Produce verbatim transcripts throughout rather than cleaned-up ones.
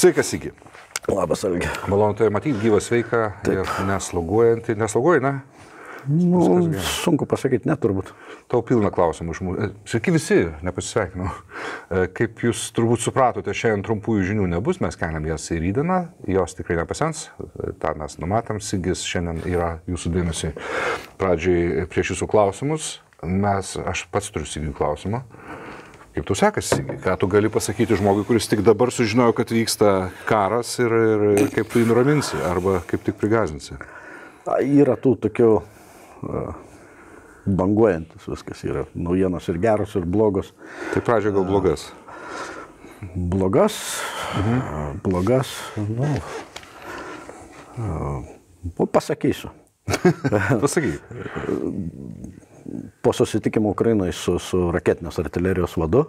Sveikas, Sigi. Labas, Algi. Malonu tai matyti, gyvas, sveika ir nesloguojantį. Nesloguoji, ne? Nu, sunku pasakyti, net turbūt. Tau pilna klausimų iš mūsų. Sveiki visi, nepasisveikinau. Kaip jūs turbūt supratote, šiandien trumpųjų žinių nebus, mes keliam jas į rytdieną, jos tikrai nepasens, tą mes numatom. Sigis šiandien yra jūsų dėmesį pradžiai prieš jūsų klausimus. Mes, aš pats turiu Sigiui klausimą. Kaip tu sekasi, Sigi? Ką tu gali pasakyti žmogui, kuris tik dabar sužinojo, kad vyksta karas ir, ir, ir kaip tu jį nuraminsi, arba kaip tik prigazinsi? Yra tų tokių uh, banguojantis viskas, yra naujienos ir geros, ir blogos. Tai pradžioje gal blogas? Blogas, mhm. uh, blogas, nu, uh, pasakysiu. Pasakyk. Po susitikimo Ukrainoje su, su raketinės artilerijos vadu,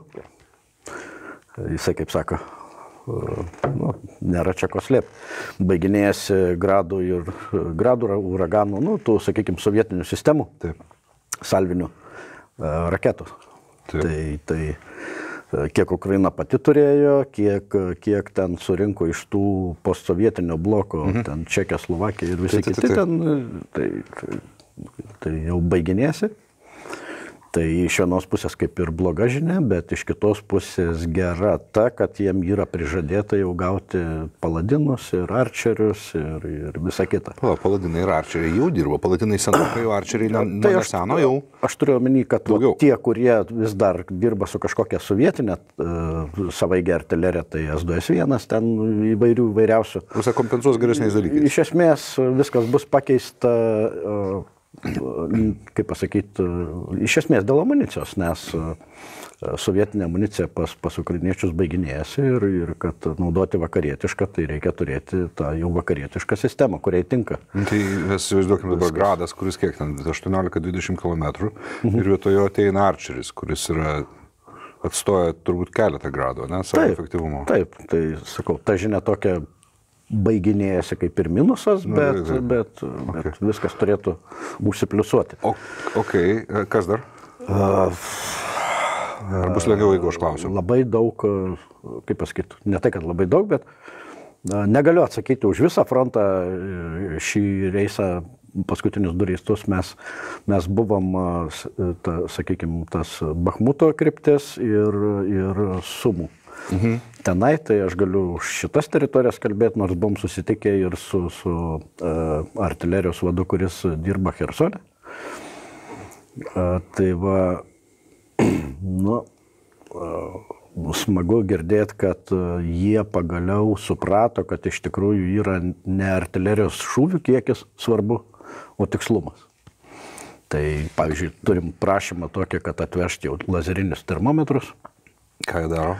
jisai, kaip sako, nu, nėra čia ko slėpti, baiginėjasi gradų ir gradų uraganų, nu, tų, sakykime, sovietinių sistemų, taip, salvinių raketų. Taip. Tai, tai kiek Ukraina pati turėjo, kiek, kiek ten surinko iš tų postsovietinio bloko, mhm. ten Čekija, Slovakija ir visi tai, kiti tai, tai, ten, tai, tai, tai jau baiginėsi. Tai iš vienos pusės kaip ir bloga žinia, bet iš kitos pusės gera ta, kad jiem yra prižadėta jau gauti paladinus ir arčerius ir, ir visą kitą. Pala, paladinai ir arčeriai jau dirbo, paladinai senokai, jau arčeriai nuo tai neseno jau. Aš turiu omeny, kad va, tie, kurie vis dar dirba su kažkokia sovietinė uh, savaigė artilerija, tai S du S vienas, ten įvairių įvairiausių. Visą kompensuos geresniais dalykais. Iš esmės viskas bus pakeista, uh, kaip pasakyti, iš esmės dėl amunicijos, nes sovietinė amunicija pas, pas ukrainiečius baiginėjasi ir, ir kad naudoti vakarietišką, tai reikia turėti tą jau vakarietišką sistemą, kuriai tinka. Tai mes įsivaizduokime dabar gradas, kuris kiek ten, aštuoniolika dvidešimt kilometrų mhm. ir vietojo ateina arčeris, kuris yra atstoja turbūt keletą gradų, ne, savo taip, efektyvumo. Taip, tai sakau, ta žinia tokia baiginėjasi kaip ir minusas, bet, no, bet, okay. bet viskas turėtų užsipliusuoti. O, ok, kas dar? Uh, Ar bus lengviau, jeigu aš klausiu? Labai daug, kaip pasakyti, ne tai, kad labai daug, bet negaliu atsakyti už visą frontą. Šį reisą, paskutinius du reistus, mes, mes buvom, ta, sakykime, tas Bachmuto kryptis ir, ir Sumų. Mhm. Tenai, tai aš galiu už šitas teritorijas kalbėti, nors buvom susitikę ir su, su uh, artilerijos vadu, kuris dirba Chersone. Uh, tai va, nu, uh, smagu girdėti, kad uh, jie pagaliau suprato, kad iš tikrųjų yra ne artilerijos šūvių kiekis svarbu, o tikslumas. Tai, pavyzdžiui, turim prašymą tokį, kad atvežti jau lazerinius termometrus. Ką jie daro?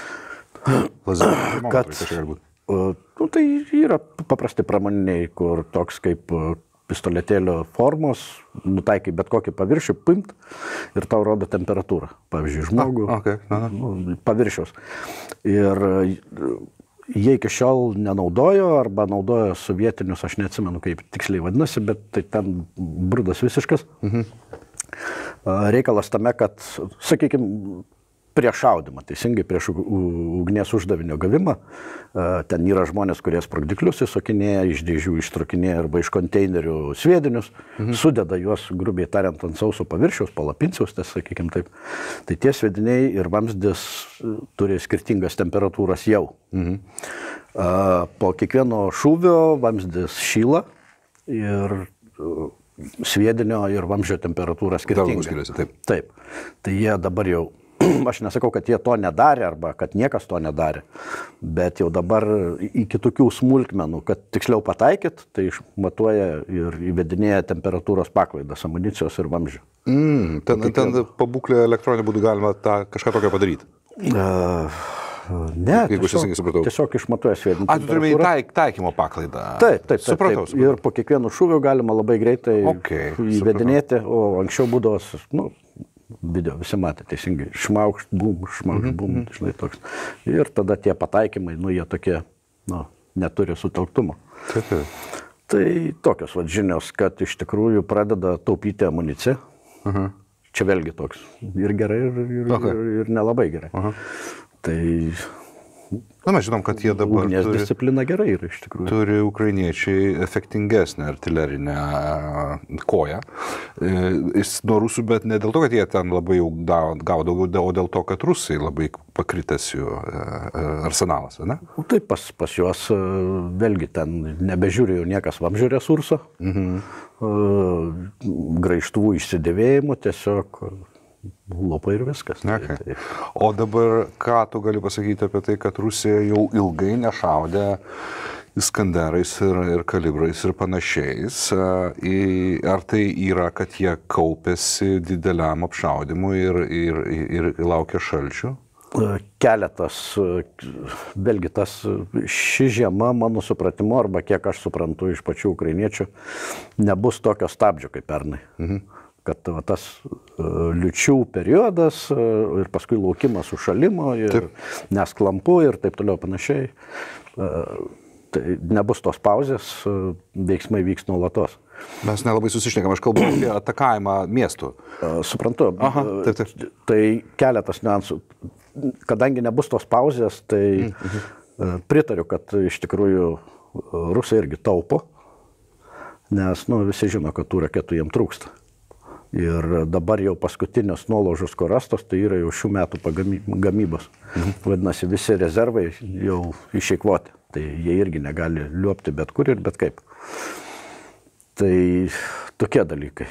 Kad, nu, tai yra paprasti pramoniniai, kur toks kaip pistoletėlio formos, nutaikai bet kokį paviršių, pimt ir tau rodo temperatūrą. Pavyzdžiui, žmogų, ah, okay. na, na. Nu, paviršiaus. Ir jie iki šiol nenaudojo arba naudojo sovietinius, aš neatsimenu, kaip tiksliai vadinasi, bet tai ten brudas visiškas. Mhm. Reikalas tame, kad, sakykime, prieš šaudimą, teisingai prieš ugnies uždavinio gavimą, ten yra žmonės, kurie sprogdiklius įsukinėja, iš dėžių ištraukinėja arba iš konteinerių sviedinius, mhm. sudeda juos, grubiai tariant, ant sauso paviršiaus, palapinsiaus, tai sakykime taip. Tai tie sviediniai ir vamzdis turi skirtingas temperatūras jau. Mhm. Po kiekvieno šūvio vamzdis šyla ir sviedinio ir vamzdžio temperatūra skirtinga. Skiriasi, taip. Taip. Tai jie dabar jau, aš nesakau, kad jie to nedarė arba kad niekas to nedarė, bet jau dabar iki tokių smulkmenų, kad tiksliau pataikyt, tai išmatuoja ir įvedinėja temperatūros paklaidas amunicijos ir vamzdžių. Mm, ten ten, ten pabūklė elektroniniu būdu galima tą, kažką tokio padaryti? Uh, ne, jeigu tiesiog, tiesiog išmatuoja sviedinį temperatūrą. A, tu turime į taik, taikymo paklaidą? Taip, taip, taip, supratau, taip. Ir po kiekvienų šūvių galima labai greitai okay, įvedinėti, supratau. O anksčiau būdavo, nu, video visi matė teisingai, šmaukšt, bum, šmaukšt, bum, mm-hmm. žinai toks. Ir tada tie pataikymai, nu, jie tokie, nu, neturi sutelktumo. Taip, taip. Tai tokios vat žinios, kad iš tikrųjų pradeda taupyti amuniciją. Uh-huh. Čia vėlgi toks ir gerai, ir, ir, okay. ir, ir nelabai gerai. Uh-huh. Tai Na, mes žinom, kad jie dabar ugnies turi, disciplina gerai yra iš tikrųjų. Turi ukrainiečiai efektingesnę artilerinę koją. Jis nuo rusų, bet ne dėl to, kad jie ten labai jau gavo daugiau, o dėl to, kad rusai labai pakritęs jų arsenalas, ne? Taip, pas, pas juos vėlgi ten nebežiūri jau niekas vamzdžio resurso, mhm. graižtuvų išsidėvėjimo tiesiog lupa ir viskas. Okay. Tai, tai. O dabar ką tu gali pasakyti apie tai, kad Rusija jau ilgai nešaudė Iskanderais ir, ir kalibrais ir panašiais. Ar tai yra, kad jie kaupėsi dideliam apšaudimui ir, ir, ir, ir laukia šalčių? Keletas, vėlgi tas, ši žiema, mano supratimu, arba kiek aš suprantu iš pačių ukrainiečių, nebus tokio stabdžio kaip pernai. Mhm. Kad va, tas uh, liučių periodas uh, ir paskui laukimas užšalimo, ir nesklampu ir taip toliau panašiai. Uh, tai nebus tos pauzės, uh, veiksmai vyks nuolatos. Mes nelabai susišnekam, aš kalbu apie atakavimą miestų. Uh, suprantu. Aha, taip, taip. Tai keletas niuansų. Kadangi nebus tos pauzės, tai mhm. uh, pritariu, kad iš tikrųjų uh, rusai irgi taupo, nes nu, visi žino, kad tų raketų jiem trūksta. Ir dabar jau paskutinios nuolaužos, kur rastos, tai yra jau šių metų gamybos. Mhm. Vadinasi, visi rezervai jau išeikvoti. Tai jie irgi negali liuopti bet kur ir bet kaip. Tai tokie dalykai.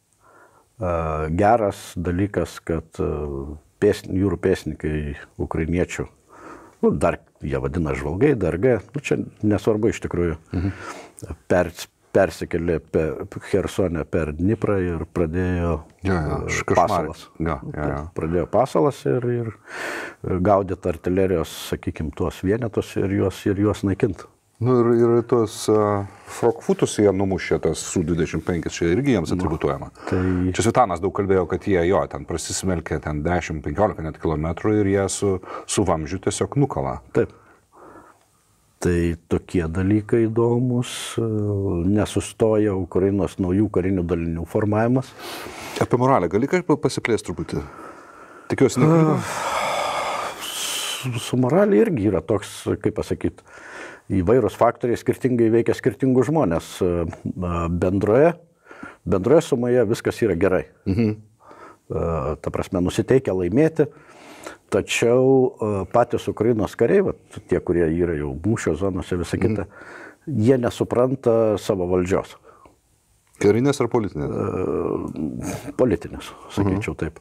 Geras dalykas, kad pėsn, jūrų pėsnikai ukrainiečių, nu, dar jie vadina žvalgai, dargai, nu, čia nesvarbu iš tikrųjų, mhm. per persikėlė per Chersonę per Dniprą ir pradėjo ja, ja, pasalas. Ja, ja, ja. Pradėjo pasalas ir, ir gaudyti artilerijos, sakykime, tuos vienetus ir juos, ir juos naikinti. Nu ir, ir tuos uh, Frokfutus jie numušė, tas Su dvidešimt penki, čia irgi jiems atributuojama. Tai... Čia Svitanas daug kalbėjo, kad jie jo, ten prasismelkė ten dešimt penkiolika net kilometrų ir jie su, su vamzdžiu tiesiog nukala. Taip. Tai tokie dalykai įdomus, nesustoja Ukrainos naujų karinių dalinių formavimas. Apie moralę gali kažkaip pasiplėsti truputį? Tikiuosi, nekliudo? Su, su moralė irgi yra toks, kaip pasakyti, įvairūs faktoriai skirtingai veikia skirtingus žmonės. Bendroje, bendroje sumoje viskas yra gerai. Mhm. Ta prasme, nusiteikia laimėti. Tačiau patys Ukrainos kariai, va, tie, kurie yra jau mūšio zonose, visą kitą, mm. jie nesupranta savo valdžios. Karinės ar politinės? Politinės, sakyčiau taip.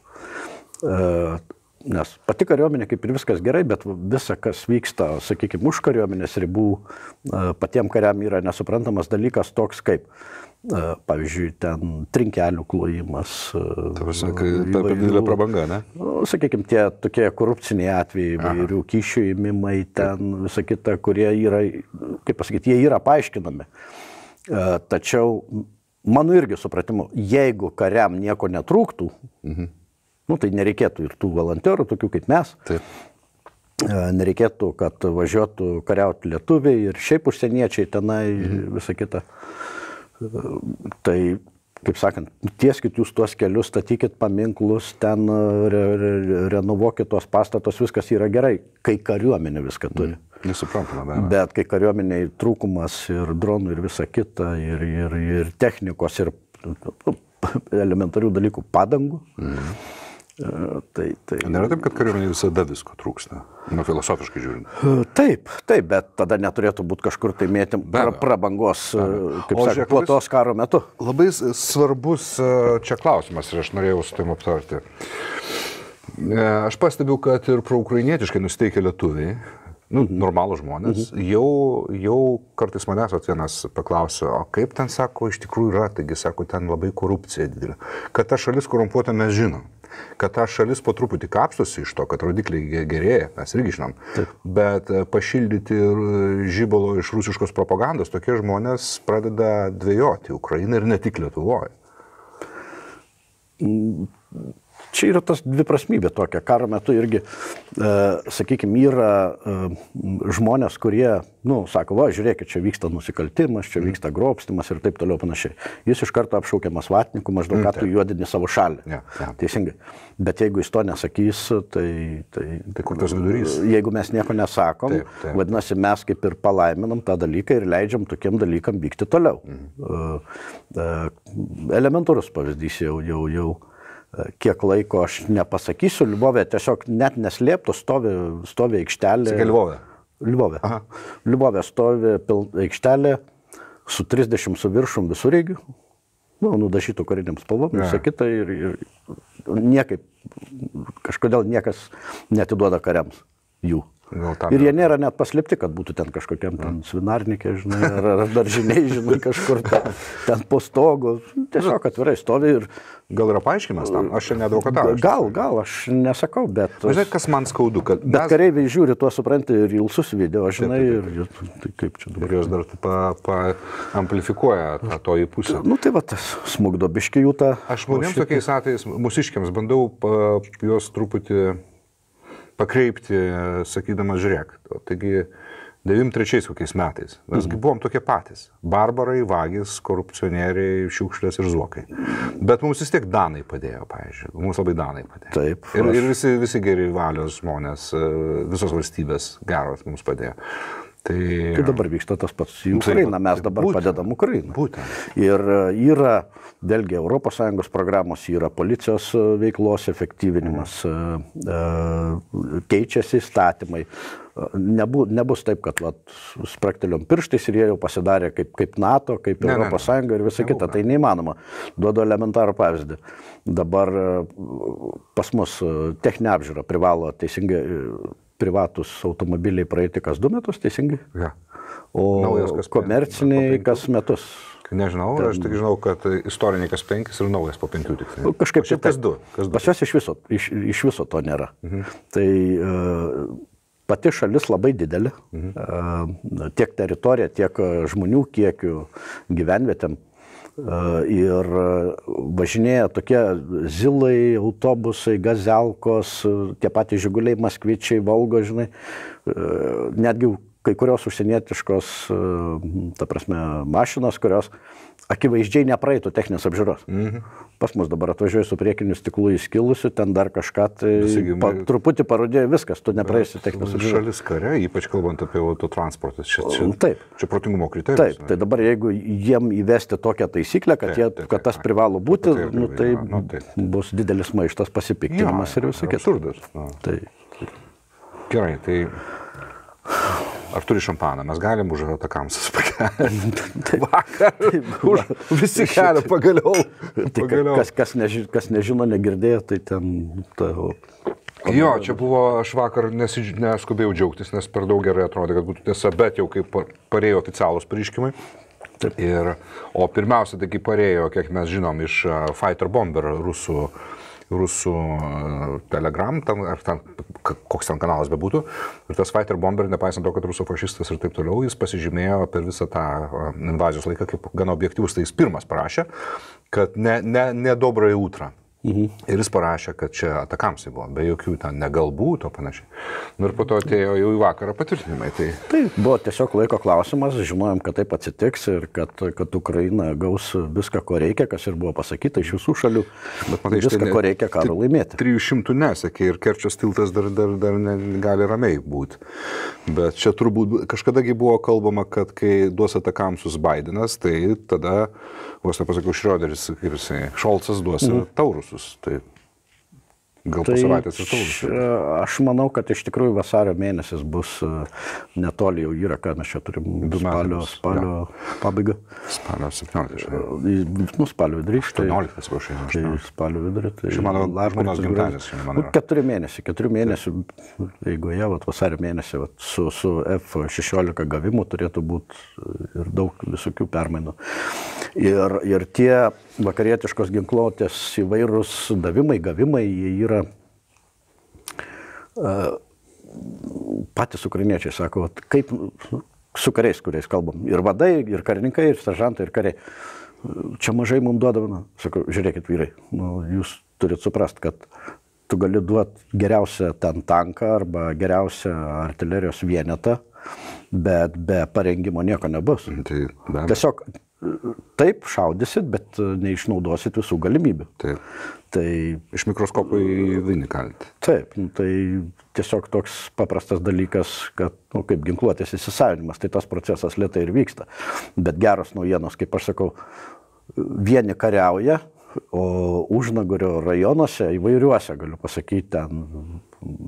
Nes pati kariuomenė kaip ir viskas gerai, bet visa, kas vyksta, sakykime, už kariuomenės ribų, patiem kariam yra nesuprantamas dalykas toks kaip, pavyzdžiui, ten trinkelių klojimas. Tavasi, per didelė prabanga, ne? Sakykime, tie tokie korupciniai atvejai, įvairių kyšių įmimai, ten visą kitą, kurie yra, kaip pasakyti, jie yra paaiškinami. Tačiau, mano irgi supratimu, jeigu kariam nieko netrūktų, mhm. nu, tai nereikėtų ir tų volonterų, tokių kaip mes. Taip. Nereikėtų, kad važiuotų kariauti lietuviai ir šiaip užsieniečiai tenai, mhm. visą kitą. Tai, kaip sakant, tieskit jūs tuos kelius, statykit paminklus, ten re, re, renovuokit tuos pastatus, viskas yra gerai, kai kariuomenė viską turi. Mm, nesuprantama, be abejo. Bet kai kariuomeniai trūkumas ir dronų ir visa kita, ir, ir, ir technikos, ir elementarių dalykų padangų. Mm. Tai, tai... Nėra taip, kad kariuomenė visada visko trūksta, nu, filosofiškai žiūrint. Taip, taip, bet tada neturėtų būti kažkur tai mėtim pra, prabangos, kaip sakė, platos karo metu. Labai svarbus čia klausimas ir aš norėjau su tavim aptarti. Aš pastebiu, kad ir proukrainietiškai nusiteikę lietuviai, nu, normalų žmonės, mhm. jau, jau kartais manęs vienas paklausė, o kaip ten, sako, iš tikrųjų yra, taigi, sako, ten labai korupcija didelė. Kad ta šalis korumpuota mes žinom. Kad ta šalis po truputį kapstosi iš to, kad rodikliai gerėja, mes irgi žinom. Taip. Bet pašildyti žibalo iš rusiškos propagandos, tokie žmonės pradeda dvejoti Ukrainą ir ne tik Lietuvoje. čia yra tas dviprasmybė tokia. Karo metu irgi, e, sakykime, yra e, žmonės, kurie, nu, sako, va, žiūrėkit, čia vyksta nusikaltimas, čia vyksta grobstimas ir taip toliau panašiai. Jis iš karto apšaukiamas vatniku, maždaug, mm, ką tu juodini savo šalį. Ja, ja. Teisingai. Bet jeigu jis to nesakys, tai... Tai, tai kur tas vidurys? Jeigu mes nieko nesakom, taip, taip. Vadinasi, mes kaip ir palaiminam tą dalyką ir leidžiam tokiem dalykam vykti toliau. Mm. Uh, uh, elementarus pavyzdys jau, jau, jau kiek laiko aš nepasakysiu, Lvove tiesiog net neslėptų, stovi, stovi aikštelė. Sakai Lvove? Lvove. Lvove stovi aikštelė su trisdešimt su viršum visureigių, nu, nudažytų kariniams spalvom, visą kitą ir, ir niekaip, kažkodėl niekas netiduoda kariams jų. Ir jie nėra net paslėpti, kad būtų ten kažkokiam ten svinarnikė, žinai, ar, ar daržiniai, žinai, kažkur ten, ten po stogu. Tiesiog atvirai stovi ir... Gal yra paaiškimas tam? Aš čia neadvokatauju. Gal, gal, aš nesakau, bet... Žinai, kas man skaudu, kad... Bet mes... kareiviai žiūri, tuo supranti, ir ilsus video, žinai, taip, taip, taip. Ir tai kaip čia dabar... Ir jos dar pa, pa amplifikuoja tą toji pusę. Nu tai va, tas smugdo biški jų tą... Aš žmonėms tokiais atvejais, mūsiškiams, bandau pa, juos truputį pakreipti, sakydamas, žiūrėk. Taigi, devyniasdešimt trečiais kokiais metais. Mesgi buvom tokie patys. Barbarai, vagis, korupcionieriai, šiukšlės ir zuokai. Bet mums vis tiek danai padėjo, pavyzdžiui. Mums labai danai padėjo. Taip. Ir, aš... ir visi, visi geri valios žmonės, visos valstybės geros mums padėjo. Tai, tai dabar vyksta tas pats į Ukrainą. Mes dabar būtent, padedam Ukrainą. Būtent. Ir yra, vėlgi, Europos Sąjungos programos, yra policijos veiklos efektyvinimas, keičiasi įstatymai. Nebu, nebus taip, kad vat, sprakteliom pirštais ir jie jau pasidarė kaip, kaip NATO, kaip ne, Europos Sąjunga ir visa kita. Tai neįmanoma. Duodu elementarų pavyzdį. Dabar pas mus techninė apžiūra privalo teisingai privatus automobiliai praeiti kas du metus, teisingai? Ja. O naujas kas komerciniai kas metus. Nežinau, ten... aš tik žinau, kad istoriniai kas penkis ir naujas po penkių tik. Nu, kažkaip šiaip kas du. Kas du. Pas juos iš viso, iš, iš viso to nėra. Mhm. Tai uh, pati šalis labai didelė, mhm. uh, tiek teritorija, tiek žmonių kiekių gyvenvietėm. Uh, ir važinėja tokie zilai, autobusai, gazelkos, tie patys žiguliai, maskvičiai, Volgo, žinai, uh, netgi kai kurios užsienietiškos, uh, ta prasme, mašinos, kurios akivaizdžiai nepraeitų techninės apžiūros. Mhm. Pas mus dabar atvažiuoju su priekiniu stiklu įskilusiu, ten dar kažką, tai pa, truputį parodėjo viskas, tu nepraeisi techninės apžiūros. Šalis kare, ypač kalbant apie autotransportus, čia, čia, taip. Čia protingumo kriterijus. Taip, tai dabar jeigu jiem įvesti tokią taisyklę, kad, jie, taip, taip, kad tas privalo būti, taip, nu, tai nu, taip. Bus didelis maištas, pasipiktinimas ir visą kitą. Absurdas. Tai. Gerai, tai... Ar turi šampaną? Mes galim už atakamsus pakelti. Vakar. Už visi kelia pagaliau. pagaliau. Kas, kas, neži, kas nežino, negirdėjo, tai ten... Ta, o, jo, čia buvo, aš vakar nesi, neskubėjau džiaugtis, nes per daug gerai atrodė, kad būtų tiesa, bet jau kaip parėjo oficialūs pareiškimai. Ir, o pirmiausia, taigi parėjo, kiek mes žinom, iš Fighter Bomber rusų rusų Telegram, ten, ar ten, koks ten kanalas bebūtų. Ir tas Fighter Bomber, nepaisant to, kad rusų fašistas ir taip toliau, jis pasižymėjo per visą tą invazijos laiką kaip gana objektyvus. Tai jis pirmas parašė, kad ne, ne, ne dobrai utra. Mhm. Ir jis parašė, kad čia atakamsai buvo, be jokių ten negalbūt, o panašiai. Nu ir po to atėjo jau į vakarą patvirtinimai. Tai... tai buvo tiesiog laiko klausimas, žinojom, kad taip atsitiks ir kad, kad Ukraina gaus viską, ko reikia, kas ir buvo pasakyta iš visų šalių. Bet matai, viską, ko reikia karo laimėti. trijų šimtų nesakė ir Kerčės tiltas dar, dar, dar ne, gali ramiai būti. Bet čia turbūt kažkadagi buvo kalbama, kad kai duos atakamsus Bidenas, tai tada, vos nepasakiau, Šrioderis ir Šolcas duos mm. taurusus. Tai gal po savaitės ir taurus. Aš manau, kad iš tikrųjų vasario mėnesis bus netoli, jau yra, ką mes čia turim, spalio, spalio ja. pabaigą. Spalio septynioliktas. Nu, spalio vidurį. aštuonioliktas, prašai. Tai spalio vidurį. Tai čia mano žmonos gimtadienis. Nu, keturi mėnesiai, keturi mėnesių, jeigu jie, vat, vasario mėnesį, vat, su, su F šešiolika gavimu turėtų būti ir daug visokių permainų. Ir, ir tie vakarietiškos ginkluotės įvairūs davimai, gavimai, jie yra uh, patys ukrainiečiai sako, vat, kaip su kariais, kuriais kalbam. Ir vadai, ir karininkai, ir seržantai, ir kariai. Čia mažai mums duodavo. Sakau, žiūrėkit vyrai, nu, jūs turit suprasti, kad tu gali duoti geriausią ten tanką arba geriausią artilerijos vienetą, bet be parengimo nieko nebus. Tai be Tiesiog taip šaudysit, bet neišnaudosit visų galimybių. Taip. Tai iš mikroskopo į vinį kalti. Taip, nu, tai tiesiog toks paprastas dalykas, kad, nu, kaip ginkluotės įsisavinimas, tai tas procesas lėtai ir vyksta. Bet geros naujienos, kaip aš sakau, vieni kariauja, o Užnagario rajonuose, įvairiuose, galiu pasakyti, ten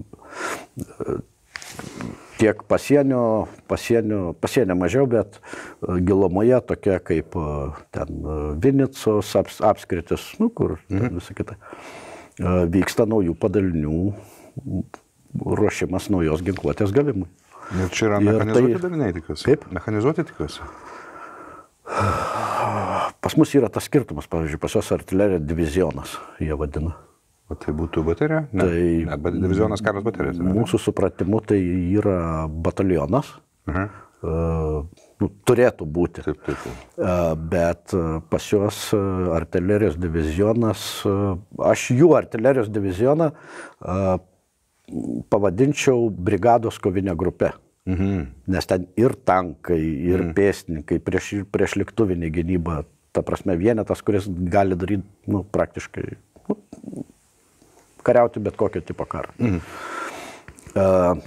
tiek pasienio, pasienio, pasienio mažiau, bet gilumoje tokia kaip ten Vinicos aps, apskritis, nu, kur mhm. visą kitą. Vyksta naujų padalinių ruošimas naujos ginkluotės gavimui. Ir čia yra mechanizuoti tai, daliniai, tikiuosi? Kaip? Mechanizuoti, tikiuosi? Pas mus yra tas skirtumas, pavyzdžiui, pas jos artilerija divizionas, jie vadina. O tai būtų baterija? Ne, tai ne, divizionas karas baterija. Tai mūsų supratimu tai yra batalionas, uh-huh. uh, nu, turėtų būti. Taip, taip, taip. Uh, bet uh, pas juos uh, artilerijos divizionas, uh, aš jų artilerijos divizioną uh, pavadinčiau brigados kovinė grupė. Mhm. Nes ten ir tankai, ir mhm. pėstininkai, prieš, prieš lėktuvinį gynybą, ta prasme vienetas, kuris gali daryti, nu, praktiškai, nu, kariauti bet kokio tipo karą. Mhm. Uh,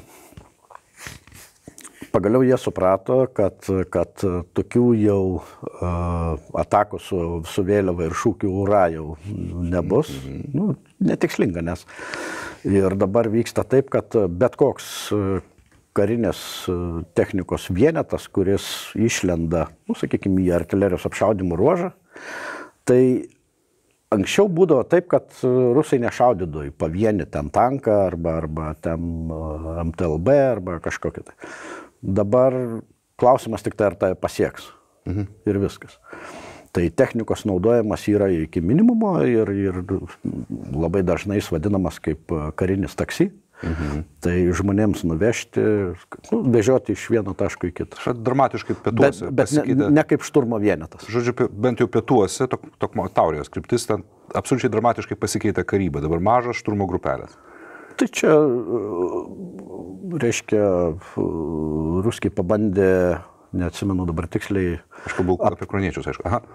pagaliau jie suprato, kad, kad tokių jau uh, atakų su, su vėliava ir šūkių ura jau nebus. Mhm. Nu, netikslinga, nes ir dabar vyksta taip, kad bet koks karinės technikos vienetas, kuris išlenda, nu, sakykime, į artilerijos apšaudimų ruožą, tai anksčiau būdavo taip, kad rusai nešaudydavo į pavienį ten tanką arba, arba ten M T L B arba kažkokį tai. Dabar klausimas tik tai, ar tai pasieks. Mhm. Ir viskas. Tai technikos naudojimas yra iki minimumo ir, ir labai dažnai jis vadinamas kaip karinis taksi. Mhm. Tai žmonėms nuvežti, nu, vežioti iš vieno taško į kitą. Šat dramatiškai pietuose. Bet, bet ne, ne kaip šturmo vienetas. Žodžiu, bent jau pietuose, tok, tok, Taurijos kryptis, ten absoliučiai dramatiškai pasikeitė karyba. Dabar mažas šturmo grupelės. Tai čia, reiškia, ruskiai pabandė, neatsimenu dabar tiksliai. Aš kalbu apie ukrainiečius, aišku. Aha.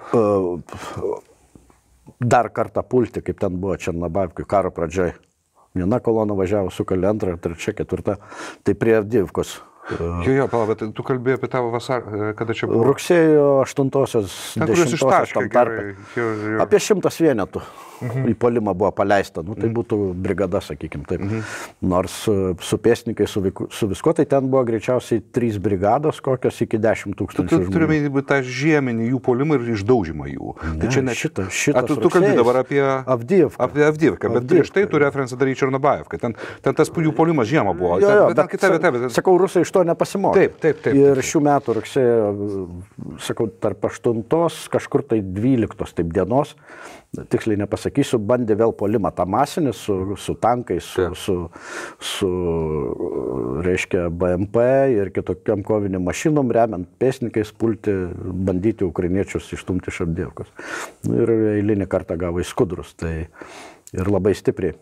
Dar kartą pulti, kaip ten buvo Černobavkiui karo pradžioj. Viena kolona važiavo, sukalė antrą, trečia, ketvirta. Tai prie Avdijivkos. Jo, jo, pala, bet tu kalbėjai apie tavo vasarą, kada čia buvo? Rugsėjo aštuntosios, dešimtosios tam tarpe. Apie šimtas vienetų mhm. į puolimą buvo paleista. Nu, tai mhm. būtų brigada, sakykime taip. Mhm. Nors su pėstininkai, su, su visko, tai ten buvo greičiausiai trys brigados, kokios iki dešimt tūkstančių žmonių. Tu turime tą žieminį jų puolimą ir išdaužimą jų. Ne, tai čia ne šitą, šitas A, tu, tu kalbi dabar apie Avdijivką. Apie Avdijivką, bet prieš tai tu referenciją daryti Černobajevką. Ten, ten tas jų puolimas žiemą buvo. Jo, jo, ten, bet, bet kita vieta. Bet... Sakau, rusai iš to nepasimokė. Taip, taip, taip. Ir šių metų rugsėjo, sakau, tarp aštuntos, kažkur tai dvyliktos taip dienos, tiksliai nepasakysiu, bandė vėl puolimą tą masinį su, su tankais, su, su, su, reiškia, B M P ir kitokiam koviniam mašinom, remiant pėstininkais pulti, bandyti ukrainiečius išstumti iš Avdijivkos. Ir eilinį kartą gavo į skudrus, tai ir labai stipriai.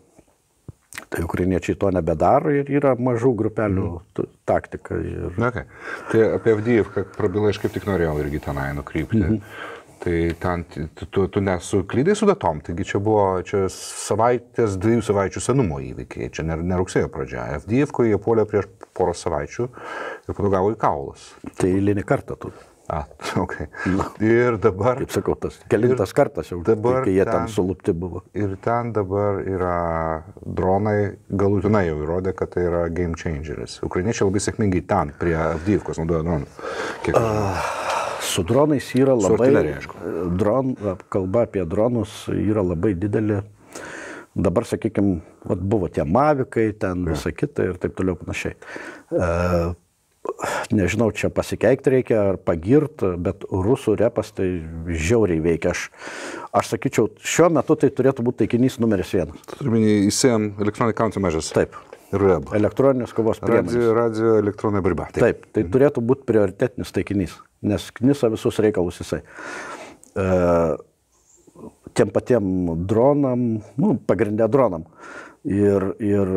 Tai ukrainiečiai to nebedaro ir yra mažų grupelių mm. taktika. Ir... Okay. Tai apie Avdijivką prabilai, aš kaip tik norėjau irgi tenai nukrypti. Mm-hmm. Tai ten, tu, tu, tu nesuklydai su datom, taigi čia buvo čia savaitės, dviejų savaičių senumo įvykiai, čia ne, ne rugsėjo pradžia. Avdijivkoje jie puolė prieš porą savaičių ir po to gavo į kaulus. Tai eilinį kartą tu. A, okay. Na, ir dabar... Kaip sakau, tas kelintas kartas jau, dabar kai jie ten, ten sulupti buvo. Ir ten dabar yra dronai, galutinai jau įrodė, kad tai yra game changeris. Ukrainiečiai labai sėkmingai ten, prie Avdijivkos naudoja dronus. Kiek uh, su dronais yra labai... Su artilerija, aišku. Dron, kalba apie dronus yra labai didelė. Dabar, sakykime, buvo tie mavikai, ten ja. Visa kita ir taip toliau panašiai. Uh, Nežinau, čia pasikeikti reikia ar pagirti, bet rusų repas tai žiauriai veikia. Aš, aš sakyčiau, šiuo metu tai turėtų būti taikinys numeris vienas. Turime į S I M Electronic Countermeasures. Taip. Ir R E B. Elektroninės kovos priemonės. Radio, radio elektroninė briba. Taip. Taip, tai mhm. turėtų būti prioritetinis taikinys, nes knisa visus reikalus jisai. E, tiem patiem dronam, nu, pagrindę dronam. Ir, ir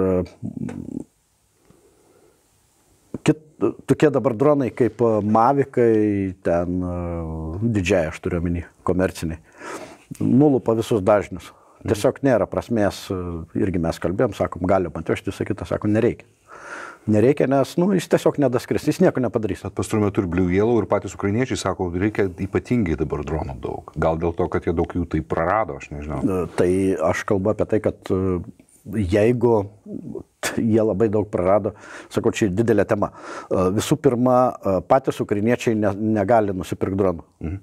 kit, tokie dabar dronai kaip Mavikai, ten didžiai, aš turiu omeny, komerciniai, nulupa visus dažnius. Tiesiog nėra prasmės, irgi mes kalbėjom, sakom, galim atvežti, visą kitą, sakom, nereikia. Nereikia, nes nu, jis tiesiog nedaskris, jis nieko nepadarys. Pastaruoju metu ir Blue Yellow ir patys ukrainiečiai sako, reikia ypatingai dabar dronų daug. Gal dėl to, kad jie daug jų tai prarado, aš nežinau. Tai aš kalbu apie tai, kad jeigu jie labai daug prarado, sakau, čia didelė tema. Visų pirma, patys ukrainiečiai ne, negali nusipirkti dronų. Mhm.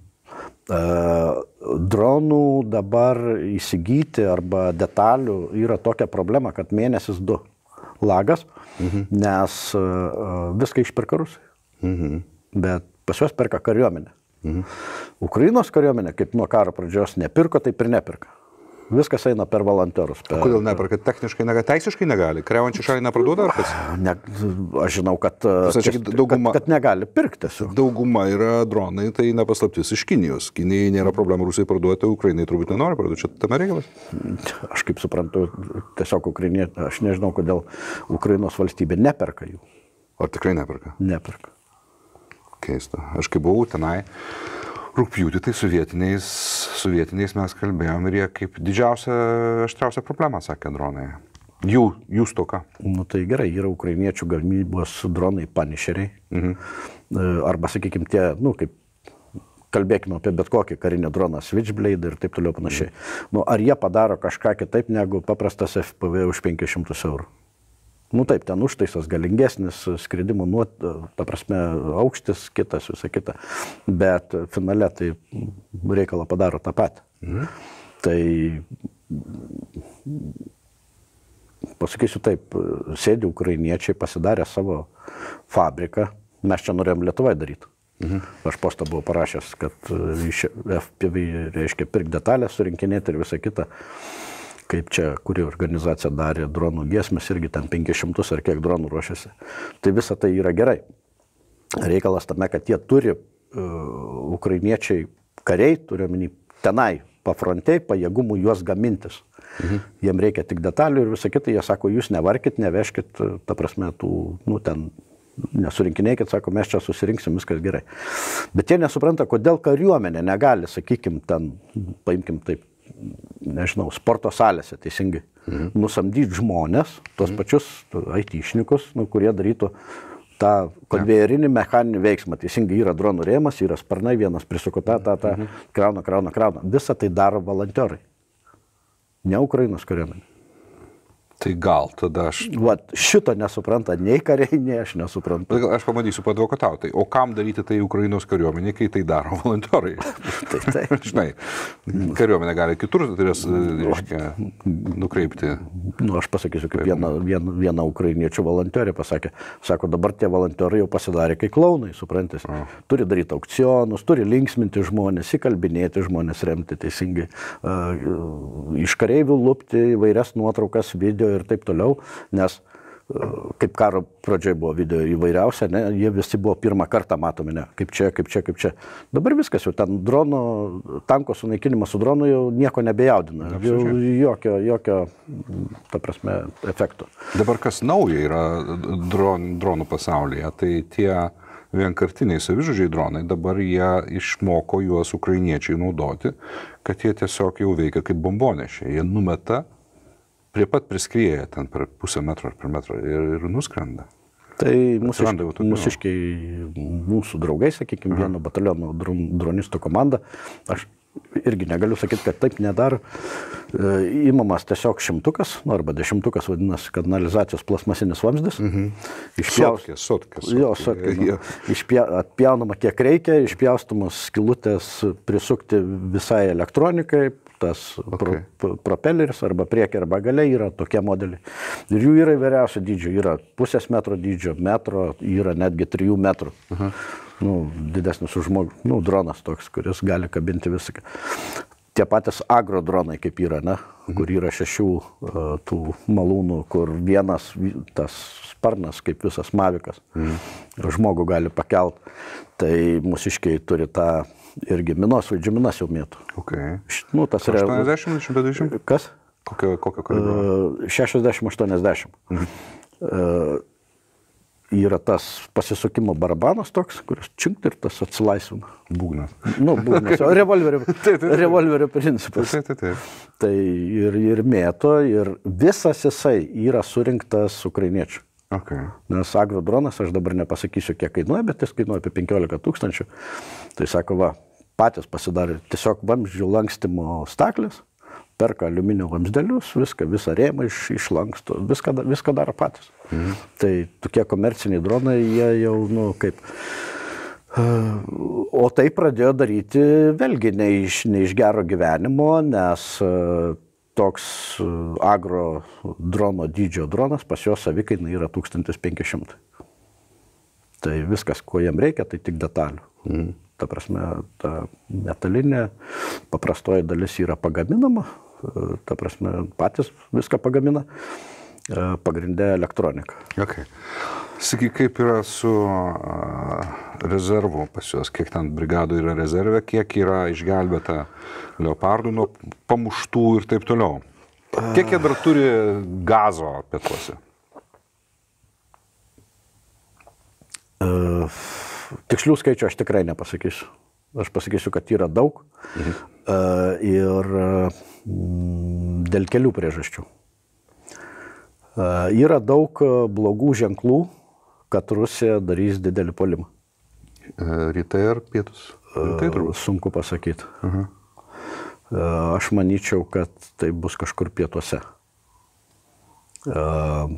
Dronų dabar įsigyti arba detalių yra tokia problema, kad mėnesis du lagas, mhm. nes viską išperka Rusai. Mhm. Bet pas juos perka kariuomenė. Mhm. Ukrainos kariuomenė, kaip nuo karo pradžios nepirko, taip ir nepirka. Viskas eina per volonterus. Per... Kodėl neperka? Techniškai negali, teisiškai negali? Kariaujančių šalį neparduoda ar kas? Ne, aš žinau, kad, Pasakyk, dauguma, kad, kad negali pirkti. Dauguma yra dronai, tai nepaslaptis iš Kinijos. Kinijai nėra problemų Rusai parduoti, Ukrainai turbūt nenori parduoti. Čia tame reikalas? Aš kaip suprantu, tiesiog Ukrainė, aš nežinau, kodėl Ukrainos valstybė neperka jų. Ar tikrai neperka? Neperka. Keista. Aš kai buvau tenai, rugpjūtį, tai su vietiniais, su vietiniais mes kalbėjom ir jie kaip didžiausia, aštriausia problema, sakė dronai. Jų, jų stoka. Nu tai gerai, yra ukrainiečių gamybos dronai Punisheriai. Mhm. Arba, sakykime, tie, nu kaip, kalbėkime apie bet kokį karinį droną, Switchblade ir taip toliau panašiai. Mhm. Nu, ar jie padaro kažką kitaip negu paprastas F P V už penkis šimtus eurų? Nu taip, ten užtaisas galingesnis, skridimo nuot, ta prasme, aukštis, kitas, visą kitą. Bet finale tai reikalą padaro tą patį. Mhm. Tai, pasakysiu taip, sėdi ukrainiečiai, pasidarė savo fabriką. Mes čia norėjom Lietuvai daryti. Mhm. Aš postą buvau parašęs, kad iš F P V reiškia pirk detalę, surinkinėti ir visą kitą. Kaip čia, kuri organizacija darė dronų giesmės, irgi ten penkis šimtus ar kiek dronų ruošiasi. Tai visa tai yra gerai. Reikalas tame, kad jie turi, uh, ukrainiečiai kariai, turiu omeny, tenai, pafrontiai, pajėgumų juos gamintis. Mhm. Jiem reikia tik detalių ir visą kitą, jie sako, jūs nevarkit, neveškit, ta prasme, tų, nu, ten, nesurinkinėkit, sako, mes čia susirinksim, viskas gerai. Bet jie nesupranta, kodėl kariuomenė negali, sakykim, ten, paimkim taip, nežinau, sporto salėse, teisingai, mhm. nusamdyti žmonės, tos mhm. pačius aitišnikus, nu, kurie darytų tą konvejerinį mechaninį veiksmą. Teisingai yra dronų rėmas, yra sparnai, vienas prisuko tą, tą, tą, mhm. krauna, krauna, krauna. Visą tai daro volonterai. Ne Ukrainos kariuomenė. Tai gal tada aš... Vat, šito nesupranta nei kariai, nei aš nesuprantu. Aš pabandysiu padvokatauti. O kam daryti tai Ukrainos kariuomenė, kai tai daro volonterai? tai, tai. Žinai, kariuomenė gali kitur turės, reiškia, nukreipti. Nu, aš pasakysiu, kaip viena, viena, viena ukrainiečių volonterė pasakė. Sako, dabar tie volonterai jau pasidarė kaip klaunai, suprantis. O. Turi daryti aukcionus, turi linksminti žmonės, įkalbinėti žmonės, remti teisingai. Uh, iš kareivių lupti įvairias nuotraukas, video ir taip toliau, nes kaip karo pradžioj buvo video įvairiausia, ne, jie visi buvo pirmą kartą matomi, ne, kaip čia, kaip čia, kaip čia. Dabar viskas jau ten drono, tanko sunaikinimas su dronu jau nieko nebejaudina, jau jokio, jokio, ta prasme, efekto. Dabar kas nauja yra dron, dronų pasaulyje, tai tie vienkartiniai savižudžiai dronai, dabar jie išmoko juos ukrainiečiai naudoti, kad jie tiesiog jau veikia kaip bombonešiai, jie numeta prie pat priskrieja ten per pusę metro ar per metrą ir, ir nuskrenda. Tai mūsiškiai, mūsiškiai, mūsų draugai, sakykime, vieno bataliono dron, dronistų komanda, aš irgi negaliu sakyti, kad taip nedaro. Įmamas tiesiog šimtukas, nu, arba dešimtukas vadinasi kanalizacijos plasmasinis vamzdis. Mhm. Išpjaus... Sotkės, sotkės. Jo, sotkės. Nu, išpja... Atpjaunama kiek reikia, išpjaustomos skylutės prisukti visai elektronikai, tas okay. pro, propeleris arba priekį arba gale yra tokie modeliai. Ir jų yra įvairiausio dydžio, yra pusės metro dydžio, metro, yra netgi trijų metrų. Uh-huh. Nu, didesnis už žmogų, nu, dronas toks, kuris gali kabinti viską. tie patys agrodronai kaip yra, ne? Kur yra šešių uh, tų malūnų, kur vienas tas sparnas kaip visas mavikas mhm. žmogų gali pakelt. Tai mūsiškiai turi tą irgi minosvaidžių minas jau mėtų. Okay. Nu, tas yra... aštuoniasdešimt, šimtas dvidešimt? Kas? Kokio, kokio kalibro? Uh, šešiasdešimt aštuoniasdešimt. Mhm. Uh, yra tas pasisukimo barabanas toks, kuris činkt ir tas atsilaisvina. Būgnas. Nu, būgnas. Revolverio, revolverio principas. Taip, taip, taip. Tai ir, ir mėto, ir visas jisai yra surinktas ukrainiečių. Okay. Nes agrodronas, aš dabar nepasakysiu, kiek kainuoja, bet jis kainuoja apie penkiolika tūkstančių. Tai sako, va, patys pasidarė tiesiog vamzdžių lankstymo staklės, perka aliuminio vamzdelius, viską, visą rėmą iš, išlanksto, viską, viską daro patys. Mhm. Tai tokie komerciniai dronai, jie jau, nu, kaip... O tai pradėjo daryti vėlgi ne iš, ne iš gero gyvenimo, nes toks agro drono dydžio dronas pas jo savikaina yra tūkstantis penki šimtai. Tai viskas, ko jam reikia, tai tik detalių. Mhm. Ta prasme, ta metalinė paprastoji dalis yra pagaminama, ta prasme, patys viską pagamina, pagrindė elektronika. Okay. Sakyk, kaip yra su uh, rezervu pas juos, kiek ten brigadų yra rezervė, kiek yra išgelbėta leopardų nuo pamuštų ir taip toliau. Kiek jie dar turi gazo pietuose? Uh, tikslių skaičių aš tikrai nepasakysiu. Aš pasakysiu, kad yra daug mhm. uh, ir uh, dėl kelių priežasčių. Uh, yra daug blogų ženklų, kad Rusija darys didelį puolimą. Uh, rytai ar pietus? Rytai turbūt? Uh, sunku pasakyti. Uh-huh. uh, aš manyčiau, kad tai bus kažkur pietuose. Uh,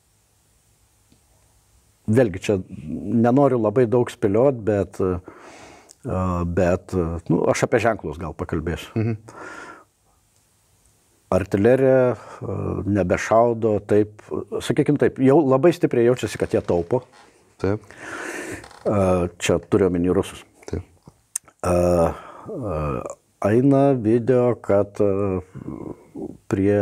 vėlgi, čia nenoriu labai daug spėliot, bet, uh, bet nu, aš apie ženklus gal pakalbėsiu. Uh-huh. Artilerija nebešaudo taip, sakykime taip, jau labai stipriai jaučiasi, kad jie taupo. Taip. Čia turiu omeny rusus. Taip. Eina video, kad prie,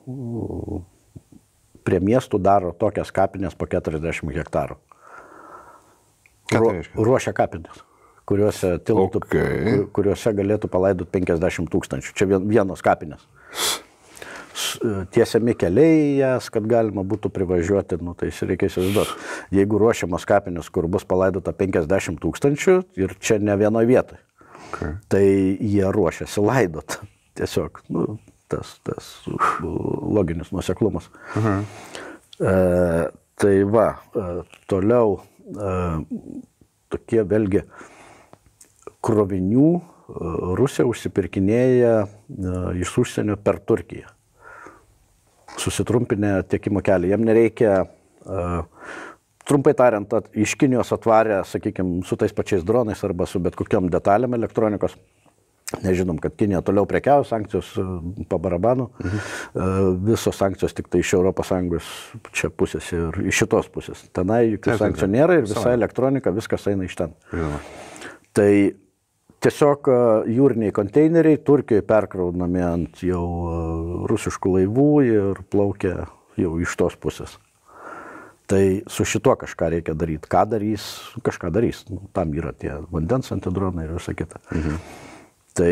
prie miestų daro tokias kapinės po keturiasdešimt hektarų. Ru, ruošia kapinės, kuriuose tilptų, okay. kuriuose galėtų palaidoti penkiasdešimt tūkstančių. Čia vienos kapinės. Tiesiami keliai jas, kad galima būtų privažiuoti, nu, tai reikia įsivaizduoti. Jeigu ruošiamas kapinės, kur bus palaidota penkiasdešimt tūkstančių ir čia ne vienoje vietoje, okay. tai jie ruošiasi laidot. Tiesiog, nu, tas, tas loginis nuoseklumas. Uh-huh. E, tai va, e, toliau e, tokie vėlgi krovinių e, Rusija užsipirkinėja e, iš užsienio per Turkiją. Susitrumpinę tiekimo kelią. Jiem nereikia, uh, trumpai tariant, at, iš Kinijos atvarę, sakykime, su tais pačiais dronais arba su bet kokiom detalėm elektronikos. Nežinom, kad Kinija toliau prekiauja, sankcijos uh, po barabanu. Mhm. Uh, visos sankcijos tik tai iš Europos Sąjungos čia pusės ir iš šitos pusės. Tenai jokių sankcijų nėra ir visa elektronika, viskas eina iš ten. Ja. Tai tiesiog jūriniai konteineriai Turkijoje perkraunami ant jau rusiškų laivų ir plaukia jau iš tos pusės. Tai su šituo kažką reikia daryti. Ką darys? Kažką darys. Nu, tam yra tie vandens antidronai ir visa kita. Mhm. Tai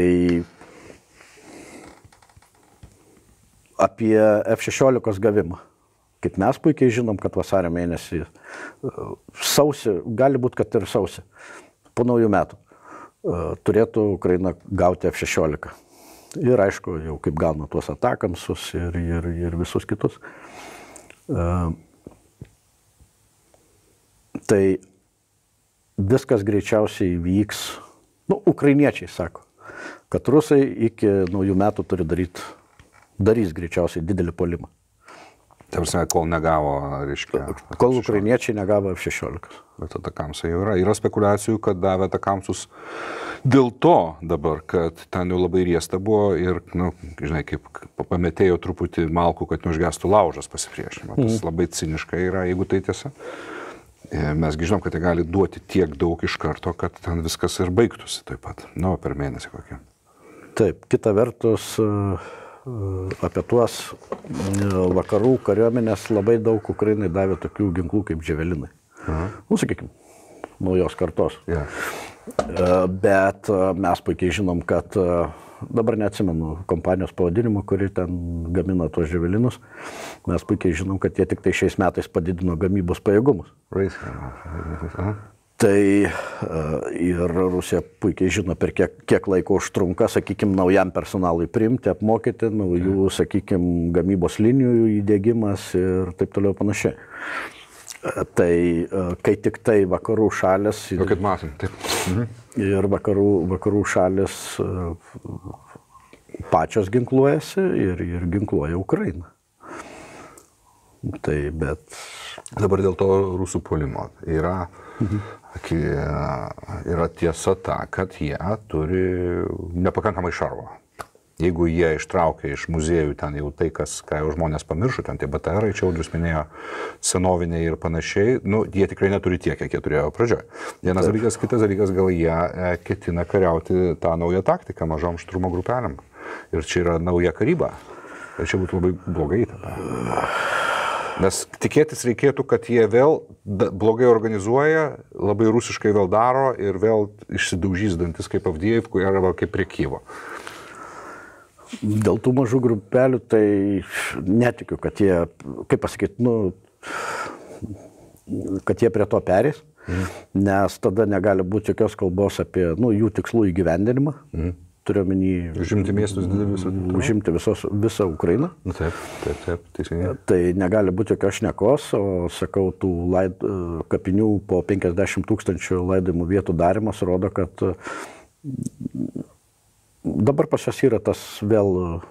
apie F šešiolika gavimą. Kaip mes puikiai žinom, kad vasario mėnesį, sausį, gali būti, kad ir sausį, po naujų metų. Turėtų Ukraina gauti F šešiolika. Ir aišku, jau kaip gauna tuos atakamsus ir, ir, ir visus kitus. Uh, tai viskas greičiausiai vyks, nu, ukrainiečiai sako, kad rusai iki naujų metų turi daryti, darys greičiausiai didelį puolimą. Tarsi, kol negavo, reiškia... Kol ukrainiečiai negavo F šešiolika. Bet atakamsai jau yra. Yra spekulacijų, kad davė atakamsus dėl to dabar, kad ten jau labai riesta buvo ir, nu, žinai, kaip pametėjo truputį malkų, kad neužgestų laužas pasipriešinimą. Tas mm. labai ciniškai yra, jeigu tai tiesa. Mes žinom, kad tai gali duoti tiek daug iš karto, kad ten viskas ir baigtųsi taip pat. Nu, per mėnesį kokį. Taip, kita vertus, apie tuos vakarų kariuomenės labai daug Ukrainai davė tokių ginklų kaip dževelinai. Aha. Nu, sakykime, naujos kartos. Yeah. Bet mes puikiai žinom, kad dabar neatsimenu kompanijos pavadinimo, kuri ten gamina tuos dževelinus. Mes puikiai žinom, kad jie tik tai šiais metais padidino gamybos pajėgumus. Aha. Tai ir Rusija puikiai žino, per kiek, kiek laiko užtrunka, sakykime, naujam personalui priimti, apmokyti, naujų, sakykime, gamybos linijų įdėgymas ir taip toliau panašiai. Tai kai tik tai vakarų šalis ir, o, matom, taip. Mhm. ir vakarų, vakarų šalis pačios ginkluojasi ir, ir ginkluoja Ukrainą. Tai bet... Dabar dėl to rusų puolimo yra, mhm. yra tiesa ta, kad jie turi nepakankamai šarvo. Jeigu jie ištraukia iš muziejų ten jau tai, kas, ką jau žmonės pamiršo, ten tie B T R-ai, čia Audrius minėjo, senoviniai ir panašiai, nu, jie tikrai neturi tiek, kiek jie turėjo pradžioje. Vienas Taip. dalykas, kitas dalykas, gal jie ketina kariauti tą naują taktiką mažom šturmo grupelėm. Ir čia yra nauja karyba. Ir čia būtų labai blogai tada. Nes tikėtis reikėtų, kad jie vėl blogai organizuoja, labai rusiškai vėl daro ir vėl išsidaužys dantis kaip Avdijevku arba kaip prie Kyjivo. Dėl tų mažų grupelių tai netikiu, kad jie, kaip pasakyti, nu, kad jie prie to perės, mm. nes tada negali būti jokios kalbos apie nu, jų tikslų įgyvendinimą. Mm. Turiuomenį užimti miestus didelius. Užimti visos, visą Ukrainą. Nu, taip, taip, taip, teisingai. Tai negali būti jokios šnekos, o sakau, tų laid, kapinių po penkiasdešimt tūkstančių laidojimų vietų darimas rodo, kad dabar pas jas yra tas vėl,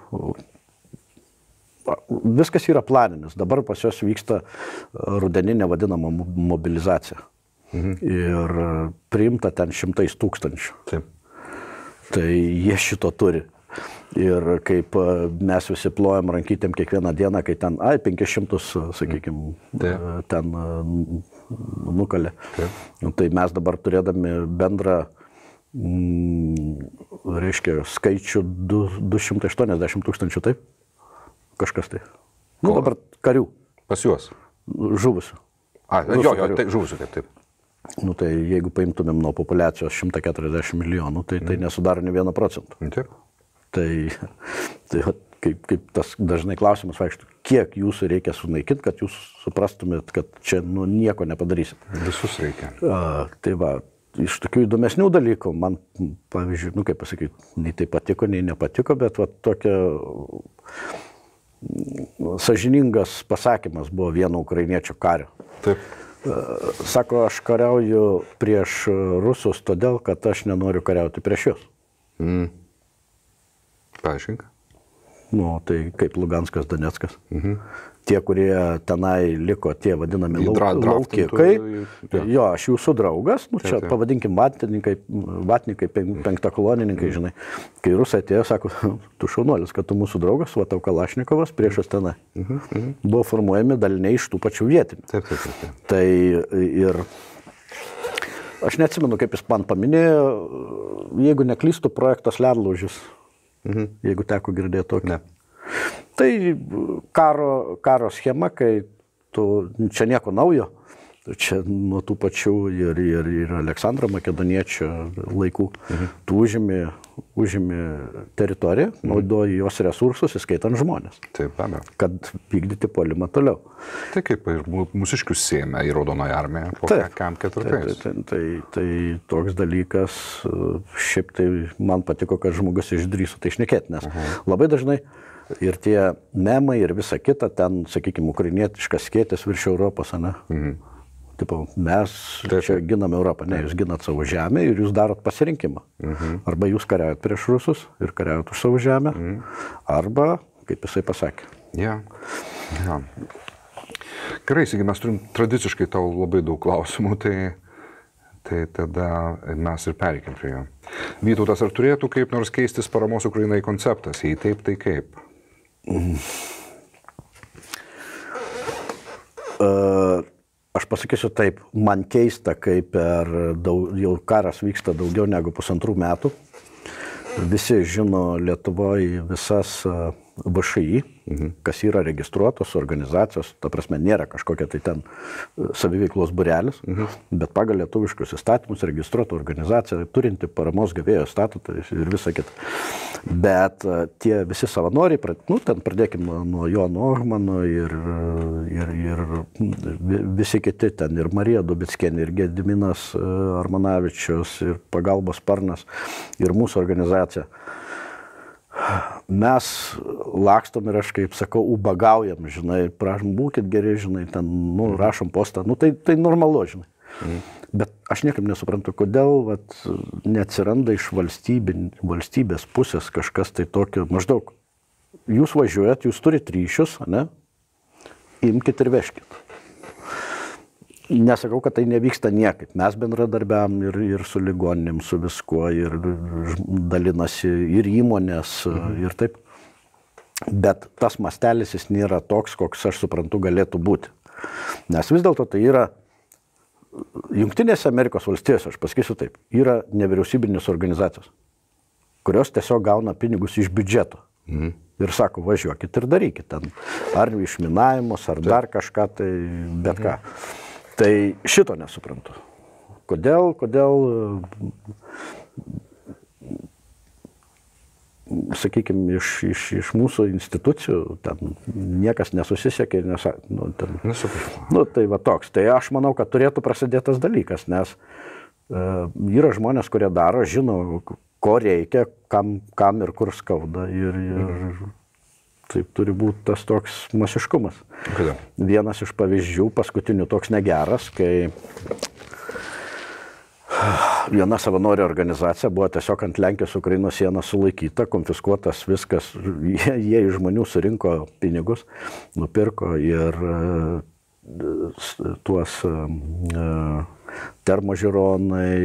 viskas yra planinis, dabar pas jas vyksta rudeninė vadinama mobilizacija. Mhm. Ir priimta ten šimtais tūkstančių. Taip. Tai jie šito turi. Ir kaip mes visi plojam rankytėm kiekvieną dieną, kai ten, ai, penkis šimtus, sakykime, ten nukalė. Taip. Tai mes dabar turėdami bendrą Mm, reiškia, skaičių du šimtai aštuoniasdešimt tūkstančių, taip? Kažkas tai. Nu, Ko? dabar karių. Pas juos? Žuvusių. A, jo, jo, taip, žuvusių, taip, taip. Nu, tai jeigu paimtumėm nuo populiacijos šimtą keturiasdešimt milijonų, tai tai nesudaro ne vieną procentą. Taip. Tai, tai kaip, kaip tas dažnai klausimas vaikštų, kiek jūsų reikia sunaikinti, kad jūs suprastumėt, kad čia nu, nieko nepadarysit. Visus reikia. A, tai va. Iš tokių įdomesnių dalykų, man, pavyzdžiui, nu kaip pasakyti, nei tai patiko, nei nepatiko, bet va, tokia sąžiningas pasakymas buvo vieno ukrainiečio kario. Taip. Sako, aš kariauju prieš rusus todėl, kad aš nenoriu kariauti prieš juos. Mm. Paaiškink. Nu, tai kaip Luganskas, Doneckas. Mhm. Tie, kurie tenai liko, tie vadinami lauk, laukikai. Ja. Jo, aš jūsų draugas, nu, čia taip, taip. Pavadinkim vatnininkai, vatnininkai, penktakolonininkai, žinai. Kai rusai atėjo, sako, tu šaunuolis, kad tu mūsų draugas, va tau Kalašnikovas priešas tenai. Mhm, mhm. Buvo formuojami daliniai iš tų pačių vietinių. Taip, taip, taip, taip. Tai ir aš neatsimenu, kaip jis man paminėjo, jeigu neklystu, projektas Ledlaužis. Mhm. Jeigu teko girdėti tokį. Ne. Tai karo, karo schema, kai tu, čia nieko naujo, čia nuo tų pačių ir, ir, ir Aleksandro Makedoniečio laikų, mhm. tu užimi, užimi teritoriją, mhm. naudoji jos resursus, įskaitant žmonės. Taip, be abejo. Kad vykdyti puolimą toliau. Tai kaip ir mūsiškius sėmė į Raudonąją armiją po kam ketvirtais. Tai, tai, tai, tai toks dalykas, šiaip tai man patiko, kad žmogus išdrįso tai šnekėti, nes mhm. labai dažnai ir tie memai ir visa kita, ten, sakykime, ukrainietiškas skėtis virš Europos, ne? Mhm. Tipo, mes taip, čia giname Europą, ne, jūs ginat savo žemę ir jūs darot pasirinkimą. Mhm. Arba jūs kariaujat prieš rusus ir kariaujat už savo žemę, mhm. arba, kaip jisai pasakė. Ja. Ja. Gerai, Sigi, mes turim tradiciškai tau labai daug klausimų, tai, tai tada mes ir pereikim prie jo. Vytautas, ar turėtų kaip nors keistis paramos Ukrainai konceptas? Jei taip, tai kaip? Mm. Uh, aš pasakysiu taip, man keista, kai per daug, jau karas vyksta daugiau negu pusantrų metų, visi žino Lietuvoje visas V Š I, mhm. kas yra registruotos organizacijos, ta prasme nėra kažkokia tai ten saviveiklos būrelis, mhm. bet pagal lietuviškus įstatymus registruota organizacija, turinti paramos gavėjo statutą ir visą kitą. Bet tie visi savanoriai, nu, ten pradėkime nuo, nuo Jono Ohmano ir, ir, ir visi kiti ten, ir Marija Dubickienė, ir Gediminas Armanavičius, ir Pagalbos sparnas, ir mūsų organizacija. Mes lakstom ir aš, kaip sakau, ubagaujam, žinai, prašom, būkit geri, žinai, ten, nu, rašom postą, nu, tai, tai normalu, žinai. Mm. Bet aš niekam nesuprantu, kodėl vat, neatsiranda iš valstybės pusės kažkas tai tokio, maždaug, jūs važiuojat, jūs turite ryšius, ne, imkit ir vežkit. Nesakau, kad tai nevyksta niekaip. Mes bendradarbiavam ir, ir su ligoninėm, su viskuo, ir dalinasi ir įmonės, mhm. ir taip. Bet tas mastelis jis nėra toks, koks aš suprantu galėtų būti. Nes vis dėlto tai yra Jungtinėse Amerikos valstijose, aš pasakysiu taip, yra nevyriausybinės organizacijos, kurios tiesiog gauna pinigus iš biudžeto. Mhm. Ir sako, važiuokit ir darykit ten. Ar išminavimus, ar taip. Dar kažką, tai bet ką. Mhm. Tai šito nesuprantu. Kodėl, kodėl, sakykime, iš, iš, iš mūsų institucijų ten niekas nesusisiekė ir nesakė, nu, ten, nu, tai va toks. Tai aš manau, kad turėtų prasidėtas dalykas, nes e, yra žmonės, kurie daro, žino, ko reikia, kam, kam ir kur skauda. Ir, ir, taip turi būti tas toks masiškumas. Kodėl? Vienas iš pavyzdžių, paskutinių toks negeras, kai viena savanorių organizacija buvo tiesiog ant Lenkijos-Ukrainos sienos sulaikyta, konfiskuotas viskas, jie, jie iš žmonių surinko pinigus, nupirko ir tuos termožiūronai,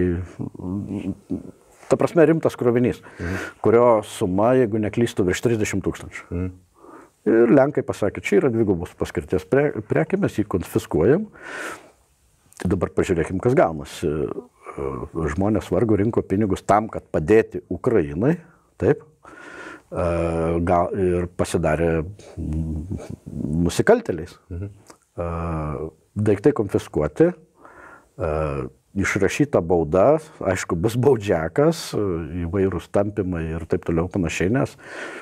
ta prasme rimtas krovinys, mhm. kurio suma, jeigu neklystų, virš trisdešimt tūkstančių. Mhm. Ir Lenkai pasakė, čia yra dvigubos paskirties pre, prekė, mes jį konfiskuojam. Tai dabar pažiūrėkim, kas gaunasi. Žmonės vargo rinko pinigus tam, kad padėti Ukrainai, taip, gal, ir pasidarė nusikaltėliais. Mhm. Daiktai konfiskuoti, išrašyta bauda, aišku, bus baudžiakas, įvairūs tampimai ir taip toliau panašiai, nes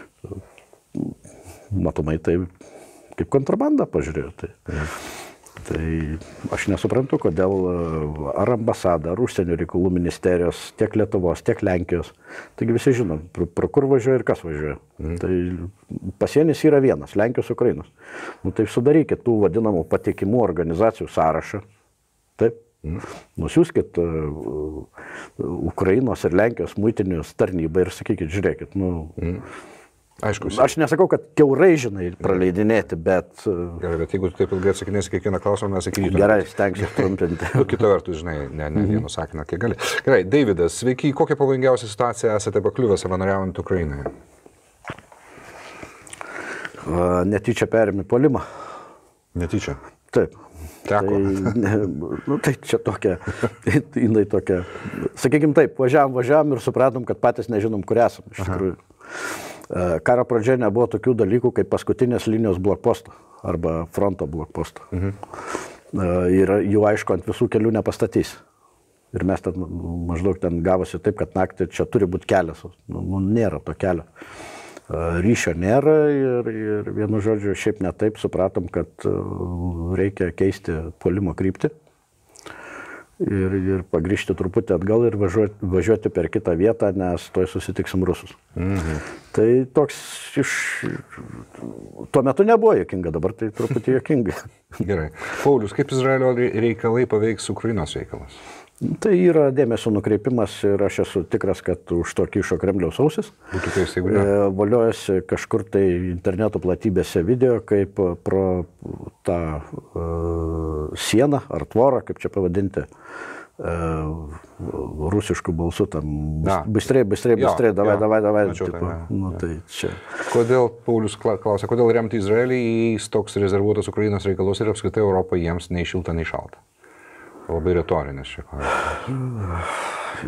matomai tai kaip kontrabanda pažiūrėjo. Tai, tai aš nesuprantu, kodėl ar ambasada, ar užsienio reikalų ministerijos, tiek Lietuvos, tiek Lenkijos, taigi visi žinom, pro, pro kur važiuoja ir kas važiuoja. Mm. Tai pasienis yra vienas, Lenkijos, Ukrainos. Nu, tai sudarykit tų vadinamų patikimų organizacijų sąrašą. Taip. Mm. Nusiųskit uh, Ukrainos ir Lenkijos muitinius tarnybą ir sakykit, žiūrėkit, nu... Mm. Aišku, aš nesakau, kad kiaurai, žinai, praleidinėti, bet... Gerai, bet jeigu tu taip ilgai atsakinėsi kiekvieną klausimą, mes sakytume... Gerai, stengsiu trumpinti. Kita vertus, žinai, ne, ne vienu sakinį, kiek gali. Gerai, Deividas, sveiki, kokią pavojingiausią situaciją esate pakliuvę savanoriaujant Ukrainoje? Netyčia perėmė puolimą. Netyčia? Taip. Teko. Tai, ne, nu, tai čia tokia, jinai tokia... Sakykime taip, važiavam, važiavam ir supratom, kad patys nežinom, kur esam, iš tikrųjų. Karo pradžioje nebuvo tokių dalykų kaip paskutinės linijos blokposto arba fronto blokposto. Mhm. Ir jų aišku ant visų kelių nepastatys. Ir mes ten maždaug ten gavosi taip, kad naktį čia turi būti kelias. Nu, nu, nėra to kelio. Ryšio nėra ir, ir vienu žodžiu šiaip ne taip supratom, kad reikia keisti puolimo kryptį. Ir, ir pagrįžti truputį atgal ir važiuoti, važiuoti per kitą vietą, nes toj susitiksim rusus. Mhm. Tai toks iš... Tuo metu nebuvo juokinga, dabar tai truputį juokinga. Gerai. Paulius, kaip Izraelio reikalai paveiks Ukrainos reikalas? Tai yra dėmesio nukreipimas ir aš esu tikras, kad už to kyšo Kremliaus ausis. Būtų keista, jeigu ne. Valiojasi kažkur tai interneto platybėse video, kaip pro tą uh, sieną ar tvorą, kaip čia pavadinti, uh, rusiškų balsų tam. Bistrai, bistrai, bistrai, davai, jo, davai, davai. Mačiau, tipo, tai, nu, tai čia. Kodėl, Paulius klausia, kodėl remti Izraelį, jis toks rezervuotas Ukrainos reikalus ir apskritai Europą jiems nei šilta, nei šalta? Labai retorinis čia klausimas. Čia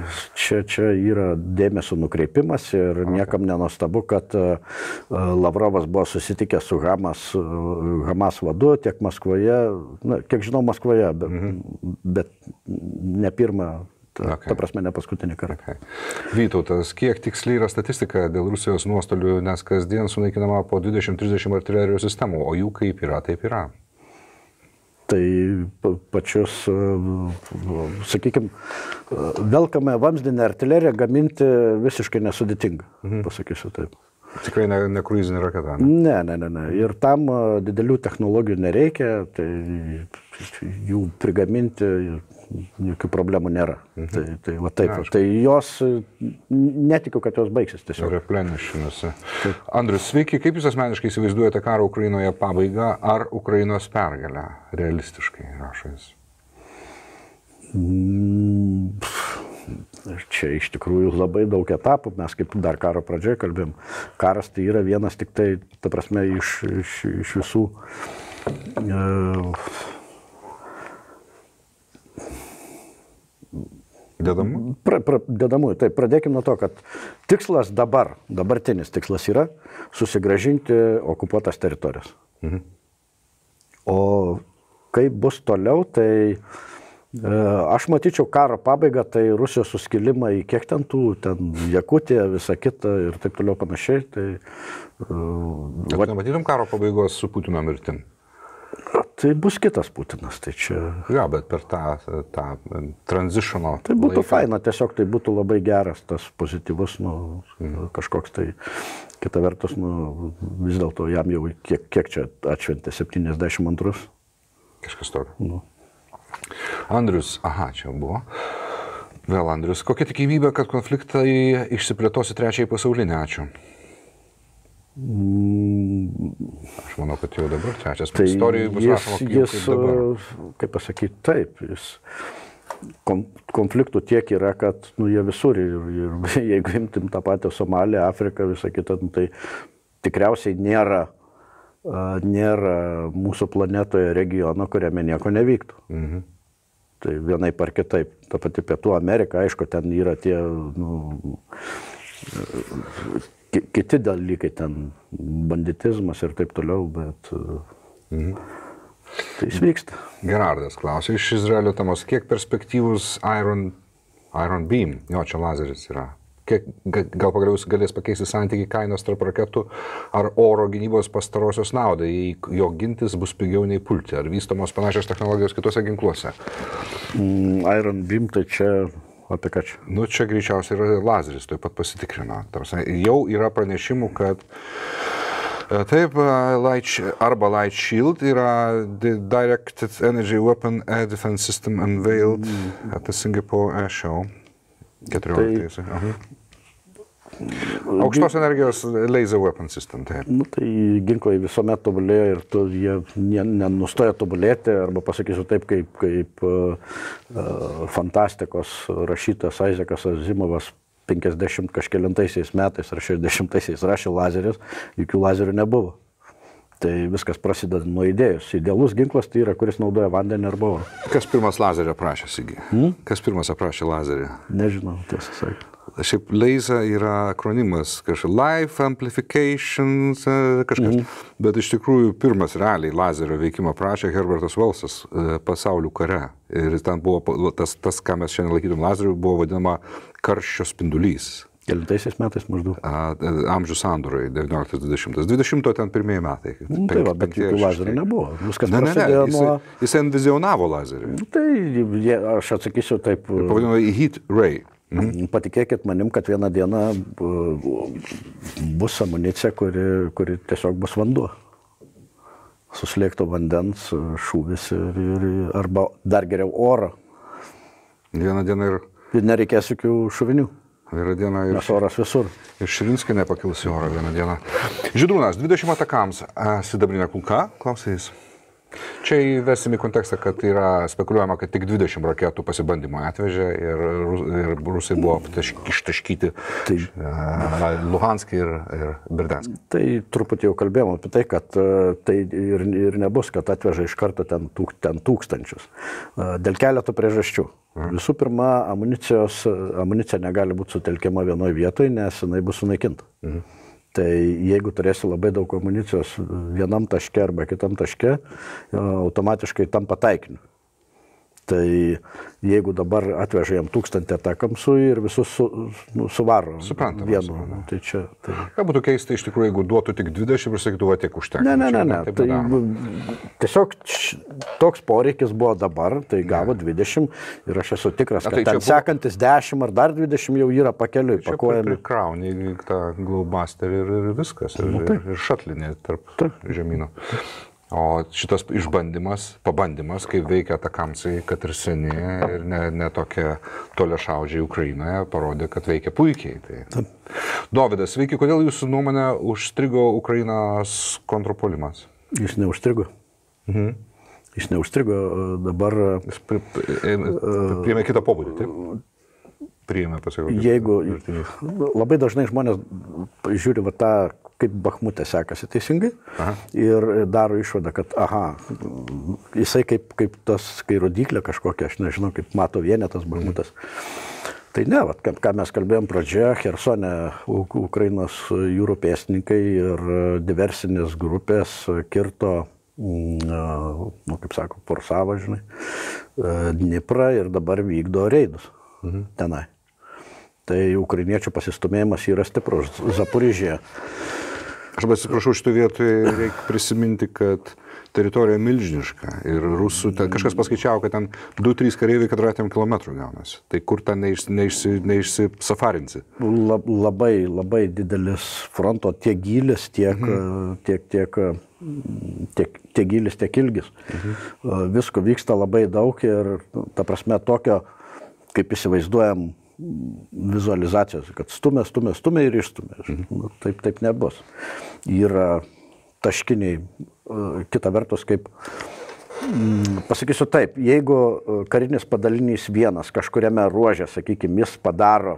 čia, čia yra dėmesio nukreipimas ir niekam nenuostabu, kad Lavrovas buvo susitikęs su Hamas, Hamas vadu tiek Maskvoje, na, kiek žinau, Maskvoje, bet, mhm. bet ne pirmą, ta, okay. ta prasme, ne paskutinį kartą. Okay. Vytautas, kiek tiksliai yra statistika dėl Rusijos nuostolių, nes kasdien sunaikinama po dvidešimt trisdešimt artilerijos sistemų, o jų kaip yra, taip yra. Tai pačius, sakykime, velkame vamzdinę artileriją gaminti visiškai nesudėtinga, mhm. pasakysiu taip. Tikrai ne, ne kruizinė raketa? Ne? ne, ne, ne, ne. Ir tam didelių technologijų nereikia, tai jų prigaminti jokių problemų nėra. Mhm. Tai, tai, va taip, ne, tai jos, netikiu, kad jos baigsis tiesiog. Replenišinasi. Andrius, sveiki, kaip jūs asmeniškai įsivaizduojate karo Ukrainoje pabaigą ar Ukrainos pergalę? Realistiškai, rašo jis. Mm, čia iš tikrųjų labai daug etapų, mes kaip dar karo pradžioje kalbėjom. Karas tai yra vienas tik tai, ta prasme, iš, iš, iš visų uh, Dedamų? Pra, pra, dedamų. Taip, pradėkime nuo to, kad tikslas dabar, dabartinis tikslas yra susigrąžinti okupuotas teritorijas. Mhm. O kaip bus toliau, tai e, aš matyčiau karo pabaigą, tai Rusijos suskilimą į kiek ten tų, ten Jakutija, visa kita ir taip toliau panašiai. Tai, e, va... Nematytum karo pabaigos su Putino mirtim? Tai bus kitas Putinas, tai čia... Ja, bet per tą, tą transitioną... Tai būtų laiką... faina, tiesiog tai būtų labai geras, tas pozityvus, nu, mm. kažkoks tai, kita vertus, nu, vis dėlto jam jau kiek, kiek čia atšventė, septyniasdešimt antrus. Kažkas tokio. Nu. Andrius, aha, čia buvo. Vėl Andrius, kokia tikimybė, kad konfliktai išsiplėtos į trečiąjį pasaulinį? Ačiū. Aš manau, kad jau dabar trečias tai istorijai bus rašoma, kaip, jis, kaip dabar. Kaip pasakyti, taip, jis konfliktų tiek yra, kad nu, jie visur ir, ir jeigu imtim tą patį Somaliją, Afriką, visą kitą, nu, tai tikriausiai nėra, nėra mūsų planetoje regiono, kuriame nieko nevyktų. Mhm. Tai vienai par kitaip. Ta pati Pietų Amerika, aišku, ten yra tie... Nu, kiti dalykai, ten banditizmas ir taip toliau, bet mhm. tai jis vyksta. Gerardas klausė iš Izraelio temos, kiek perspektyvus Iron, Iron Beam, jo čia lazeris yra, kiek, gal pagaliau galės pakeisti santykį kainos tarp raketų ar oro gynybos pastarosios naudai, jei jo gintis bus pigiau nei pulti, ar vystomos panašios technologijos kitose ginkluose? Mm, Iron Beam tai čia... Apie ką čia? Nu, čia greičiausiai yra lazeris, taip pat pasitikrino. Tarsi, jau yra pranešimų, kad taip, light, arba Light Shield yra Directed Energy Weapon Air Defense System unveiled mm. at the Singapore Air Show. keturioliktais. Tai, aukštos energijos laser weapon system. Taip. Nu, tai ginklai visuomet tobulėjo ir tu, jie nenustoja tobulėti, arba pasakysiu taip, kaip, kaip uh, fantastikos rašytas Isaakas Azimovas penkiasdešimt kažkelintaisiais metais ar šešiasdešimtaisiais rašė lazeris, jokių lazerių nebuvo. Tai viskas prasideda nuo idėjos. Idealus ginklas tai yra, kuris naudoja vandenį arba orą. Kas pirmas lazerio aprašė, Sigi? Hmm? Kas pirmas aprašė lazerį? Nežinau, tiesą sakant. Šiaip laser yra akronimas, kažkas life amplification, kažkas, mm. bet iš tikrųjų pirmas realiai lazerio veikimą prašė Herbertas Wellsas Pasaulių kare. Ir ten buvo tas, tas ką mes šiandien laikytum lazeriu, buvo vadinama karščio spindulys. Kelintaisiais metais maždaug? A, amžių sandūrai, devynioliktas dvidešimtas. dvidešimto ten pirmieji metai. Nu, tai va, bet jokių lazerių nebuvo. Viskas ne, ne, ne, nuo... jisai, jisai envizionavo lazerį. Nu, tai jie, aš atsakysiu taip. Pavadino į heat ray. Mhm. Patikėkit manim, kad vieną dieną bus amunicija, kuri, kuri tiesiog bus vanduo. Suslėgto vandens, šūvis ir, ir, arba dar geriau oro. Vieną dieną ir... Ir nereikės jokių šuvinių. Vieną dieną ir... Nes oras visur. Ir Širinskė nepakils į orą vieną dieną. Žydrūnas, dvidešimt atakams. Sidabrinė kulka, klausai jis. Čia įvesim į kontekstą, kad yra spekuliuojama, kad tik dvidešimt raketų pasibandymų atvežė ir, ir rusai buvo ištaškyti tai, Luhanskį ir, ir Berdianskį. Tai truputį jau kalbėjom apie tai, kad tai ir, ir nebus, kad atveža iš karto ten, tūk, ten tūkstančius. Dėl keletų priežasčių. Mhm. Visų pirma, amunicija negali būti sutelkiama vienoje vietoje, nes jinai bus sunaikinta. Mhm. Tai jeigu turėsi labai daug amunicijos vienam taške arba kitam taške, automatiškai tampa taikiniu. Tai jeigu dabar atveža jam tūkstantį atakamsų ir visus su, nu, suvaro Suprantama, vienu. Suprantama. Tai čia, tai... Ką būtų keista iš tikrųjų, jeigu duotų tik dvidešimt ir sakytų, va tiek užtenka. Ne, ne, ne, ne. Tai, tiesiog toks poreikis buvo dabar, tai gavo ne. dvidešimt ir aš esu tikras, kad tai ten buvo... sekantis dešimt ar dar dvidešimt jau yra pakeliui, pakuojami. Čia prikrauni tą Globemasterį ir, ir viskas, ir, nu, ir, ir šatlinė tarp taip. žemynų. O šitas išbandymas, pabandymas, kaip veikia atakamsai, kad ir seni ir ne, ne tokie toliašaudžiai Ukrainoje, parodė, kad veikia puikiai. Tai... Dovydas, sveiki, kodėl jūsų nuomonė užstrigo Ukrainos kontrpuolimas? Jis neužstrigo. Mhm. Jis neužstrigo dabar... Jis pri, pri, priėmė kitą pobūdį, taip? Priėmė pasakau. Jeigu labai dažnai žmonės žiūri va tą, kaip Bachmute sekasi teisingai aha. ir daro išvadą, kad aha, jisai kaip, kaip tas, kai rodiklė kažkokia, aš nežinau, kaip mato vienetas Bachmutas. Mm. Tai ne, vat, ką mes kalbėjom pradžioje, Chersone Ukrainos jūrų pėstininkai ir diversinės grupės kirto, nu, kaip sako, forsavo, žinai, Dniprą ir dabar vykdo reidus mhm. tenai. Tai ukrainiečių pasistumėjimas yra stiprus. Zaporižėje. Aš atsiprašau, šitoje vietoje reikia prisiminti, kad teritorija milžiniška ir rusų, ten, kažkas paskaičiavo, kad ten du trys kareiviai kvadratiniam kilometrų gaunasi. Tai kur ten neišsisafarinsi? Lab, labai, labai didelis fronto tiek gylis, tiek, mhm. tiek, tiek, tiek, tiek gylis, tiek ilgis. Mhm. Visko vyksta labai daug ir, ta prasme, tokio, kaip įsivaizduojam, vizualizacijos, kad stumė, stumė, stumė ir išstumė. Mhm. Taip, taip nebus. Yra taškiniai, kita vertus, kaip, pasakysiu taip, jeigu karinis padalinys vienas kažkuriame ruože, sakykime, jis padaro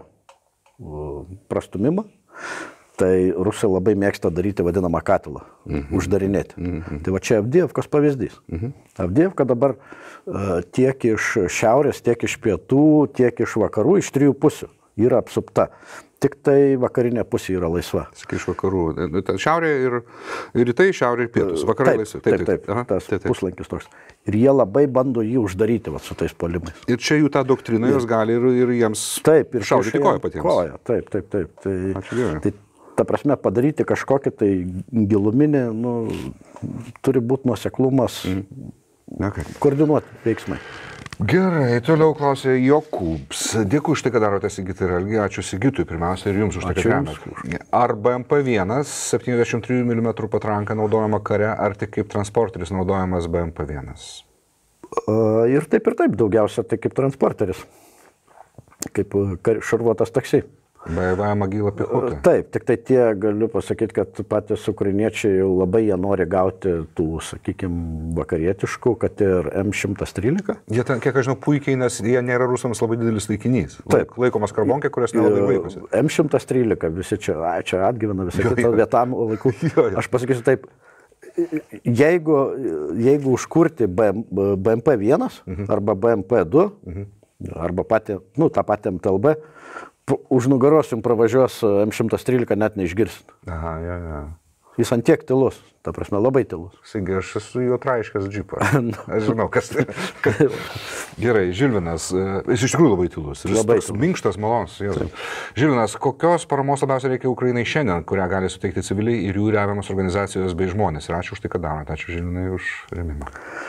prastumimą, tai rusai labai mėgsta daryti vadinamą katilą, mhm. uždarinėti. Mhm. Tai va čia Avdijevkos pavyzdys. Mhm. Avdijevka dabar tiek iš šiaurės, tiek iš pietų, tiek iš vakarų, iš trijų pusių yra apsupta. Tik tai vakarinė pusė yra laisva. Sakai, iš vakarų. Šiaurė ir, ir rytai, šiaurė ir pietus. Vakarai laisvi. Taip, taip, taip, taip. Tas taip, taip. Puslankis toks. Ir jie labai bando jį uždaryti va, su tais puolimais. Ir čia jų ta doktrina, jos gali ir, ir jiems taip, ir šaudyti koją patiems. Koja, taip, taip, taip. Tai, tai, ta prasme, padaryti kažkokį tai giluminį, nu, turi būti nuoseklumas, mm. okay. koordinuoti veiksmai. Gerai, toliau klausė Jokūbs. Dėkui už tai, kad darote Sigitai ir Algi. Ačiū Sigitui pirmiausia ir jums už tai, kad remėte. Ar B M P vienas septyniasdešimt trijų milimetrų patranka naudojama kare, ar tik kaip transporteris naudojamas B M P vienas? Uh, ir taip ir taip, daugiausia tai kaip transporteris. Kaip šarvuotas taksi. Bajavama gyla piechota. Taip, tik tai tie galiu pasakyti, kad patys ukrainiečiai labai jie nori gauti tų, sakykime, vakarietiškų, kad ir M šimtas trylika. Jie ten, kiek aš žinau, puikiai, nes jie nėra rusams labai didelis taikinys. Taip. Laikomas karbonkė, kurios nelabai laikosi. M šimtas trylika, visi čia, ai, čia atgyvena visą kitą vietam laikų. Jo, jo. Aš pasakysiu taip, jeigu, jeigu užkurti B M P vienas mhm. arba B M P du, mhm. arba patį, nu, tą patį M T L B, už nugaros jums pravažiuos M šimtas trylika, net neišgirsit. Aha, ja, ja. Jis ant tiek tylus, ta prasme, labai tylus. Saigi, aš esu jo traiškas džipą. Aš žinau, kas tai. Gerai, Žilvinas, jis iš tikrųjų labai tylus. Jis labai toks minkštas, malonus. Žilvinas, kokios paramos labiausiai reikia Ukrainai šiandien, kurią gali suteikti civiliai ir jų remiamos organizacijos bei žmonės? Ir ačiū už tai, kad darote. Ačiū, Žilvinai, už rėmimą.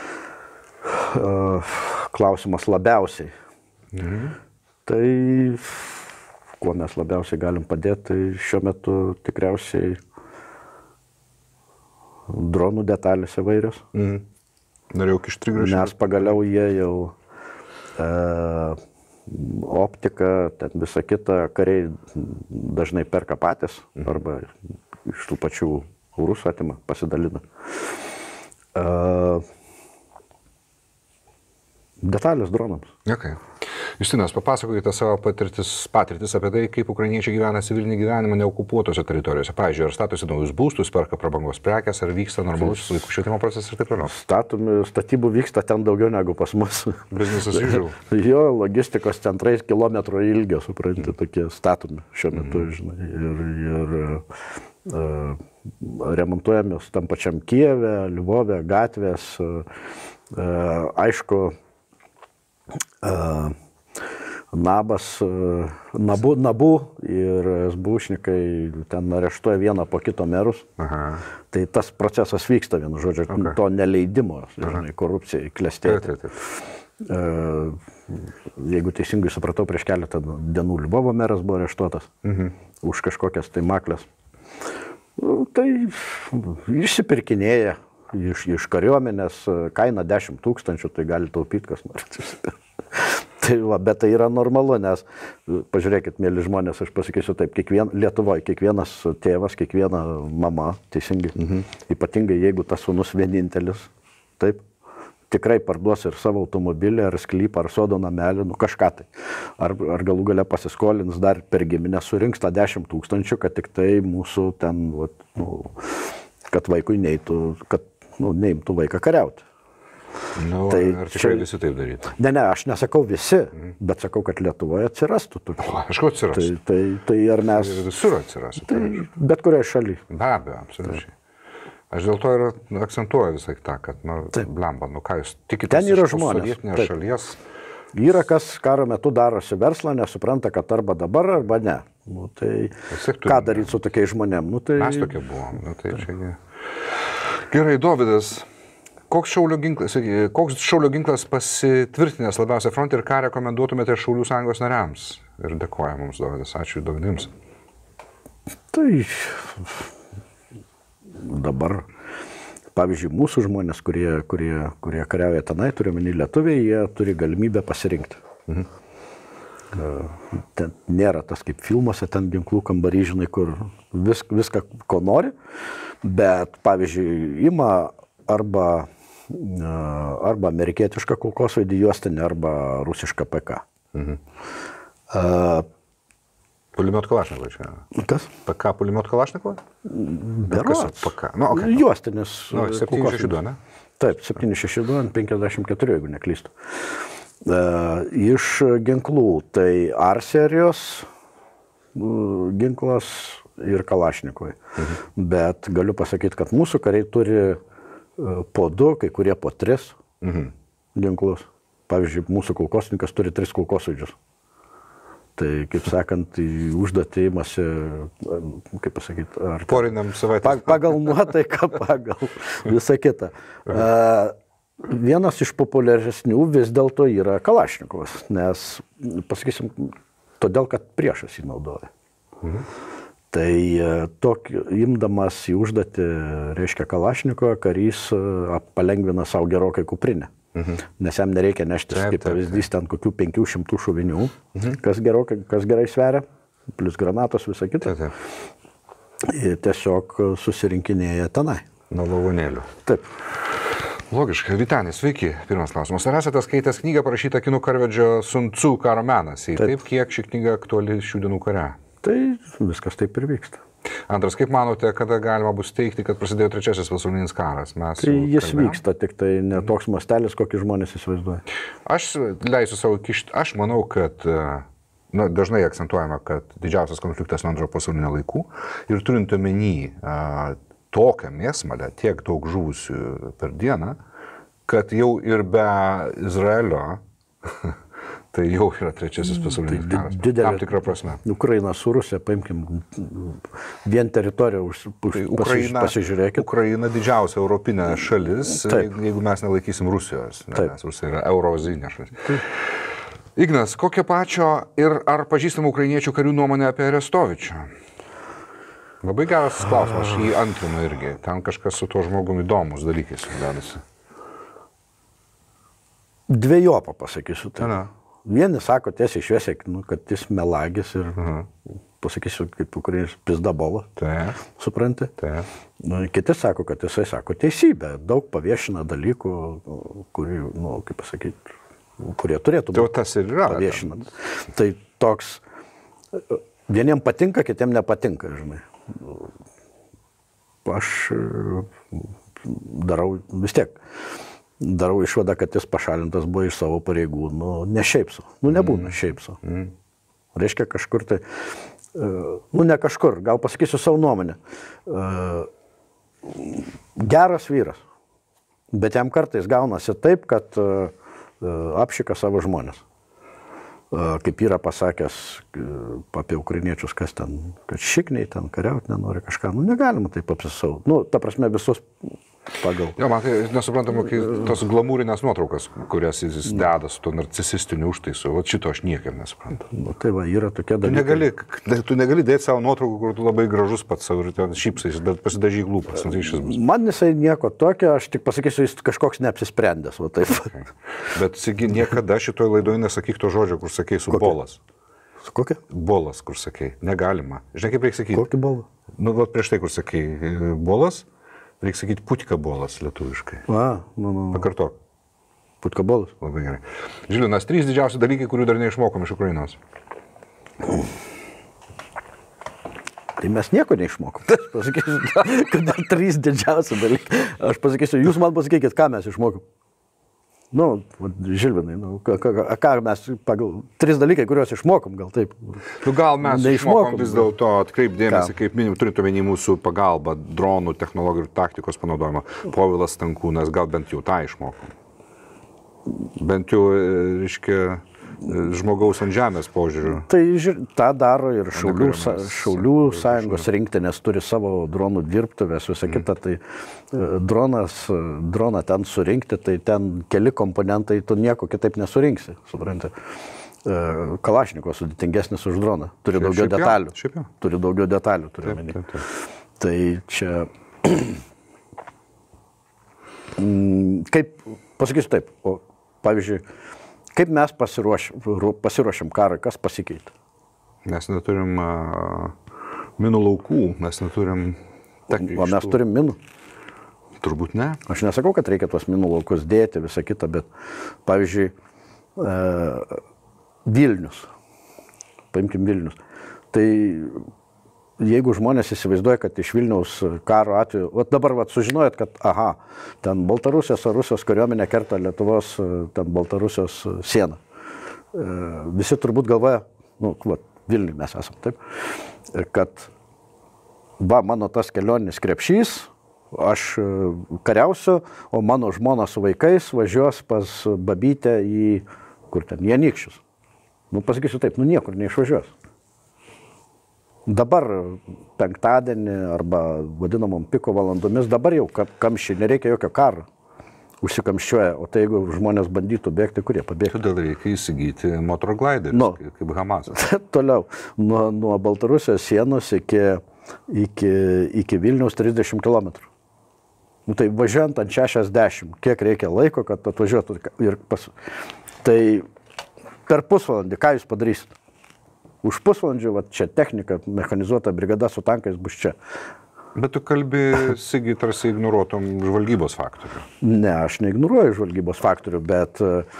Uh, klausimas labiausiai. Mhm. Tai... kuo mes labiausiai galim padėti, tai šiuo metu tikriausiai dronų detalės įvairios. Mhm. Norėjau kišti gražiai. Nes pagaliau jie jau e, optiką, ten visą kitą kariai dažnai perka patys, mhm. arba iš tų pačių rusų atima, pasidalina. E, Detalės dronams. Okay. Justinas, papasakokite savo patirtis, patirtis apie tai, kaip ukrainiečiai gyvena civilinį gyvenimą neokupuotose teritorijose. Pavyzdžiui, ar statosi naujus būstus, perka prabangos prekes, ar vyksta normalus vaikų švietimo procesas ir taip toliau. Statomi, statybų vyksta ten daugiau negu pas mus. Biznesas usual. Jo, logistikos centrai kilometro ilgio, suprantate, mm. tokie statomi šiuo metu, mm. žinai. Ir, ir uh, remontuojamės tam pačiam Kijeve, Lvove, gatvės. Uh, uh, aišku, uh, Nabas, Nabu, Nabu ir SBUšnikai ten areštuoja vieną po kito merus. Aha. Tai tas procesas vyksta, vienu žodžiu, okay. To neleidimo, žinai, korupcijai klestėti. Taip, taip, taip. Jeigu teisingai supratau, prieš keletą dienų Lvovo meras buvo areštuotas mhm. už kažkokias tai maklės. Tai išsipirkinėja iš, iš kariuomenės, kaina dešimt tūkstančių, tai gali taupyti kas nors. Tai va, bet tai yra normalu, nes, pažiūrėkit, mėly žmonės, aš pasakysiu taip, kiekvien, Lietuvoje kiekvienas tėvas, kiekviena mama, teisingai, mhm. ypatingai jeigu tas sūnus vienintelis, taip, tikrai parduos ir savo automobilį, ar sklypą, ar sodo namelį, nu kažką tai. Ar, ar galų gale pasiskolins dar per giminę, surinks tą dešimt tūkstančių, kad tik tai mūsų ten, va, nu, kad vaikui neįtų, kad nu, neimtų vaiką kariauti. Nu, tai ar tikrai čia, visi taip darytų? Ne, ne, aš nesakau visi, mm. bet sakau, kad Lietuvoje atsirastų tokių. Aišku, atsirastų. Tai, tai, tai ar mes... Tai visur atsirastų. Tai bet kurioje šalyje. Be abejo, absoliučiai. Aš dėl to ir akcentuoju visai tą, kad, nu, blemba, nu ką jūs tikitės ten yra iš sovietinės šalies? Yra kas karo metu darosi verslą, nesupranta, kad arba dabar, arba ne. Nu, tai ką daryti su tokiais žmonėm? Nu, tai... Mes tokie buvom. Nu, tai čia... Gerai, Dovydas. Koks šaulio ginklas, koks šaulio ginklas pasitvirtinęs labiausiai fronte ir ką rekomenduotumėte Šaulių sąjungos nariams? Ir dėkoja mums, Dovydas. Ačiū Dovydams. Tai dabar, pavyzdžiui, mūsų žmonės, kurie, kurie, kurie kariauja tenai, turiuomenį lietuviai, jie turi galimybę pasirinkti. Mhm. Ten nėra tas kaip filmuose, ten ginklų kambarį, žinai, kur vis, viską, ko nori, bet, pavyzdžiui, ima arba arba amerikietišką kulkosvaidį juostinį, arba rusišką P K. Mhm. Uh, Pulimet Kalašnikovą čia. Kas? P K Pulimet Kalašnikovą? Berods. P K. Nu, okay. Juostinis. Nu, septyni šeši du, ne? Taip, septyni šeši du, penkiasdešimt keturi, jeigu neklystu. Uh, iš ginklų, tai A serijos uh, ginklas ir Kalašnikovai. Mhm. Bet galiu pasakyti, kad mūsų kariai turi po du, kai kurie po tris mhm. ginklus. Pavyzdžiui, mūsų kulkosninkas turi tris kulkosvaidžius. Tai, kaip sakant, užduotį imasi, kaip pasakyti, ar... Porinam savaitę. Pagal nuotaiką, pagal visą kitą. Uh, vienas iš populiaresnių vis dėlto yra Kalašnikovas, nes, pasakysim, todėl, kad priešas jį naudoja. Mhm. Tai tokį, imdamas į užduotį, reiškia Kalašnikovą, karys palengvina savo gerokai kuprinę. Mhm. Nes jam nereikia neštis, taip, kaip pavyzdys, ten kokių penkių šimtų šovinių, mhm. kas, gerokai, kas gerai sveria, plus granatos, visą kitą. Taip, taip. Tiesiog susirinkinėja tenai. Nuo lavonėlių. Taip. Logiškai. Vytenis, sveiki. Pirmas klausimas. Ar esate skaitęs knygą parašytą kinų karvedžio Sun Tzu Karo menas? Taip. Taip, kiek ši knyga aktuali šių dienų kare? Tai viskas taip ir vyksta. Antras, kaip manote, kada galima bus teikti, kad prasidėjo trečiasis pasaulinis karas? Mes tai jis kalbėjom. Vyksta, tik tai ne toks mastelis, kokį žmonės įsivaizduoja. Aš leisiu savo kišti. Aš manau, kad na, dažnai akcentuojama, kad didžiausias konfliktas nuo antrojo pasaulinio laikų ir turint omeny tokią mėsmalę, tiek daug žuvusių per dieną, kad jau ir be Izraelio tai jau yra trečiasis pasaulinis karas. Didelė, tam tikrą prasme. Ukraina su Rusija, paimkim, vien teritoriją už, už, tai Ukraina, pasižiūrėkit. Ukraina didžiausia europinė šalis, Taip. Jeigu mes nelaikysim Rusijos, ne, nes Rusija yra eurozinė šalis. Taip. Ignas, kokia pačio ir ar pažįstamų ukrainiečių karių nuomonė apie Arestovičių? Labai geras klausimas, aš jį antrinu irgi. Ten kažkas su tuo žmogumi įdomus dalykais dedasi. Dvejopą pasakysiu. Tai. Na, na. Vieni sako tiesiai šviesiai, nu, kad jis melagis ir, uh-huh. pasakysiu, kaip ukrainiečiai, pizdabola. Taip. Supranti? Taip. Nu, kiti sako, kad jisai sako teisybę. Daug paviešina dalykų, kurių, nu, kaip pasakyti, kurie turėtų būti tas ir yra paviešinami. Tai toks, vieniem patinka, kitiem nepatinka, žinai. Aš darau vis tiek, darau išvadą, kad jis pašalintas buvo iš savo pareigų, nu, ne šiaip sau, nu, nebūna mm. šiaip sau. Mm. Reiškia kažkur tai, nu, ne kažkur, gal pasakysiu savo nuomonę. Geras vyras, bet jam kartais gaunasi taip, kad apšika savo žmonės. Kaip yra pasakęs apie ukrainiečius, kas ten, kad šikniai ten kariauti nenori kažką, nu negalima taip apsisau. Nu, ta prasme visus pagal. Jo, man tai nesuprantama, kai tos glamūrinės nuotraukas, kurias jis deda su to narcisistiniu užtaisu, o šito aš niekaip nesuprantu. Nu, tai va, yra tokie dalykai. Tu negali, tu negali dėti savo nuotraukų, kur tu labai gražus pats savo ir ten šypsais, bet pasidažyk lūpas. Man jisai nieko tokio, aš tik pasakysiu, jis kažkoks neapsisprendęs, va taip. Okay. Bet sigi, niekada šitoje laidoje nesakyk to žodžio, kur sakei su Kokia? Bolas. Su kokia? Bolas, kur sakei. Negalima. Žinai, kaip reikia sakyti? Kokį bolą? Nu, va, prieš tai, kur sakei bolas, reikia sakyti putika bolas lietuviškai. A, nu, nu. Pakartok. Putika bolas. Labai gerai. Žilinas, trys didžiausi dalykai, kurių dar neišmokom iš Ukrainos. Tai mes nieko neišmokom. Aš pasakysiu, kad dar trys didžiausi dalykai. Aš pasakysiu, jūs man pasakykit, ką mes išmokom. Nu, Žilvinai, nu, ką, ką, ką mes pagal tris dalykai, kuriuos išmokom, gal taip. Nu, gal mes išmokom vis dėlto atkreip dėmesį, kaip minim, turint omeny mūsų pagalbą, dronų, technologijų ir taktikos panaudojimą. Povilas Stankūnas, gal bent jau tą išmokom. Bent jau, reiškia, žmogaus ant žemės požiūrių. Tai tą daro ir Šaulių, šaulių sąjungos rinktinės turi savo dronų dirbtuvės, visą kitą. Tai dronas, droną ten surinkti, tai ten keli komponentai, tu nieko kitaip nesurinksi, supranti. Kalašnikos sudėtingesnis už droną, turi šiaip, daugiau šiaip detalių. Šiaip jau. Turi daugiau detalių, turiu omeny. Tai čia, kaip, pasakysiu taip, o, pavyzdžiui, kaip mes pasiruošim, pasiruošim karą, kas pasikeitė? Mes neturim uh, minų laukų, mes neturim... O mes turim minų? Turbūt ne. Aš nesakau, kad reikia tuos minų laukus dėti, visą kitą, bet pavyzdžiui, uh, Vilnius, paimkim Vilnius, tai jeigu žmonės įsivaizduoja, kad iš Vilniaus karo atveju, vat dabar vat sužinojot, kad aha, ten Baltarusijos ar Rusijos kariuomenė kerta Lietuvos, ten Baltarusijos sieną. Visi turbūt galvoja, nu, vat, Vilniui mes esam, taip, kad va, mano tas kelioninis krepšys, aš kariausiu, o mano žmona su vaikais važiuos pas babytę į, kur ten, į Anykščius. Nu, pasakysiu taip, nu, niekur neišvažiuos. Dabar penktadienį arba vadinamom piko valandomis, dabar jau kamščiai, nereikia jokio karo, užsikamščiuoja, o tai jeigu žmonės bandytų bėgti, kurie pabėgtų? Todėl reikia įsigyti motorglaiderį, nu, kaip Hamasas. Toliau, nuo, nuo Baltarusijos sienos iki, iki, iki Vilniaus trisdešimt kilometrų. Nu, tai važiuojant ant šešiasdešimt, kiek reikia laiko, kad atvažiuotų ir pas... Tai per pusvalandį, ką jūs padarysite? Už pusvalandžių, va, čia technika, mechanizuota brigada su tankais bus čia. Bet tu kalbi, Sigi, tarsi ignoruotum žvalgybos faktorių. Ne, aš neignoruoju žvalgybos faktorių, bet...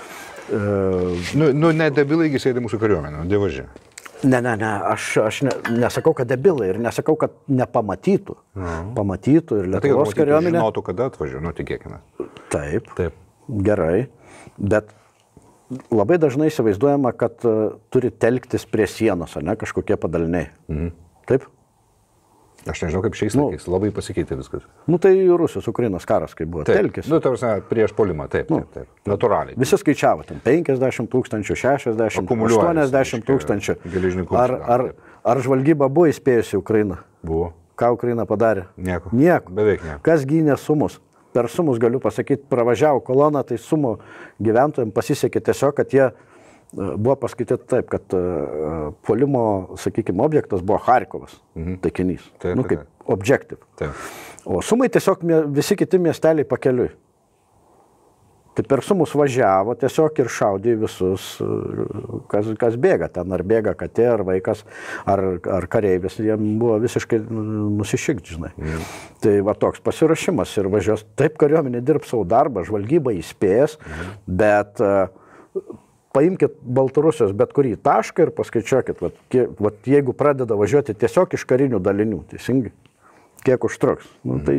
Uh, nu, nu, ne debilai sėdi mūsų kariuomenė, dievaži. Ne, ne, ne, aš, aš ne, nesakau, kad debilai ir nesakau, kad nepamatytų. No. Pamatytų ir Lietuvos tai, kariuomenė. Žinotų, kada atvažiuoja, nu tikėkime. Taip, Taip. Gerai, bet... Labai dažnai įsivaizduojama, kad uh, turi telktis prie sienos, ar ne, kažkokie padaliniai. Mhm. Taip? Aš nežinau, kaip šiais nu, laikais, labai pasikeitė viskas. Nu tai Rusijos, Ukrainos karas, kaip buvo, taip. Telkis. Nu, tarsi, prieš polimą, taip, nu, taip, taip, natūraliai. Visi skaičiavo, ten penkiasdešimt tūkstančių, šešiasdešimt, aštuoniasdešimt tūkstančių. Ar, ar, ar žvalgyba buvo įspėjusi Ukrainą? Buvo. Ką Ukraina padarė? Nieko. Nieko. Beveik nieko. Kas gynė Sumus? Per Sumus galiu pasakyti, pravažiavo koloną, tai Sumų gyventojams pasisekė tiesiog, kad jie buvo paskaityti taip, kad uh, puolimo, sakykime, objektas buvo Charkovas, mhm. taikinys, taip, nu kaip taip. Objective. Taip. O Sumai tiesiog visi kiti miesteliai pakeliui. Tai per Sumus važiavo tiesiog ir šaudė visus, kas, kas bėga ten, ar bėga katė, ar vaikas, ar, ar kareivis, jiem buvo visiškai nusišikti, žinai. Mm. Tai va toks pasiruošimas ir važiuos, taip kariuomenė dirbs savo darbą, žvalgyba įspės, mm. bet uh, paimkit Baltarusijos bet kurį tašką ir paskaičiuokit, vat, kie, vat, jeigu pradeda važiuoti tiesiog iš karinių dalinių, teisingai, kiek užtruks. Nu, tai,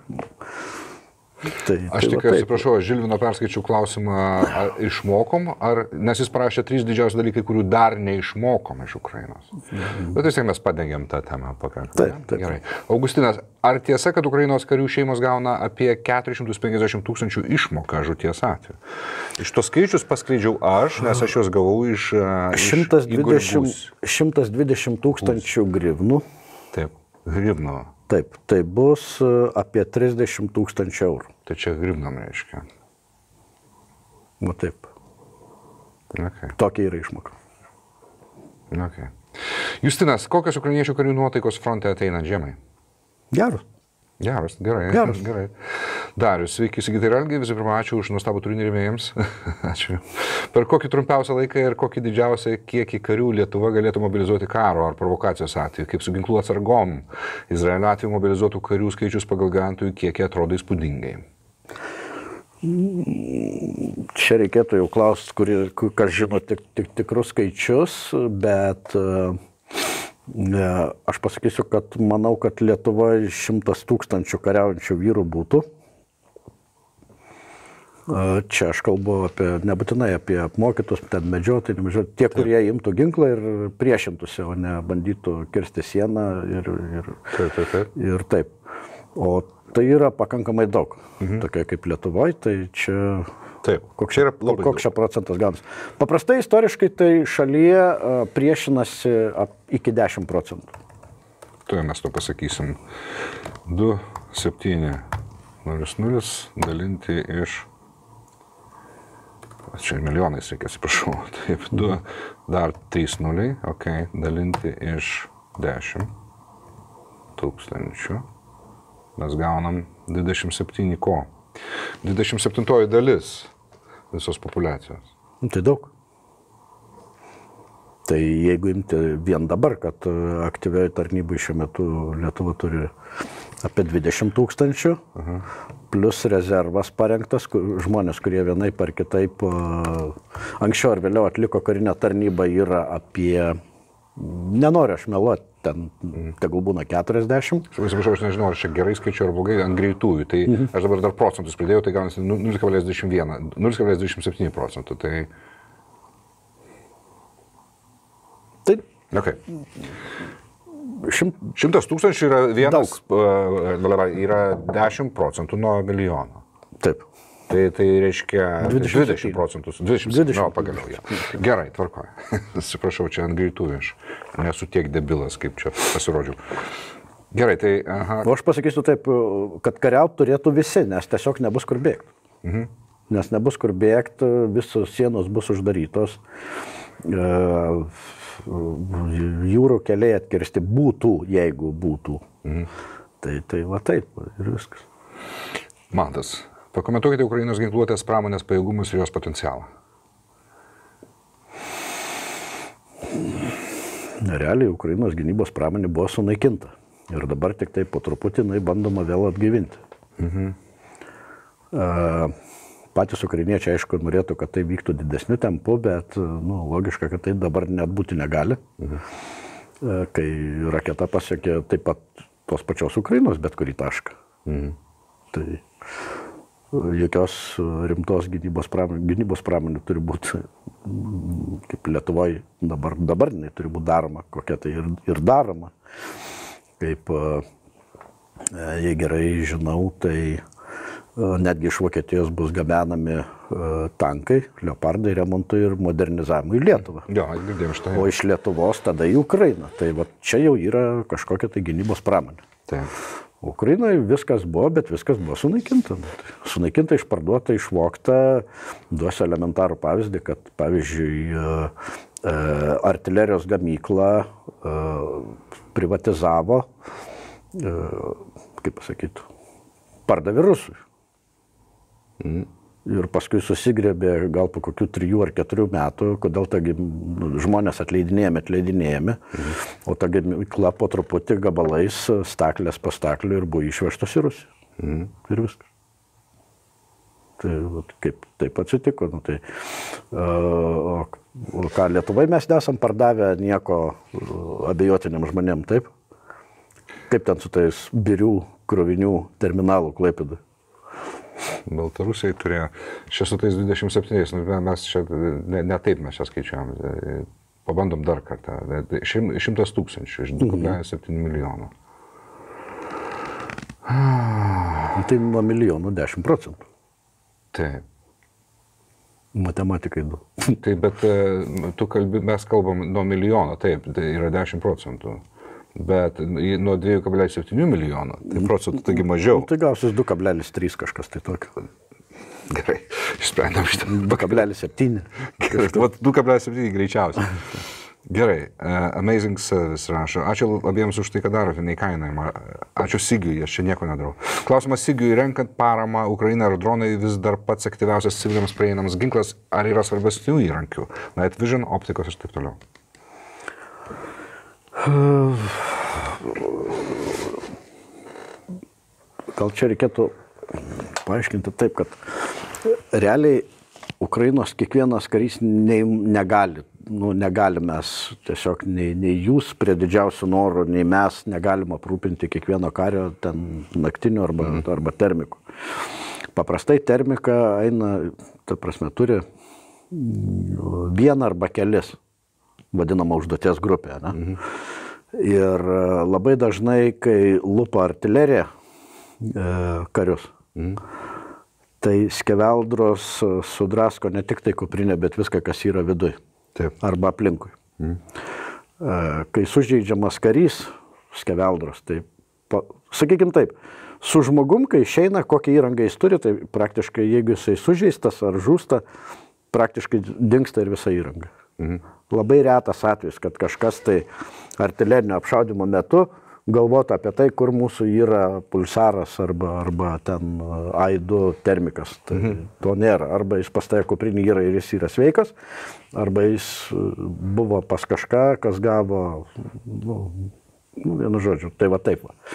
tai, Aš tai tik atsiprašau, Žilvino perskaičiau klausimą, ar išmokom, ar, nes jis prašė trys didžiausi dalykai, kurių dar neišmokom iš Ukrainos. Mhm. Bet vis tiek mes padengiam tą temą pakankamai. Taip, taip. Gerai. Augustinas, ar tiesa, kad Ukrainos karių šeimos gauna apie keturis šimtus penkiasdešimt tūkstančių išmoką žūties atveju? Iš tos skaičius paskleidžiau aš, nes aš juos gavau iš... šimtas dvidešimt tūkstančių grivnų. Taip, grivno. Taip, tai bus apie trisdešimt tūkstančių eurų. Tai čia grivnam reiškia. Va taip. Okay. Tokia yra išmoka. Okay. Justinas, kokios ukrainiečių karių nuotaikos fronte ateina žiemai? Geras. Geras, gerai. Geras. Gerai. Darius, sveiki, Sigitai ir Algi, visų pirma, ačiū už nuostabų turinį rėmėjams. Ačiū. Per kokį trumpiausią laiką ir kokį didžiausią kiekį karių Lietuva galėtų mobilizuoti karo ar provokacijos atveju, kaip su ginklų atsargom? Izraelio atveju mobilizuotų karių skaičius pagal gyventojų kiekį atrodo įspūdingai. Čia reikėtų jau klausti, kuri, kas žino tik, tik tikrus skaičius, bet aš pasakysiu, kad manau, kad Lietuvoje šimtas tūkstančių kariaujančių vyrų būtų. Čia aš kalbu apie, nebūtinai apie apmokytus, ten medžiotojai, nemedžiotojai, tie, kurie imtų ginklą ir priešintųsi, o ne bandytų kirsti sieną ir, ir, taip, taip, taip. ir taip. O tai yra pakankamai daug, mhm. tokia kaip Lietuvoje, tai čia... Taip, koks čia, koks čia procentas gaunasi. Paprastai istoriškai tai šalyje priešinasi iki dešimt procentų. Tuo mes to pasakysim. du, septyni, nulis nulis dalinti iš... Čia milijonais reikia, atsiprašau. Taip, du, dar trys nuliai, ok, dalinti iš dešimt tūkstančių. Mes gaunam dvidešimt septyni ko. dvidešimt septintoji dalis visos populiacijos. Tai daug. Tai jeigu imti vien dabar, kad aktyvioje tarnybai šiuo metu Lietuva turi apie dvidešimt tūkstančių, uh-huh. plus rezervas parengtas, žmonės, kurie vienaip ar kitaip anksčiau ar vėliau atliko karinę tarnybą, yra apie, nenoriu aš meluoti, ten mm. tegul būna keturiasdešimt. Aš atsiprašau, aš nežinau, ar čia gerai skaičiu ar blogai ant greitųjų. Tai mm-hmm. aš dabar dar procentus pridėjau, tai gaunasi nulis kablelis dvidešimt vienas, nulis kablelis dvidešimt septyni procentų. Tai... Taip. Okay. Šimt... Šimtas tūkstančių yra vienas, uh, yra dešimt procentų nuo milijono. Taip. Tai, tai reiškia dvidešimt procentus. dvidešimt, dvidešimt. No, pagaliau, ja. Gerai, tvarkoju. Atsiprašau, čia ant greitųjų aš nesu tiek debilas, kaip čia pasirodžiau. Gerai, tai... Aha. O aš pasakysiu taip, kad kariaut turėtų visi, nes tiesiog nebus kur bėgti. Mhm. Nes nebus kur bėgti, visos sienos bus uždarytos. Jūrų keliai atkirsti būtų, jeigu būtų. Mhm. Tai, tai va taip ir viskas. Mantas, pakomentuokite Ukrainos ginkluotės pramonės pajėgumus ir jos potencialą. Realiai Ukrainos gynybos pramonė buvo sunaikinta. Ir dabar tik tai po truputį jinai bandoma vėl atgaivinti. Mhm. Patys ukrainiečiai, aišku, norėtų, kad tai vyktų didesniu tempu, bet nu, logiška, kad tai dabar net būti negali. Mhm. Kai raketa pasiekė taip pat tos pačios Ukrainos bet kurį tašką. Mhm. Tai jokios rimtos gynybos pramonė, gynybos pramonė turi būti, kaip Lietuvoje dabar, dabar jinai turi būti daroma, kokia tai ir, ir daroma. Kaip, jei gerai žinau, tai netgi iš Vokietijos bus gabenami tankai, leopardai remontui ir modernizavimui į Lietuvą. Jo, girdėjau šitą. O iš Lietuvos tada į Ukrainą. Tai va, čia jau yra kažkokia tai gynybos pramonė. Taip. Ukrainoje viskas buvo, bet viskas buvo sunaikinta. Sunaikinta, išparduota, išvogta. Duosiu elementarų pavyzdį, kad pavyzdžiui artilerijos gamyklą privatizavo, kaip pasakytų, pardavė rusui. Mm. Ir paskui susigrėbė gal po kokių trijų ar keturių metų, kodėl ta žmonės atleidinėjami, atleidinėjami, mm. o ta gamykla po truputį gabalais, staklės po staklių ir buvo išvežtos į Rusiją. Mm. Ir viskas. Tai vat, kaip taip atsitiko. Nu, tai, o, o ką Lietuvai mes nesam pardavę nieko abejotiniam žmonėm, taip? Kaip ten su tais birių krovinių terminalų Klaipėdoj? Baltarusiai turėjo, čia su tais dvidešimt septyniais, mes čia, ne, ne taip mes čia skaičiavam, pabandom dar kartą, šimtas tūkstančių iš du kablelis septyni milijono. Tai nuo milijonų dešimt procentų. Taip. Matematikai du. Taip, bet tu kalbi, mes kalbam nuo milijono, taip, tai yra dešimt procentų. Bet nuo dviejų kablelis septynių milijonų, tai procentų taigi mažiau. Nu, tai gausis du kablelis trys kažkas tai tokio. Gerai, išsprendėm šitą. du kablelis septyni. Gerai, du kablelis septyni greičiausiai. Gerai, uh, Amazing Service rašo. Ačiū abiems už tai, ką darote, neįkainojama. Ačiū Sigiui, aš čia nieko nedarau. Klausimas Sigiui, renkant paramą Ukrainą ar dronai vis dar pats aktyviausias civiliams prieinamas ginklas, ar yra svarbesnių įrankių? Night Vision, optikos ir taip toliau. Gal čia reikėtų paaiškinti taip, kad realiai Ukrainos kiekvienas karys nei, negali, nu, negali mes tiesiog, nei, nei jūs prie didžiausių norų, nei mes negalim aprūpinti kiekvieno kario ten naktiniu arba, mm. arba termiku. Paprastai termika eina, ta prasme, turi vieną arba kelis, vadinama užduoties grupė. Ne? Mhm. Ir labai dažnai, kai lupa artilerija e, karius, mhm. tai skeveldros sudrasko ne tik tai kuprinę, bet viską, kas yra viduj. Taip. Arba aplinkui. Mhm. E, kai sužeidžiamas karys, skeveldros, tai, pa, sakykim taip, su žmogum, kai išeina, kokią įrangą jis turi, tai praktiškai, jeigu jisai sužeistas ar žūsta, praktiškai dingsta ir visa įranga. Mhm. Labai retas atvejis, kad kažkas tai artilerinio apšaudimo metu galvotų apie tai, kur mūsų yra pulsaras arba, arba ten A I du termikas. Tai mhm. to nėra. Arba jis pas tai kuprinį yra ir jis yra sveikas, arba jis buvo pas kažką, kas gavo, nu, nu vienu žodžiu, tai va taip va.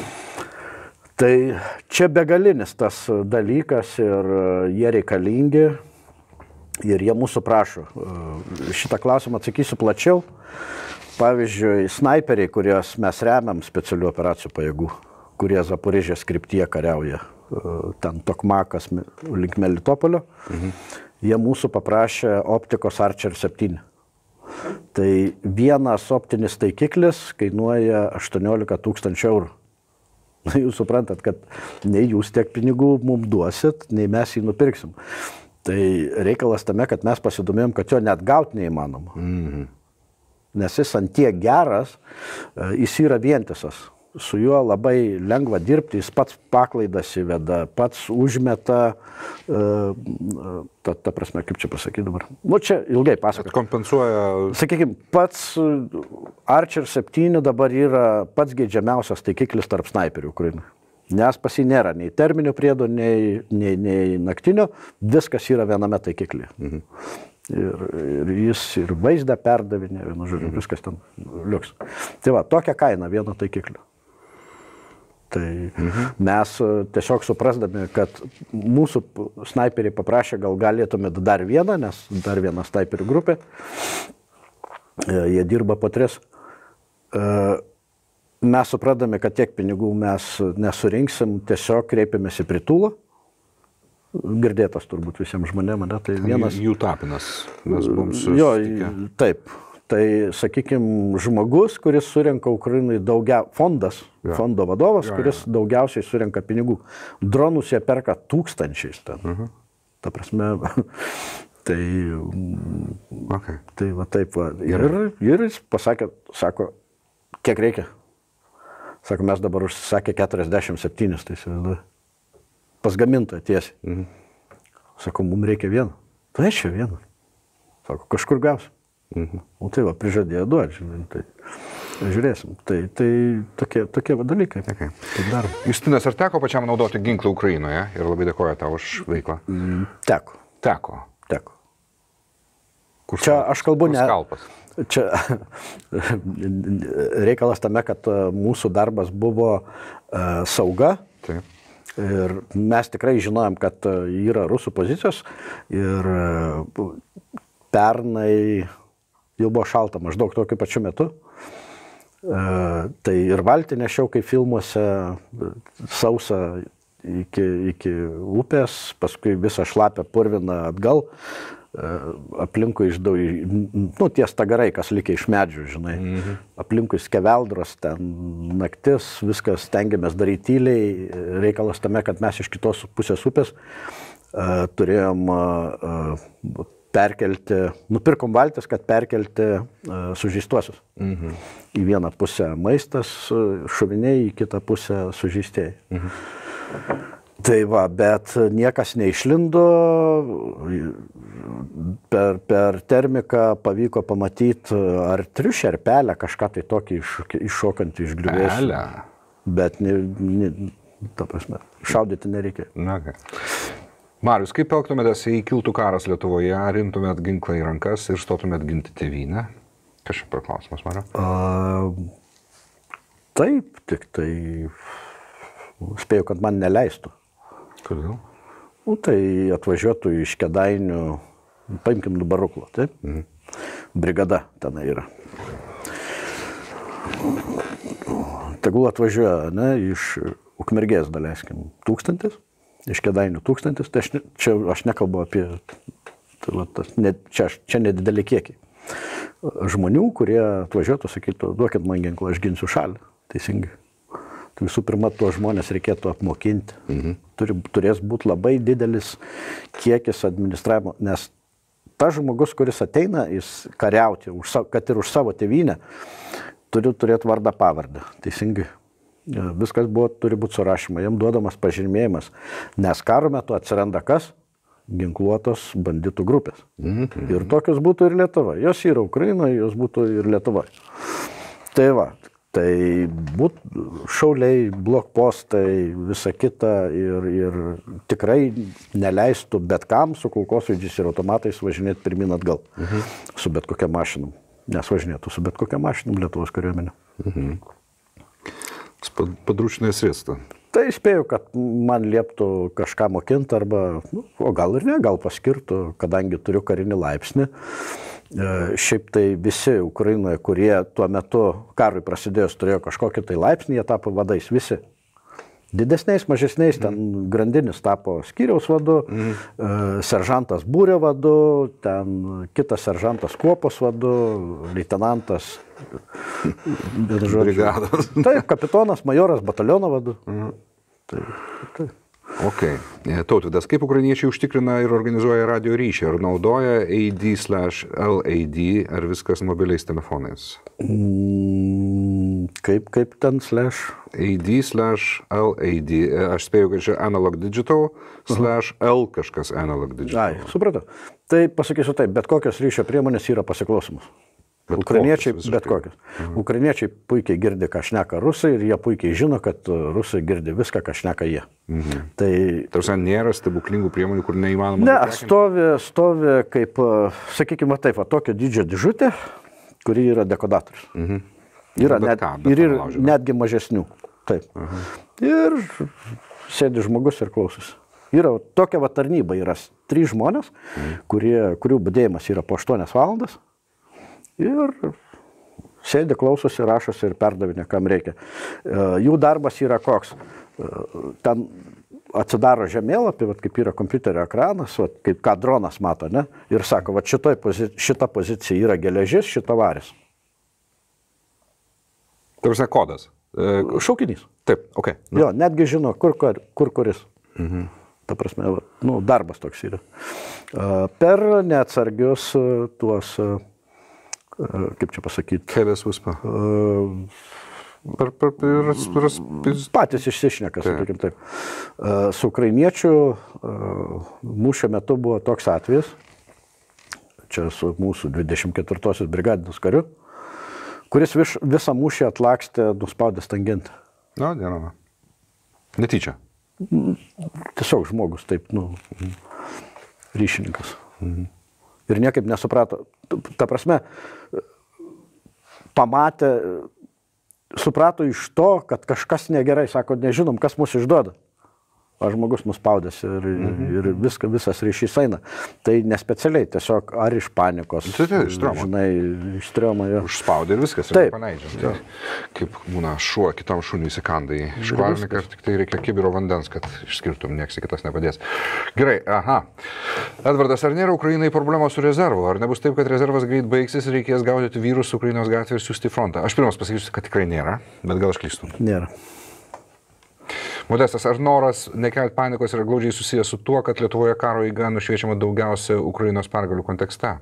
Tai čia begalinis tas dalykas ir jie reikalingi. Ir jie mūsų prašo. Šitą klausimą atsakysiu plačiau. Pavyzdžiui, snaiperiai, kuriuos mes remiam specialių operacijų pajėgų, kurie Zaporižės kryptyje kariauja, ten Tokmakas link Melitopolio, mhm. jie mūsų paprašė optikos Archer septyni. Tai vienas optinis taikiklis kainuoja aštuoniolika tūkstančių eurų. Jūs suprantat, kad nei jūs tiek pinigų mums duosit, nei mes jį nupirksim. Tai reikalas tame, kad mes pasidomėjom, kad jo net gauti neįmanoma. Mm-hmm. Nes jis ant tiek geras, jis yra vientisas. Su juo labai lengva dirbti, jis pats paklaidas įveda, pats užmeta, ta, ta prasme, kaip čia pasakyti dabar. Nu, čia ilgai pasakoti. Kompensuoja. Sakykime, pats Archer septyni dabar yra pats geidžiamiausias taikiklis tarp snaiperių Ukrainai. Nes pas jį nėra nei terminio priedo, nei, nei, nei naktinio, viskas yra viename taikiklyje. Mhm. Ir, ir jis ir vaizdą perdavinė, vienu žodžiu, mhm. viskas ten liuks. Tai va, tokia kaina vieno taikiklio. Tai mhm. mes tiesiog suprasdami, kad mūsų snaiperiai paprašė, gal galėtumėt dar vieną, nes dar viena snaiperių grupė, jie dirba po tris. Mes supratome, kad tiek pinigų mes nesurinksim, tiesiog kreipėmės į Pritulą. Girdėtas turbūt visiems žmonėms, ne? Tai vienas... Jų tapinas, mes buvom susitikę. Jo, taip. Tai, sakykime, žmogus, kuris surenka Ukrainai daugia... Fondas, ja. fondo vadovas, ja, kuris ja. daugiausiai surenka pinigų. Dronus jie perka tūkstančiais ten. Uh-huh. Ta prasme... tai... Okay. Tai va taip va. Ir, ir jis pasakė, sako, kiek reikia? Sako, mes dabar užsisakė keturiasdešimt septynis, tai įsivaizduoju. Pas gamintoją tiesiai. Mhm. Sako, mums reikia vieno. Tai čia vieno. Sako, kažkur gausim. Mhm. O tai va, prižadėjo duoti, tai žiūrėsim. Tai, tai tokie, tokie va dalykai. Okay. Justinas, ar teko pačiam naudoti ginklą Ukrainoje? Ir labai dėkoju tau už veiklą. Mm, teko. Teko? Teko. Kur čia aš kalbu ne... Skalpas? Čia reikalas tame, kad mūsų darbas buvo uh, sauga. Taip. Ir mes tikrai žinojom, kad yra rusų pozicijos ir pernai jau buvo šalta maždaug tokiu pačiu metu. Tai ir valtį nešiau kaip filmuose, sausą iki, iki upės, paskui visą šlapę purviną atgal, aplinkui išdau, nu ties tagarai, kas likia iš medžių, žinai, mhm. aplinkui skeveldros, ten naktis, viskas stengiamės daryti tyliai, reikalas tame, kad mes iš kitos pusės upės uh, turėjom uh, perkelti, nupirkom valtis, kad perkelti uh, sužeistuosius. Mhm. Į vieną pusę maistas, šoviniai, į kitą pusę sužeistėjai. Mhm. Tai va, bet niekas neišlindo, per, per termiką pavyko pamatyti ar triušį, ar pelę, kažką tai tokį iš, iššokantį iš griuvėsių. Pelę? Bet, ne, ne, ta prasme, šaudyti nereikia. Na, okay. Marius, kaip elgtumėtės, jei kiltų karas Lietuvoje, ar imtumėt ginklą į rankas ir stotumėt ginti tėvynę? Kas čia per klausimas, Mariu? A, taip, tik tai spėjau, kad man neleistų. Kodėl? Nu, tai atvažiuotų iš Kėdainių, paimkim Dubaruklą, taip? Mhm. Brigada tenai yra. Tegul atvažiuoja, ne, iš Ukmergės, daleiskim, tūkstantis, iš Kėdainių tūkstantis, tai aš ne, čia aš nekalbu apie, tai, va, tas, ne, čia, čia nedideli kiekiai. Žmonių, kurie atvažiuotų, sakytų, duokit man ginklą, aš ginsiu šalį, teisingai. Tai visų pirma, tuos žmonės reikėtų apmokinti. Mhm. Turi, turės būti labai didelis kiekis administravimo, nes tas žmogus, kuris ateina jis kariauti, už, kad ir už savo tėvynę, turi turėti vardą pavardę, teisingai. Viskas buvo, turi būti surašyma, jam duodamas pažymėjimas, nes karo metu atsiranda kas? Ginkluotos banditų grupės. Mhm. Ir tokios būtų ir Lietuva. Jos yra Ukrainoje, jos būtų ir Lietuva. Tai va, tai būtų šauliai, blokpostai, visa kita ir, ir tikrai neleistų bet kam su kulkosvaidžiais ir automatais važinėti pirmin atgal. Mhm. Su bet kokia mašinom. Nes važinėtų su bet kokia mašinom Lietuvos kariuomenė. Mhm. Padrūčinai sriesta. Tai spėjau, kad man lieptų kažką mokinti arba, nu, o gal ir ne, gal paskirtų, kadangi turiu karinį laipsnį. E, šiaip tai visi Ukrainoje, kurie tuo metu karui prasidėjus turėjo kažkokį tai laipsnį, jie tapo vadais visi. Didesniais, mažesniais, ten mm. grandinis tapo skyriaus vadu, mm. e, seržantas būrio vadu, ten kitas seržantas kuopos vadu, leitenantas brigados. Taip, kapitonas, majoras, bataliono vadu. Mhm. Taip, taip. Ok. Tautvydas, kaip ukrainiečiai užtikrina ir organizuoja radio ryšį? Ar naudoja A D slash L A D, ar viskas mobiliais telefonais? Mm, kaip, kaip ten slash? A D slash L A D. Aš spėjau, kad čia analog digital slash L kažkas analog digital. Ai, supratau. Tai pasakysiu taip, bet kokios ryšio priemonės yra pasiklausomus. Bet Ukrainiečiai, kokios, bet kokios. Mhm. Ukrainiečiai puikiai girdi, ką šneka rusai ir jie puikiai žino, kad rusai girdi viską, ką šneka jie. Mhm. Tai... Tarsi nėra stebuklingų priemonių, kur neįmanoma... Ne, stovi, stovi kaip, sakykime taip, va, tokio dydžio dėžutė, kuri yra dekodatorius. Mhm. Yra net, ką, ir yra netgi mažesnių. Taip. Mhm. Ir sėdi žmogus ir klausosi. Yra tokia va tarnyba, yra trys žmonės, mhm. kurie, kurių budėjimas yra po aštuonias valandas. Ir sėdi, klausosi, rašosi ir perdavinė, kam reikia. Jų darbas yra koks. Ten atsidaro žemėlapį, vat, kaip yra kompiuterio ekranas, vat, kaip ką dronas mato, ne? Ir sako, vat, šitoj pozi šita pozicija yra geležis, šita varis. Tarsi kodas. Šaukinys. Taip, ok. Nu. Jo, netgi žino, kur, kur, kur kuris. Mhm. Ta prasme, nu, darbas toks yra. Per neatsargius tuos... kaip čia pasakyti. Kelias vispa. Uh, per, per, per, per, per... Patys išsišneka, sakykim taip. Uh, su ukrainiečių uh, mūšio metu buvo toks atvejis, čia su mūsų dvidešimt ketvirtosios brigadinius kariu, kuris vis, visą mūšį atlakstė nuspaudęs tangentą. Na, dienama. Netyčia. Tiesiog žmogus, taip, nu, ryšininkas. Mhm. Ir niekaip nesuprato. Ta prasme, pamatė, suprato iš to, kad kažkas negerai, sako, nežinom, kas mus išduoda. aš žmogus nuspaudęs ir, mhm. ir viska, visas ryšys eina. Tai nespecialiai, tiesiog ar iš panikos. Tai, tai, iš traumo. Žinai, iš traumo. Užspaudė ir viskas, ir paleidžia. Tai, kaip būna šuo, kitam šuniui įsikanda į škvarniką, tik tai reikia kibiro vandens, kad išskirtum, nieks kitas nepadės. Gerai, aha. Edvardas, ar nėra Ukrainai problemos su rezervu? Ar nebus taip, kad rezervas greit baigsis ir reikės gaudyti vyrus Ukrainos gatvėje ir siųsti į frontą? Aš pirmas pasakysiu, kad tikrai nėra, bet gal aš klystu. Nėra. Modestas, ar noras nekelti panikos yra glaudžiai susijęs su tuo, kad Lietuvoje karo eiga nušviečiama daugiausia Ukrainos pergalių kontekste?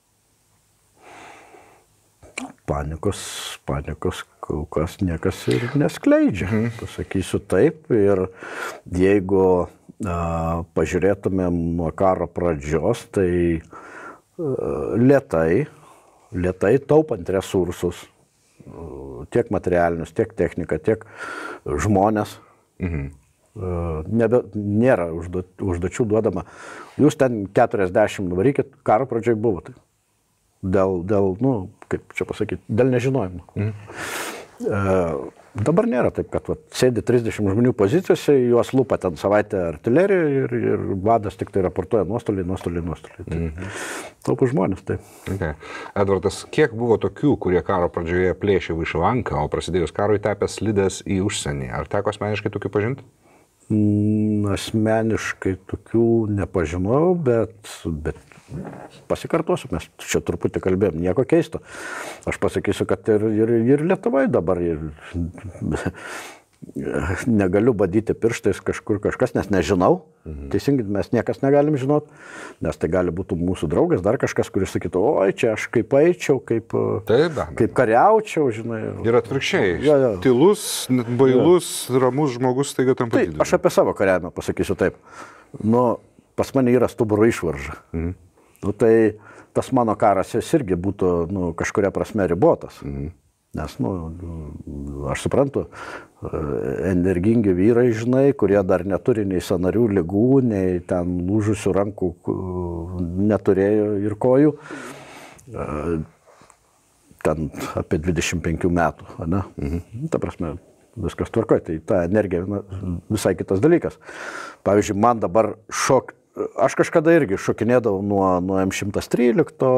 Panikos, panikos kol kas niekas ir neskleidžia. Mhm. Pasakysiu taip. Ir jeigu a, pažiūrėtumėm nuo karo pradžios, tai a, lėtai, lėtai taupant resursus, tiek materialinius, tiek techniką, tiek žmonės, mhm. Nebe, nėra užduočių duodama. Jūs ten keturiasdešimt nuvarykit, karo pradžioj buvo. Tai. Dėl, dėl, nu, kaip čia pasakyti, dėl nežinojimo. Mhm. E, dabar nėra taip, kad vat, sėdi trisdešimt žmonių pozicijose, juos lupa ten savaitę artilerija ir, ir vadas tik tai raportuoja nuostoliai, nuostoliai, nuostoliai. Tai, mhm. Taupų žmonės, tai. Okay. Edvardas, kiek buvo tokių, kurie karo pradžioje plėšė Vyšvanką, o prasidėjus karui tapęs slidęs į užsienį? Ar teko asmeniškai tokių pažinti? Mm, asmeniškai tokių nepažinau, bet, bet pasikartosiu, mes čia truputį kalbėjom, nieko keisto. Aš pasakysiu, kad ir, ir, ir Lietuvai dabar ir, negaliu badyti pirštais kažkur kažkas, nes nežinau. Mhm. Teisingai, mes niekas negalim žinot, nes tai gali būti mūsų draugas, dar kažkas, kuris sakytų, oi, čia aš kaip eičiau, kaip, taip, kaip kariaučiau, žinai. Ir atvirkščiai, ja, ja. Tylus, bailus, ja. Ramus žmogus, staiga tam padidėjo. Taip, aš apie savo kariavimą pasakysiu taip. Nu, pas mane yra stuburo išvarža. Mhm. Nu, tai tas mano karas jis irgi būtų nu, kažkuria prasme ribotas. Mhm. Nes, nu, aš suprantu, energingi vyrai, žinai, kurie dar neturi nei sąnarių ligų, nei ten lūžusių rankų neturėjo ir kojų. Ten apie dvidešimt penkių metų, ne? Mhm. Ta prasme, viskas tvarkoja, tai ta energija na, visai kitas dalykas. Pavyzdžiui, man dabar šok, aš kažkada irgi šokinėdavau nuo, nuo M šimtas trylika,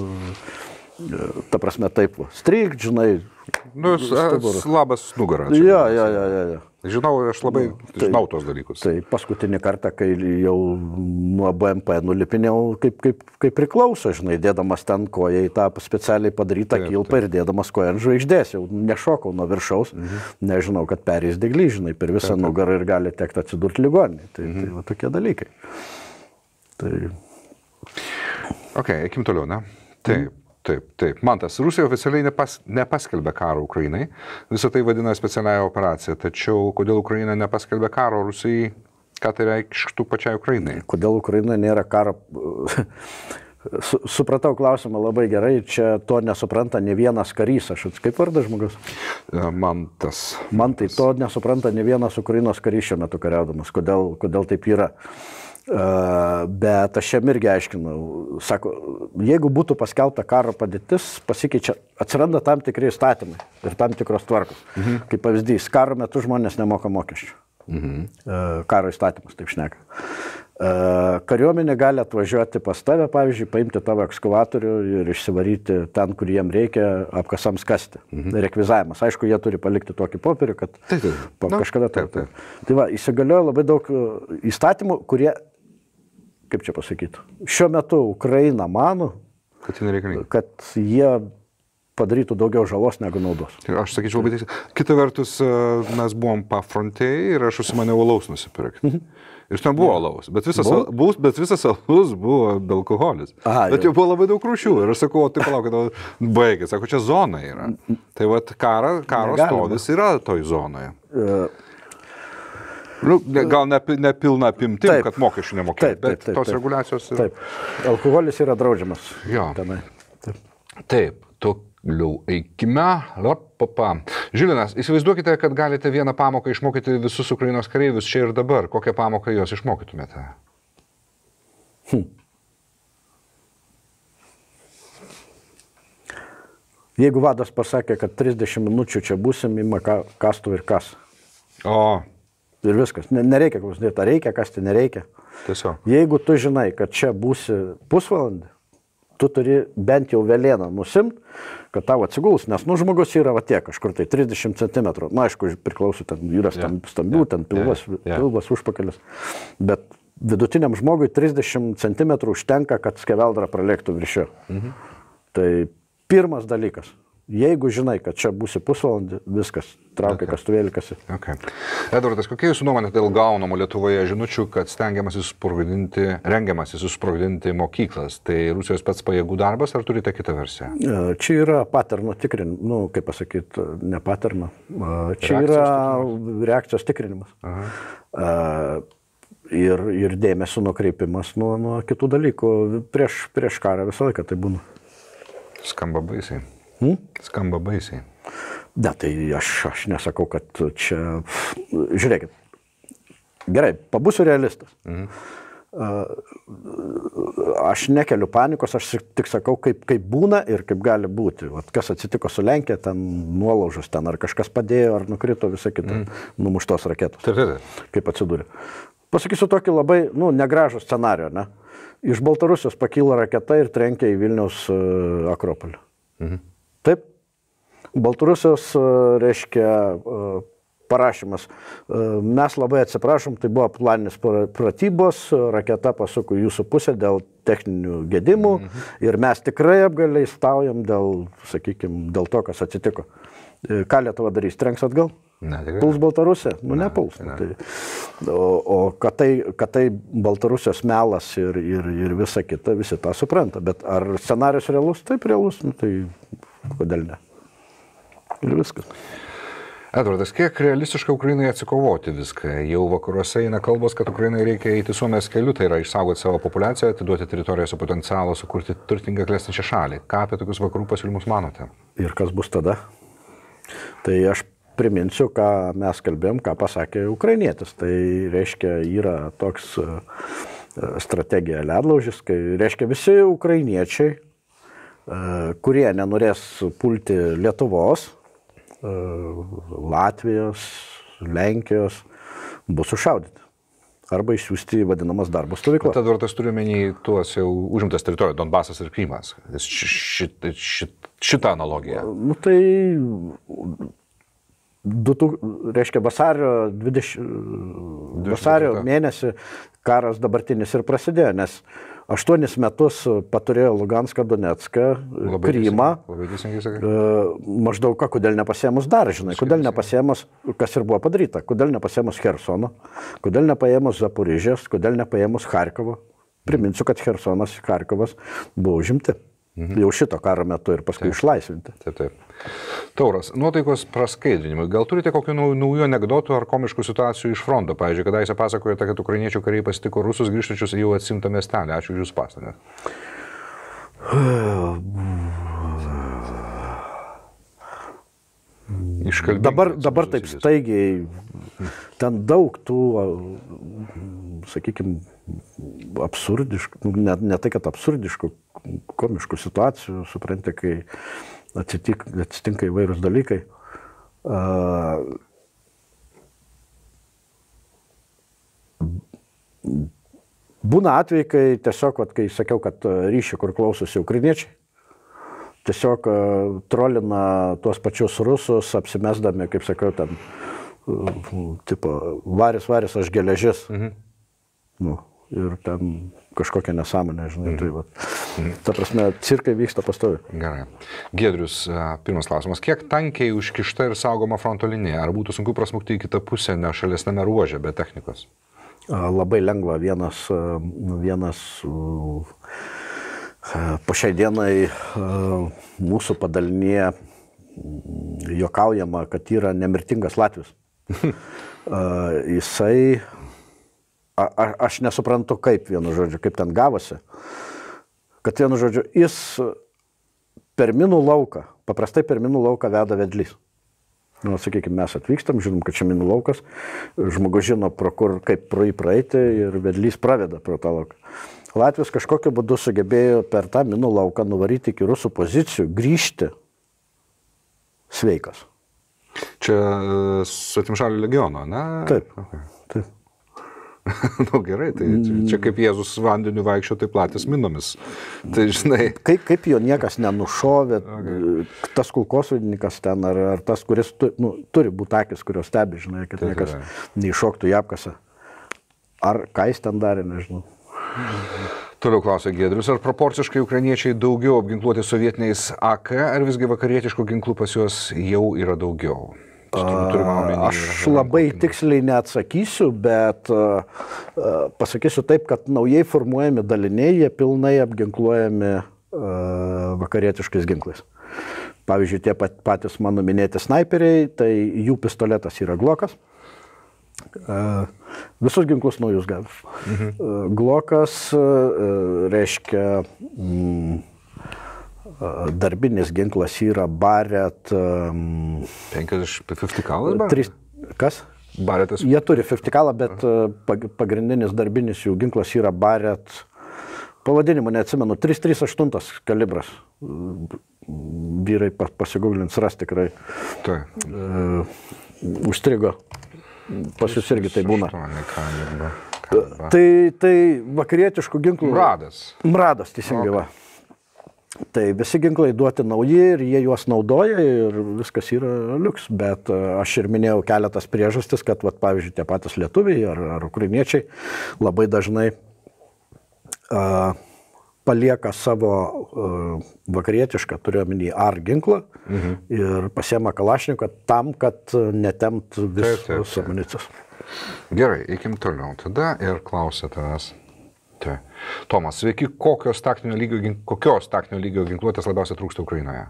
ta prasme taip, strykt, žinai. Nu, labas nugaras. Ja, ja, ja, ja, ja. Žinau, aš labai nu, tai, žinau tos dalykus. Tai paskutinį kartą, kai jau nuo B M P nulipinėjau, kaip, kaip, kaip priklauso, žinai, dėdamas ten koją į tą specialiai padarytą taip, kilpą taip. Ir dėdamas koją ant žvaigždės, jau nešokau nuo viršaus, mhm. Nežinau, kad perės deglį, žinai, per visą taip, taip. Nugarą ir gali tekti atsidurti ligoninį. Tai, mhm. tai va tokie dalykai. Tai... Ok, eikim toliau, ne? Taip. Mhm. Taip, taip. Mantas, Rusija oficialiai nepas, nepaskelbė karo Ukrainai, visą tai vadina specialiąją operaciją, tačiau kodėl Ukraina nepaskelbė karo Rusijai, ką tai reikštų pačiai Ukrainai? Kodėl Ukraina nėra karo... Supratau klausimą labai gerai, čia to nesupranta ne vienas karys, aš kaip vardas žmogus? Mantas. Man tai to nesupranta ne vienas Ukrainos karys šiuo metu kariaudamas, kodėl, kodėl taip yra. Uh, bet aš jam irgi aiškinau, sako, jeigu būtų paskelbta karo padėtis, pasikeičia, atsiranda tam tikri įstatymai ir tam tikros tvarkos. Mhm. Kaip pavyzdys, karo metu žmonės nemoka mokesčių. Mhm. Uh, karo įstatymas, taip šneka. Uh, kariuomenė gali atvažiuoti pas tave, pavyzdžiui, paimti tavo ekskavatorių ir išsivaryti ten, kur jiem reikia apkasams kasti. Mhm. Rekvizavimas. Aišku, jie turi palikti tokį popierių, kad taip, taip. Pa, no, kažkada taip. taip. taip. Tai va, įsigaliojo labai daug įstatymų, kurie kaip čia pasakyti, šiuo metu Ukraina mano, kad, kad jie padarytų daugiau žalos negu naudos. Aš sakyčiau, labai teisai. Kita vertus, mes buvom pafrontėjai ir aš užsimaniau alaus nusipirkti. Mhm. Ir ten buvo alaus, bet visas, buvo? bet visas alaus buvo be alkoholis. Aha, bet jau buvo labai daug rūšių. Ir aš sakau, tai palaukit, baigit, sako, čia zona yra. Tai vat karo, karo stovis yra toj zonoje. Uh, Nu, gal ne, ne pilna apimtim, taip, kad mokesčių nemokėtų, bet taip, taip, tos taip, reguliacijos... Yra... Taip, alkoholis yra draudžiamas. Jo. Tenai. Taip, taip toliau eikime. Lapapa. Žilinas, įsivaizduokite, kad galite vieną pamoką išmokyti visus Ukrainos kareivius čia ir dabar. Kokią pamoką juos išmokytumėte? Hm. Jeigu vadas pasakė, kad trisdešimt minučių čia būsim, ima kastų ir kas. O... ir viskas. Nereikia klausinėti, ar reikia kasti, nereikia. Tiesiog. Jeigu tu žinai, kad čia būsi pusvalandį, tu turi bent jau velėną nusimt, kad tau atsiguls, nes nu žmogus yra va tiek, kažkur tai trisdešimt centimetrų. Na, aišku, priklauso, ten yra stambių, yeah. yeah. ten pilvas, yeah. Yeah. pilvas užpakalis. Bet vidutiniam žmogui trisdešimt centimetrų užtenka, kad skeveldra pralėktų virš jo. Mhm. Tai pirmas dalykas. Jeigu žinai, kad čia būsi pusvalandį, viskas, traukia okay. kastuvėlikasi. Okay. Edvardas, kokia jūsų nuomonė dėl gaunamų Lietuvoje žinučių, kad stengiamasi susprogdinti, rengiamasi susprogdinti mokyklas? Tai Rusijos spec pajėgų darbas, ar turite kitą versiją? Čia yra paterno tikrinimas, nu, kaip pasakyti, ne paterno. Čia reakcijos yra tikrinimas. reakcijos tikrinimas. Aha. Uh, ir, ir dėmesio nukreipimas nuo, nuo kitų dalykų. Prieš, prieš karą visą laiką tai būna. Skamba baisiai. Hmm? Skamba baisiai. Ne, tai aš, aš nesakau, kad čia... Žiūrėkit. Gerai, pabūsiu realistas. Mhm. Aš nekeliu panikos, aš tik sakau, kaip, kaip būna ir kaip gali būti. Vat kas atsitiko su Lenkija, ten nuolaužus, ten ar kažkas padėjo, ar nukrito, visą kitą mhm. numuštos raketos. Taip, taip. Kaip atsidūrė. Pasakysiu tokį labai, nu, negražų scenarijų, ne? Iš Baltarusijos pakyla raketa ir trenkia į Vilniaus uh, Akropolį. Mhm. Taip, Baltarusijos, reiškia, parašymas. Mes labai atsiprašom, tai buvo planinis pratybos, raketa pasuko jūsų pusę dėl techninių gedimų mhm. ir mes tikrai apgailestaujam dėl, sakykime, dėl to, kas atsitiko. Ką Lietuva darys? Trenks atgal? Ne, tikrai. Puls Baltarusija? Nu, ne, nepuls. Ne. Tai, o o kad, tai, kad tai Baltarusijos melas ir, ir, ir visa kita, visi tą supranta. Bet ar scenarius realus? Taip, realus. Nu, tai kodėl ne? Ir viskas. Edvardas, kiek realistiška Ukrainai atsikovoti viską? Jau vakaruose eina kalbos, kad Ukrainai reikia eiti Suomijos keliu, tai yra išsaugoti savo populiaciją, atiduoti teritorijos potencialą, sukurti turtingą klestinčią šalį. Ką apie tokius vakarų pasiūlymus manote? Ir kas bus tada? Tai aš priminsiu, ką mes kalbėjom, ką pasakė ukrainietis. Tai reiškia, yra toks strategija ledlaužis, kai reiškia visi ukrainiečiai, kurie nenorės pulti Lietuvos, Latvijos, Lenkijos, bus sušaudyti. Arba išsiųsti į vadinamas darbo stovyklas. Tad Edvardas turiu menį tuos jau užimtas teritoriją, Donbasas ir Krymas. Šit, šit, šitą analogiją. Nu tai, du, reiškia, vasario, dvidešimtą, vasario mėnesį karas dabartinis ir prasidėjo, nes aštuonis metus paturėjo Luganską, Donecką, labai Krymą. Labai teisingai sakai. Maždaug, kodėl nepasėmus dar, žinai, kodėl nepasėmus, kas ir buvo padaryta, kodėl nepasėmus Hersono, kodėl nepaėmus Zaporižės, kodėl nepaėmus Charkovo. Priminsiu, kad Hersonas, Charkovas buvo užimti. Mhm. Jau šito karo metu ir paskui taip. Išlaisvinti. Taip, taip. Tauras, nuotaikos praskaidrinimui. Gal turite kokių naujų anekdotų ar komiškų situacijų iš fronto? Pavyzdžiui, kadaise pasakojate, kad ukrainiečių kariai pasitiko rusus grįžtačius jau atsimtą miestelį. Ačiū už jūsų pastangas. Dabar, dabar taip staigiai, ten daug tų, sakykime, absurdiškų, ne, ne tai, kad absurdiškų, komiškų situacijų, suprantate, kai atsitik, atsitinka įvairūs dalykai. Būna atvejai, kai tiesiog, vat, kai sakiau, kad ryšį, kur klausosi ukrainiečiai, tiesiog trolina tuos pačius rusus, apsimesdami, kaip sakiau, ten, tipo, varis, varis, aš geležis. Mhm. Nu, ir ten kažkokia nesąmonė, žinai, mhm. tai va. Mhm. Ta prasme, cirkai vyksta pastovi. Gerai. Giedrius, pirmas klausimas. Kiek tankiai užkišta ir saugoma fronto linija? Ar būtų sunku prasmukti į kitą pusę, ne šalesname ruože, be technikos? Labai lengva. Vienas, vienas po šiai dienai mūsų padalinėje juokaujama, kad yra nemirtingas Latvis. Jisai, a, aš nesuprantu kaip, vienu žodžiu, kaip ten gavosi, kad vienu žodžiu, jis per minų lauką, paprastai per minų lauką veda vedlys. Nu, sakykime, mes atvykstam, žinom, kad čia minų laukas, žmogus žino, pro kur, kaip pro jį praeiti ir vedlys praveda pro tą lauką. Latvis kažkokiu būdu sugebėjo per tą minų lauką nuvaryti iki rusų pozicijų, grįžti sveikas. Čia svetimšalių legiono, ne? Taip. Okay. Nu gerai, tai čia kaip Jėzus vandeniu vaikščio, tai platės minomis. Tai žinai. Kaip, kaip jo niekas nenušovė, okay. Tas kulkosvaidininkas ten, ar, ar tas, kuris tu, nu, turi būti akis, kurios stebi, žinai, kad tai, niekas tai. Neiššoktų į apkasą. Ar ką jis ten darė, nežinau. Toliau klausia Giedrius, ar proporciškai ukrainiečiai daugiau apginkluoti sovietiniais A K, ar visgi vakarietiškų ginklų pas juos jau yra daugiau? Aš labai tiksliai neatsakysiu, bet uh, pasakysiu taip, kad naujai formuojami daliniai, jie pilnai apginkluojami uh, vakarietiškais ginklais. Pavyzdžiui, tie patys mano minėti snaiperiai, tai jų pistoletas yra Glokas. Uh, visus ginklus naujus gavęs. Mhm. Uh, Glokas uh, reiškia... Mm, darbinis ginklas yra Barrett... Um, penkiasdešimt penkiasdešimt kalas? Trys, kas? Barrettas. Jie turi penkiasdešimt kalą, bet uh, pagrindinis darbinis jų ginklas yra Barrett. Pavadinimu neatsimenu, trys trys aštuoni kalibras. Vyrai pasigūglins ras tikrai. Tai. Uh, užstrigo. Pas jūs irgi tai būna. Tai, tai vakarietiškų ginklų... Mradas. Mradas, teisingai okay. Va. Tai visi ginklai duoti nauji ir jie juos naudoja ir viskas yra liuks, bet aš ir minėjau keletas priežastis, kad, vat, pavyzdžiui, tie patys lietuviai ar, ar ukrainiečiai labai dažnai uh, palieka savo uh, vakarietišką, turiuomenį ar ginklą mhm. ir pasiema kalašniką tam, kad netemt visus amunicijos. Gerai, eikim toliau tada ir klausia tavęs. Tai. Tomas, sveiki, kokios taktinio lygio, kokios taktinio lygio ginkluotės labiausiai trūksta Ukrainoje?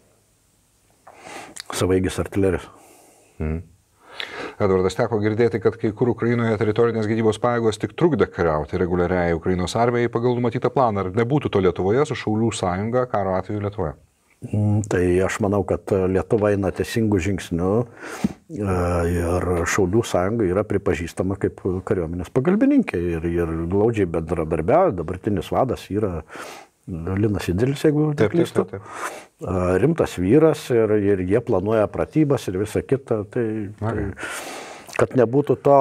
Savaeigis artilerijos. Mm. Edvardas, teko girdėti, kad kai kur Ukrainoje teritorinės gynybos pajėgos tik trukdė kariauti reguliariai Ukrainos armijai pagal numatytą planą. Ar nebūtų to Lietuvoje su Šaulių sąjunga karo atveju Lietuvoje? Tai aš manau, kad Lietuva eina teisingų žingsnių ir Šaulių sąjunga yra pripažįstama kaip kariuomenės pagalbininkė ir, ir glaudžiai bendradarbiauja. Dabartinis vadas yra Linas Idilis, jeigu neklystu. Rimtas vyras ir, ir jie planuoja pratybas ir visą kitą. Tai, tai, kad nebūtų to...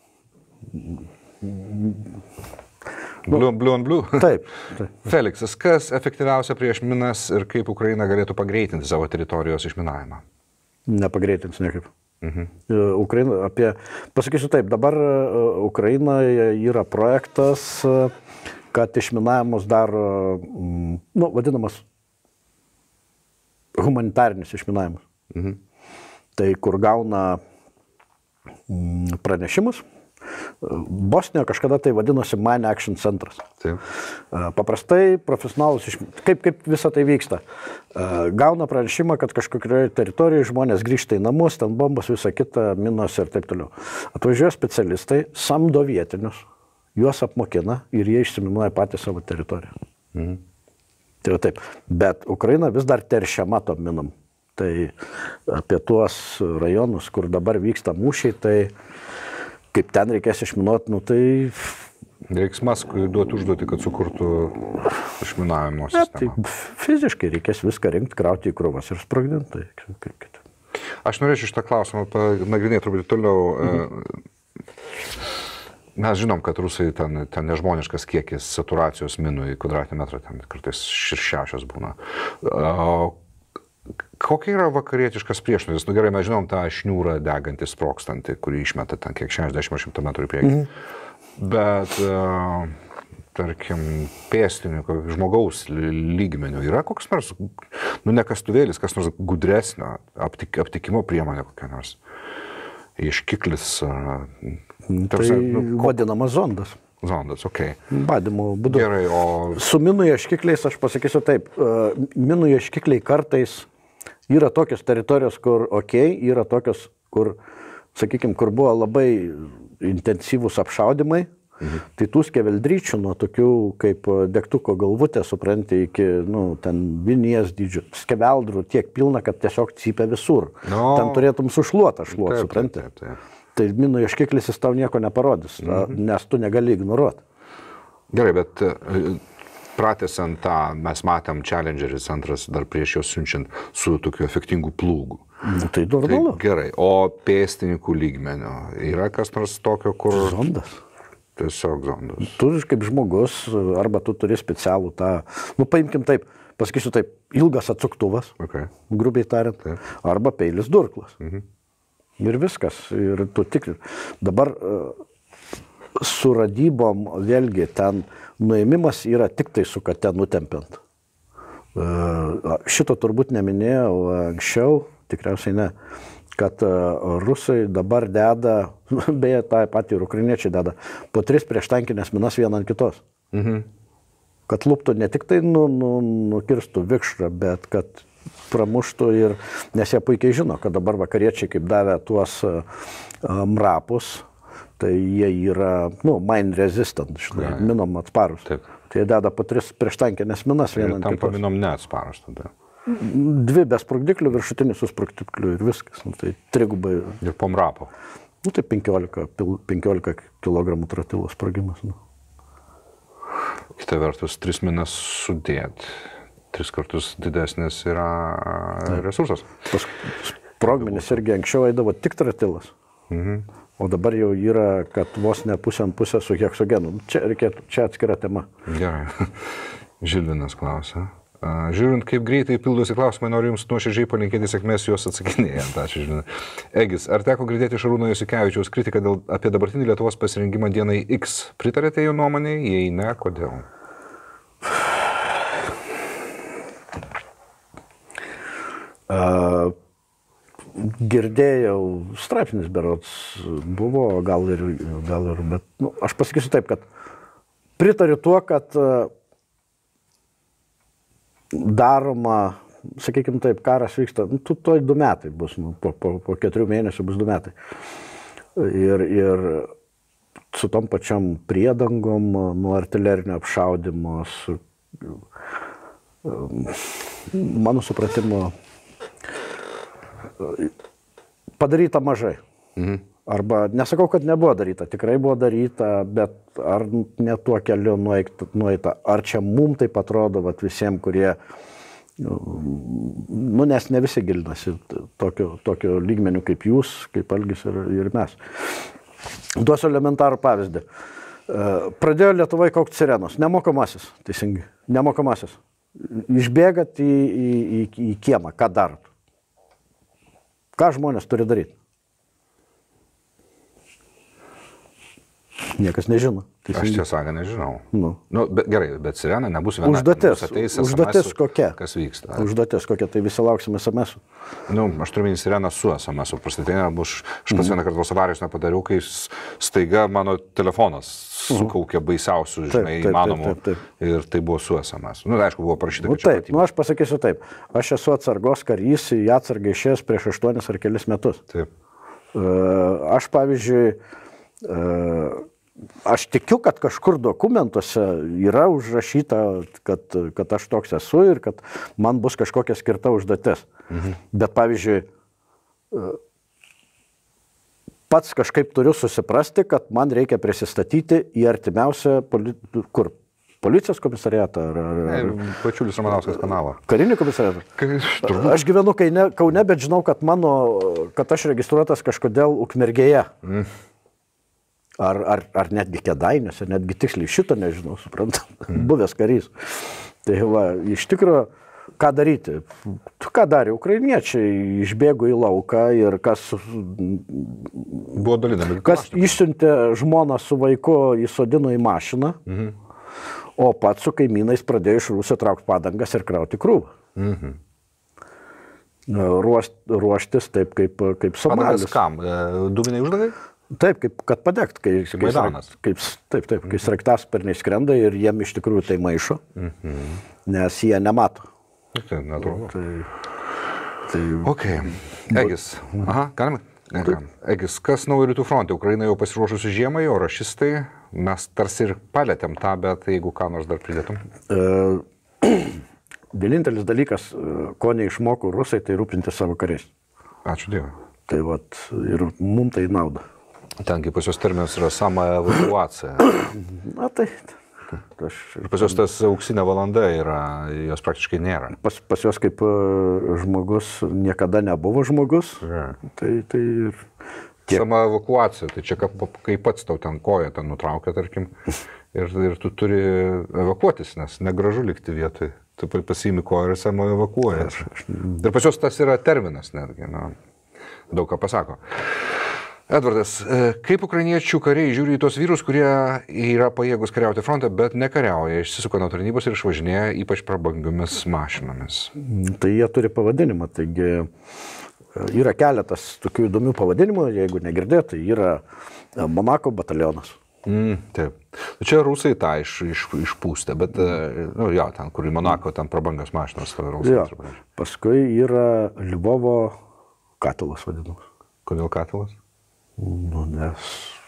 Blue, blue on blue. Taip, taip. Feliksas, kas efektyviausia prieš minas ir kaip Ukraina galėtų pagreitinti savo teritorijos išminavimą? Nepagreitins niekaip. Mhm. Ukraina, apie, pasakysiu taip, dabar Ukrainoje yra projektas, kad išminavimus daro, nu, vadinamas humanitarinis išminavimas. Mhm. Tai kur gauna pranešimus. Bosnijoje kažkada tai vadinosi Mine Action centras. Taip. Paprastai profesionalus, kaip, kaip visą tai vyksta. Gauna pranešimą, kad kažkokioje teritorijoje žmonės grįžta į namus, ten bombos, visą kitą, minos ir taip toliau. Atvažiuoja specialistai, samdo vietinius, juos apmokina ir jie išsiminuoja patį savo teritoriją. Mhm. Tai va taip. Bet Ukraina vis dar teršiama tom minom. Tai apie tuos rajonus, kur dabar vyksta mūšiai, tai kaip ten reikės išminuoti, nu tai... Reiks Maskvai duoti užduoti, kad sukurtų išminavimo sistemą. Ne, tai fiziškai reikės viską rinkti, krauti į krūvas ir sprogdinti. Tai... Aš norėčiau šitą klausimą panagrinėti truputį toliau. Mhm. Mes žinom, kad rusai ten, ten nežmoniškas kiekis saturacijos minų į kvadratinį metrą, ten kartais šešios būna. Kokia yra vakarietiškas priešnuodis? Nu gerai, mes žinom tą šniūrą degantį, sprogstantį, kurį išmeta ten kiek šešiasdešimt šimtų metrų į priekį. Mm. Bet, uh, tarkim, pėstininkų, žmogaus lygmenių yra koks nors, nu ne kastuvėlis, kas nors gudresnio, aptik, aptikimo priemonė kokia nors. Iškiklis. Uh, tarsi, tai nu, ko... vadinamas zondas. Zondas, okei. Okay. Badymo būdu. Gerai, o... Su minų ieškikliais aš pasakysiu taip. Uh, minų ieškikliai kartais yra tokios teritorijos, kur ok, yra tokios, kur, sakykime, kur buvo labai intensyvūs apšaudimai, mhm. tai tų skeveldryčių nuo tokių kaip degtuko galvutė, supranti, iki, nu, ten vinies dydžių, skeveldrų tiek pilna, kad tiesiog cypia visur. No. Ten turėtum sušluotą šluot, supranti. Taip, taip, taip. Tai minų ieškiklis jis tau nieko neparodys, mhm. nes tu negali ignoruoti. Gerai, bet pratęsant tą, mes matėm Challengeris antras dar prieš jos siunčiant su tokiu efektingu plūgu. Nu, tai normalu. Tai gerai, o pėstininkų lygmenio yra kas nors tokio, kur... Zondas. Tiesiog zondas. Tu kaip žmogus, arba tu turi specialų tą, nu paimkim taip, pasakysiu taip, ilgas atsuktuvas, Okay. grubiai tariant, Taip. arba peilis durklas. Mhm. Ir viskas. Ir tu tik. Dabar su radybom vėlgi ten nuėmimas yra tik tai su kate nutempiant. Šito turbūt neminėjau anksčiau, tikriausiai ne, kad rusai dabar deda, beje, tą patį ir ukrainiečiai deda, po tris prieštankinės minas vieną ant kitos. Mhm. Kad luptų ne tik tai nu, nu, nukirstų vikšrą, bet kad pramuštų ir, nes jie puikiai žino, kad dabar vakariečiai kaip davė tuos uh, mrapus, tai jie yra, nu, mine resistant, žinai, ja, ja. minom atsparus. Taip. Tai jie deda po tris prieštankinės minas vieną ant Tam kitos. paminom neatsparus tada. Dvi be sprogdiklių, viršutinis su sprogdikliu ir viskas. Nu, tai trigubai, Ir po mrapo. nu, tai penkiolika, penkiolika kilogramų trotilo sprogimas. Nu. Kita vertus, tris minas sudėt. Tris kartus didesnis yra resursas. Tas sprogmenis irgi anksčiau eidavo tik trotilas. Mhm. O dabar jau yra, kad vos ne pusę ant pusę su heksogenu. Čia reikėtų, čia atskira tema. Gerai. Žilvinas klausia. Žiūrint, kaip greitai pildosi klausimai, noriu Jums nuoširdžiai palinkėti sėkmės juos atsakinėjant. Ačiū, Žilvinai. Egis, ar teko girdėti Šarūno Jasikevičiaus kritiką dėl, apie dabartinį Lietuvos pasirengimą dienai X? Pritarėte jo nuomonei? Jei ne, kodėl? Uh, girdėjau, straipsnis berods buvo, gal ir, gal ir, bet nu, aš pasakysiu taip, kad pritariu tuo, kad uh, daroma, sakykime taip, karas vyksta, nu, tu toj du metai bus, nu, po, po, po keturių mėnesių bus du metai. Ir, ir su tom pačiam priedangom, nuo artilerinio apšaudimo, su, um, mano supratimo, padaryta mažai. Mhm. Arba, nesakau, kad nebuvo daryta, tikrai buvo daryta, bet ar ne tuo keliu nueita, ar čia mums taip atrodo, vat, visiems, kurie, nu, nes ne visi gilinasi tokio, tokio lygmenių kaip jūs, kaip Algis ir, ir mes. Duosiu elementarų pavyzdį. Pradėjo Lietuvoje kaukti sirenos, nemokamasis, teisingai, nemokamasis. Išbėgat į, į, į, į kiemą, ką darot? Ką žmonės turi daryti? Niekas nežino. Aš tiesą sakant nežinau. Nu. Nu, bet, gerai, bet sirena nebus viena. Užduotis, ateis, užduotis kokia? Kas vyksta? Užduotis kokia, tai visi lauksim es em esų. Nu, aš turiu minį sireną su es em esu. Prasidėjo, bus, aš pats vieną kartą tos avarijos nepadariau, kai staiga mano telefonas sukaukė baisiausių, žinai, taip, taip, įmanomų. taip, taip, taip. Ir tai buvo su es em esu. Nu, aišku, buvo parašyta, Nu, kad čia taip, nu, aš pasakysiu taip. Aš esu atsargos karys, į atsargą išėjęs prieš aštuonis ar kelis metus. Taip. Aš, pavyzdžiui, aš tikiu, kad kažkur dokumentuose yra užrašyta, kad, kad aš toks esu ir kad man bus kažkokia skirta užduotis. Mhm. Bet, pavyzdžiui, pats kažkaip turiu susiprasti, kad man reikia prisistatyti į artimiausią poli... kur? Policijos komisariatą ar... ar... Pačiulis Ramanauskas kanalą. Karinį komisariatą? Kai, aš gyvenu Kaune, Kaune, bet žinau, kad, mano, kad aš registruotas kažkodėl Ukmergėje. Mm. Ar, ar, ar netgi Kėdainiuose, netgi tiksliai šito nežinau, suprantam, mm. buvęs karys. Tai va, iš tikrųjų, ką daryti? Ką darė? Ukrainiečiai išbėgo į lauką ir kas... Buvo dalinami. Kas išsiuntė žmoną su vaiku, įsodino į mašiną. Mm. O pats su kaimynais pradėjo iš Rusijos traukti padangas ir krauti krūvą. Mhm. Ruošt, ruoštis taip, kaip, kaip Somalis. Padangas kam? Dūminiai uždavai? Taip, kaip kad padegt. Kai, kai, kaip, taip, taip, kai sraigtasparniai skrenda ir jiem iš tikrųjų tai maišo, mhm. nes jie nemato. Tai netrodo. Tai, tai... Ok. Egis. Aha, galime? Egis, kas naujo rytų fronte? Ukraina jau pasiruošusi žiemai, o rašistai? Mes tarsi ir palėtėm tą, bet jeigu ką nors dar pridėtum. E, vienintelis dalykas, ko neišmoko rusai, tai rūpinti savo kariais. Ačiū Dievui. Tai vat, ir mums tai nauda. Tengi pas jos terminas yra sama evakuacija. Na tai... Aš, ir pas jos tas auksinė valanda yra, jos praktiškai nėra. Pas, pas jos kaip žmogus niekada nebuvo žmogus, ja. tai, tai ir sama evakuacija, tai čia kai pats tau ten koja ten nutraukia, tarkim, ir, ir tu turi evakuotis, nes negražu likti vietoj. Tu pasiimi koją ir sama evakuoja. Ir pas juos tas yra terminas netgi, na, daug ką pasako. Edvardas, kaip ukrainiečių kariai žiūri į tos vyrus, kurie yra pajėgus kariauti fronte, bet nekariauja, išsisuka nuo tarnybos ir išvažinėja ypač prabangiomis mašinomis? Tai jie turi pavadinimą, taigi yra keletas tokių įdomių pavadinimų, jeigu negirdėt, tai yra Monako batalionas. Mm, taip. Čia rusai tą iš, iš, išpūstė, bet, nu, jo, ten, kur į Monako, ten prabangios mašinos, tai rusai. Jo, paskui yra Lvovo katilas vadinamas. Kodėl katilas? Nu, nes...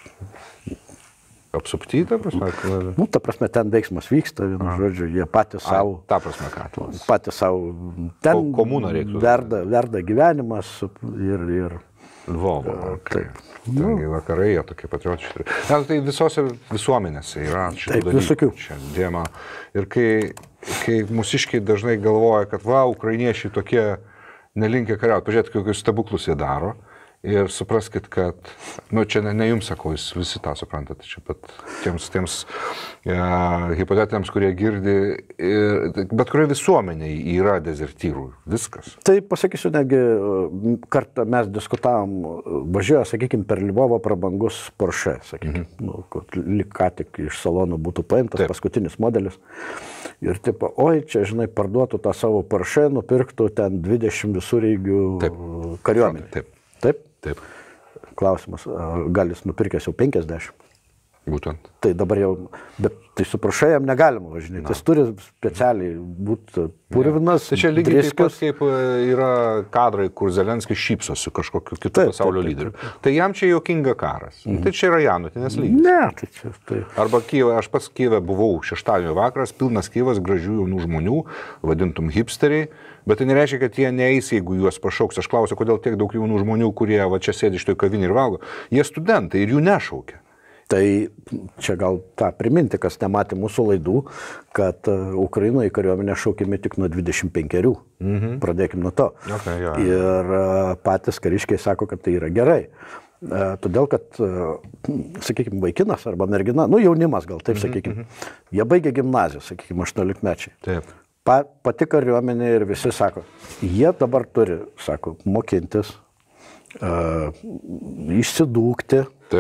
Apsupty, ta prasme? Nu, ta prasme, ten veiksmas vyksta, vienu žodžiu, jie patys savo... Ta prasme, katilas. Patys savo... Ten komuną reiktų. Verda, verda gyvenimas ir... ir Lvovo, okay. Tengi vakarai, jie tokie patriotiški. Ne, tai visose visuomenėse yra šitų dalykų. Visokių. Šiandieną. Ir kai, kai mūsiškiai dažnai galvoja, kad va, ukrainiečiai tokie nelinkę kariauti, pažiūrėt, kokius stebuklus jie daro. Ir supraskit, kad, nu, čia ne, ne jums sakau, jūs visi tą suprantate, čia pat tiems, tiems e, hipotetiniams, kurie girdi, e, bet kurioje visuomenėje yra dezertyrų, viskas. Tai pasakysiu, negi, kartą mes diskutavom, važiuoja, sakykime, per Lvovo prabangus Porsche, sakykime, mhm. nu, lyg ką tik iš salono būtų paimtas, taip. Paskutinis modelis. Ir taip, oi, čia, žinai, parduotų tą savo Porsche, nupirktų ten dvidešimt visureigių kariuomenį. Taip. Taip? Taip. Klausimas, gal jis nupirkęs jau penkiasdešimt? Būtent. Tai dabar jau, bet tai su Porsche jam negalima važinėti. Jis turi specialiai būti purvinas. Tai čia lygiai taip pat kaip yra kadrai, kur Zelenskis šypsosi kažkokiu kitu taip, pasaulio taip, lyderiu. Taip, taip. Tai jam čia juokinga karas. Mhm. Tai čia yra Janutinės lygis. Ne, tai čia taip. Arba Kyjeve, aš pats Kyjeve buvau šeštadienio vakaras, pilnas Kyjevas gražių jaunų žmonių, vadintum hipsteriai. Bet tai nereiškia, kad jie neeis, jeigu juos pašauks. Aš klausiu, kodėl tiek daug jaunų žmonių, kurie va čia sėdi iš toj kavinį ir valgo. Jie studentai ir jų nešaukia. Tai čia gal tą priminti, kas nematė mūsų laidų, kad Ukrainoje kariuomenė šaukiami tik nuo dvidešimt penkerių. Mhm. Pradėkim nuo to. Okay, ja. Ir patys kariškiai sako, kad tai yra gerai. Todėl, kad, sakykime, vaikinas arba mergina, nu jaunimas gal taip sakykime, mhm. jie baigia gimnaziją, sakykime, aštuoniolikmečiai. Taip. Pa, pati kariuomenė ir visi sako, jie dabar turi, sako, mokintis, uh, išsidūkti,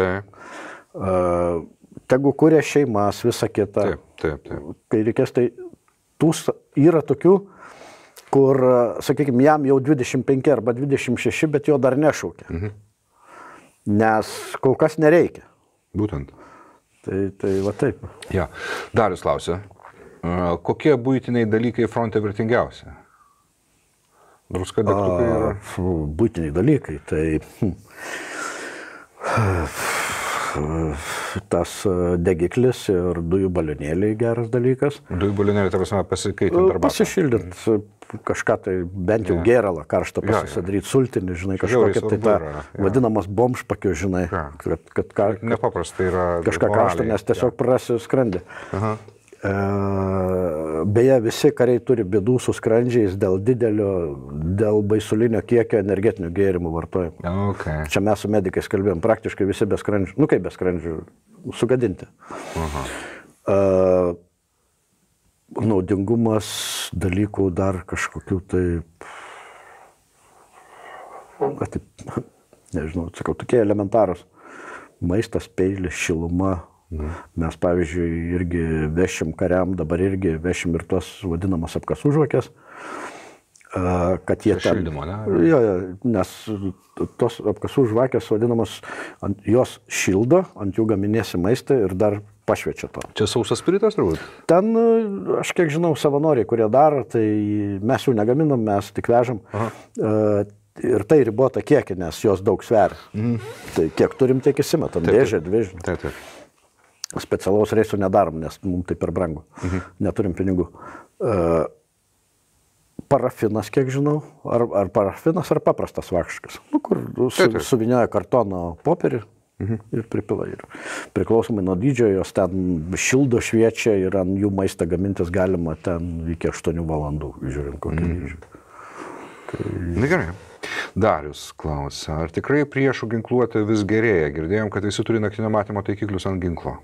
uh, tegu kuria šeimas, visą kitą. Taip, taip, taip. Kai reikės, tai tų yra tokių, kur, sakykime, jam jau dvidešimt penki arba dvidešimt šeši, bet jo dar nešaukia. Mhm. Nes kol kas nereikia. Būtent. Tai, tai va taip. Ja. Darius klausia. Kokie buitiniai dalykai fronte vertingiausi? Druska, degtukai yra? Buitiniai dalykai, tai tas degiklis ir dujų balionėliai geras dalykas. Dujų balionėliai, tai prasme, pasikaitinti arba? Pasišildinti kažką, tai bent jau ja. Gėralą, karštą pasisadaryti, sultinį, žinai, kažkokia tai ta ja. Vadinamas bomžpakiu, žinai, ja. kad, kad, kad nepaprastai yra kažką karštą, nes tiesiog ja. Prarasi skrandį. Aha. Beje, visi kariai turi bėdų su skrandžiais dėl didelio, dėl baisulinio kiekio energetinių gėrimų vartojimo. Okay. Čia mes su medikais kalbėjom, praktiškai visi be skrandžių, nu kaip be skrandžių, sugadinti. Uh-huh. Uh, naudingumas dalykų dar kažkokių tai, taip, nežinau, sakau, tokie elementarūs. Maistas, peilis, šiluma. Mhm. Mes, pavyzdžiui, irgi vešim kariam, dabar irgi vešim ir tuos vadinamas apkasų žvakės, kad jie ten... Šildymo, ne? Jo, jo, nes tos apkasų žvakės vadinamas, jos šildo, ant jų gaminėsi maistą ir dar pašviečia to. Čia sausas spiritas, turbūt? Ten, aš kiek žinau, savanoriai, kurie daro, tai mes jų negaminam, mes tik vežam. Aha. Ir tai ribota kiekį, nes jos daug sveria. Mhm. Tai kiek turim, tiek įsimetam, dėžę, dvižę. Taip, taip. Specialaus reisų nedarom, nes mums tai per brangu. Mhm. Neturim pinigų. Uh, parafinas, kiek žinau, ar, ar parafinas, ar paprastas vakšikas. Nu, kur su, suvinioja kartono popierį mhm. ir pripila. Ir priklausomai nuo dydžio, jos ten šildo šviečia ir ant jų maistą gamintis galima ten iki aštuonių valandų, žiūrint kokį mhm. dydžio. Tai... Na gerai. Darius klausia, ar tikrai priešų ginkluotė vis gerėja? Girdėjom, kad visi turi naktinio matymo taikiklius ant ginklo.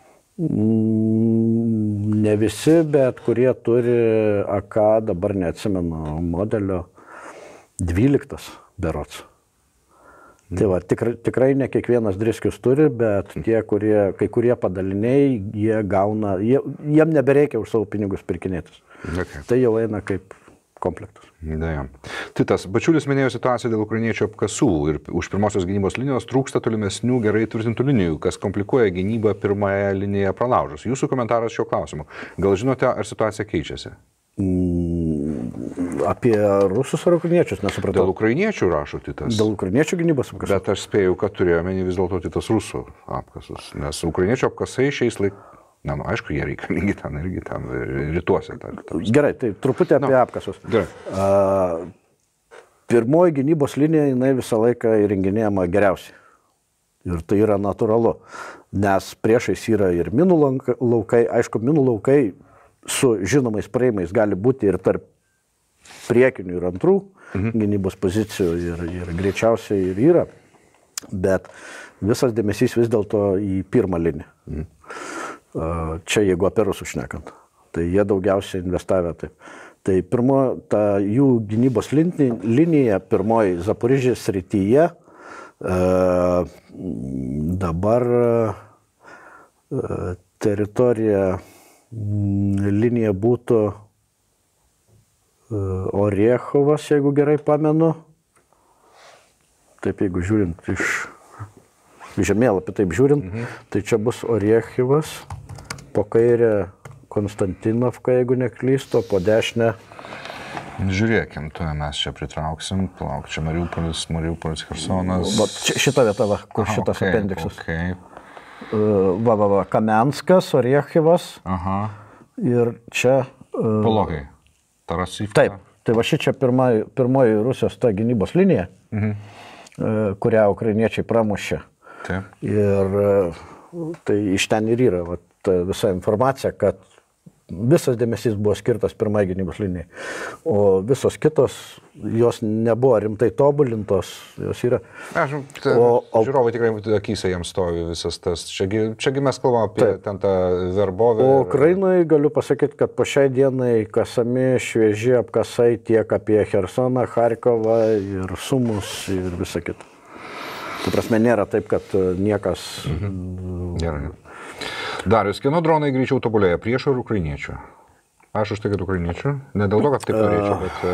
Ne visi, bet kurie turi A K, dabar neatsimenu modelio, dvyliktas berods. Mm. Tai va, tikrai, tikrai ne kiekvienas driskius turi, bet tie, kurie, kai kurie padaliniai, jie gauna, jie, jiem nebereikia už savo pinigus pirkinėtis. Okay. Tai jau eina kaip komplektas. Deja. Titas, Bačiulis minėjo situaciją dėl ukrainiečių apkasų ir už pirmosios gynybos linijos trūksta tolimesnių gerai tvirtintų linijų, kas komplikuoja gynybą pirmąją liniją pralaužus. Jūsų komentaras šiuo klausimu. Gal žinote, ar situacija keičiasi? Mm, apie rusus ar ukrainiečius nesupratau. Dėl ukrainiečių rašo Titas. Dėl ukrainiečių gynybos apkasų. Bet aš spėjau, kad turėjo menį vis dėlto Titas rusų apkasus, nes ukrainiečių apkasai šiais laikais. Na, nu, aišku, jie reikalingi ten irgi ten rytuose. Ten, ten. Gerai, tai truputį apie no. apkasus. Gerai. A, pirmoji gynybos linija, jinai visą laiką įrenginėjama geriausiai. Ir tai yra natūralu, nes priešais yra ir minų laukai. Aišku, minų laukai su žinomais praeimais gali būti ir tarp priekinių ir antrų mhm. gynybos pozicijų ir, ir greičiausiai ir yra. Bet visas dėmesys vis dėlto į pirmą liniją. Mhm. Čia jeigu apie rusų šnekant, tai jie daugiausiai investavę taip. Tai pirmo, ta jų gynybos linija, pirmoji Zaporižės srityje, e, dabar e, teritorija linija būtų e, Orėchovas, jeigu gerai pamenu. Taip, jeigu žiūrint iš žemėlapį, taip žiūrint, mhm. tai čia bus Orėchovas. Po kairę Konstantinovka, jeigu neklysto, po dešinę. Žiūrėkim, tu mes čia pritrauksim, plauk, čia Mariupolis, Mariupolis, Chersonas. Va, šita vieta, va, kur Aha, šitas okay, apendiksas. Okay. Va, va, va, Kamenskas, Orėchovas. Aha. Ir čia... Palokai. Tarasivka. Taip, tai va šičia pirmoji, pirmoji Rusijos ta gynybos linija, mhm. kurią ukrainiečiai pramušė. Taip. Ir tai iš ten ir yra va, visa informacija, kad visas dėmesys buvo skirtas pirmai gynybos linijai, o visos kitos, jos nebuvo rimtai tobulintos, jos yra. Aš, ta, o, o, žiūrovai tikrai akise jiems stovi visas tas, čiagi, čiagi mes kalbame apie taip. Ten tą verbovę. O Ukrainai galiu pasakyti, kad po šiai dienai kasami švieži apkasai tiek apie Chersoną, Charkovą ir Sumus ir visą kitą. Tai prasme, nėra taip, kad niekas... Mhm. Gerai. Darius, kieno dronai greičiau tobulėja, priešų ar ukrainiečių? Aš už tai, kad ukrainiečių. Ne dėl to, kad taip norėčiau, bet...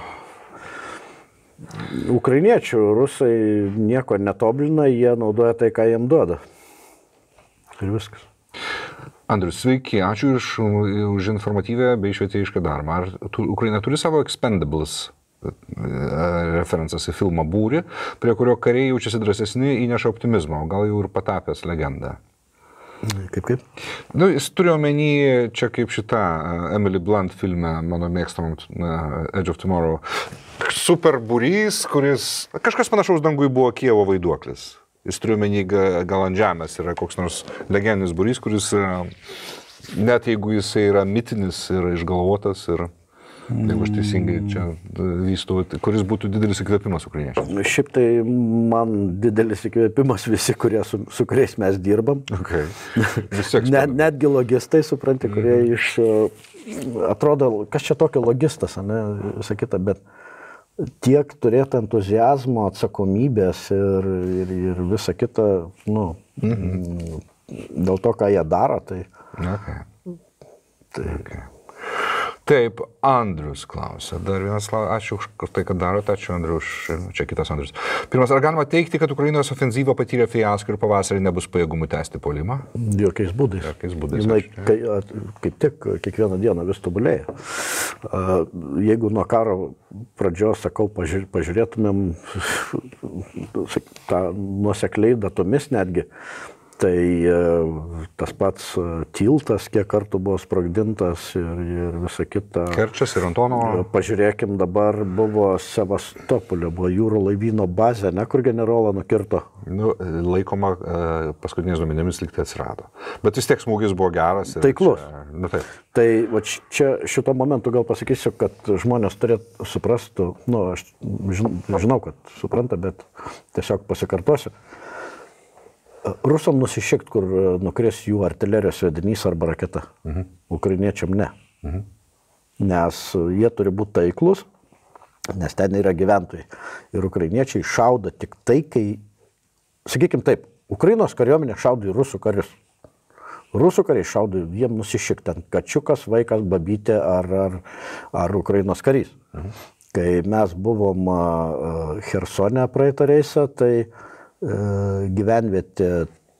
Uh... Ukrainiečių rusai nieko netobulina, jie naudoja tai, ką jiem duoda. Ir viskas. Andrius, sveiki, ačiū už, už informatyvę bei švietėjišką darbą. Ar tu, Ukraina turi savo Expendables referencas į filmą Būrį, prie kurio kariai jaučiasi drąsesni, įneša optimizmo, gal jau ir patapęs legendą? Kaip kaip? Nu, jis turi omeny, čia kaip šita Emily Blunt filme, mano mėgstamam uh, Edge of Tomorrow, super būrys, kuris, kažkas panašaus dangui buvo Kijevo vaiduoklis. Jis turi omeny, gal ant žemės yra koks nors legendinis būrys, kuris uh, net jeigu jisai yra mitinis ir išgalvotas ir jeigu aš teisingai čia vystau, kuris būtų didelis įkvėpimas ukrainiečiams? Šiaip tai man didelis įkvėpimas visi, kurie su, su kuriais mes dirbam. Okay. Net, netgi logistai, supranti, kurie mm. iš... Atrodo, kas čia tokio logistas, ne, visą kitą, bet tiek turėti entuziazmo, atsakomybės ir, ir, ir visą kitą, nu, mm-hmm. dėl to, ką jie daro, tai... Okay. tai okay. Taip, Andrius klausia. Dar vienas klausia. Ačiū už tai, kad darote. Ačiū, Andrius. Čia kitas Andrius. Pirmas, ar galima teikti, kad Ukrainos ofenzyva patyrė fiasko ir pavasarį nebus pajėgumų tęsti puolimą? Jokiais būdais. Jokiais būdais. Jinai, kai, kaip tik kiekvieną dieną vis tobulėja. Jeigu nuo karo pradžios, sakau, pažiūrėtumėm tą nuosekliai datomis netgi, Tai tas pats tiltas, kiek kartų buvo sprogdintas ir, ir visa kita. Kerčės ir Antono. Pažiūrėkim, dabar buvo Sevastopolio, buvo jūrų laivyno bazė, ne, kur generolą nukirto. Nu, laikoma, paskutiniais duomenimis liktai atsirado. Bet vis tiek smūgis buvo geras. Taiklus. Čia, nu, taip. Tai va, čia šito momentu gal pasakysiu, kad žmonės turėtų suprastų, nu, aš žinau, kad supranta, bet tiesiog pasikartosiu. Rusam nusišikt, kur nukris jų artilerijos svedinys arba raketa. Mhm. Ukrainiečiam ne. Mhm. Nes jie turi būti taiklus, nes ten yra gyventojai. Ir ukrainiečiai šaudo tik tai, kai, sakykim taip, Ukrainos kariuomenė šaudo į rusų karius. Rusų kariai šaudo, jiem nusišikt ten kačiukas, vaikas, babytė ar, ar, ar Ukrainos karys. Mhm. Kai mes buvom Chersone praeitą reisą, tai gyvenvietė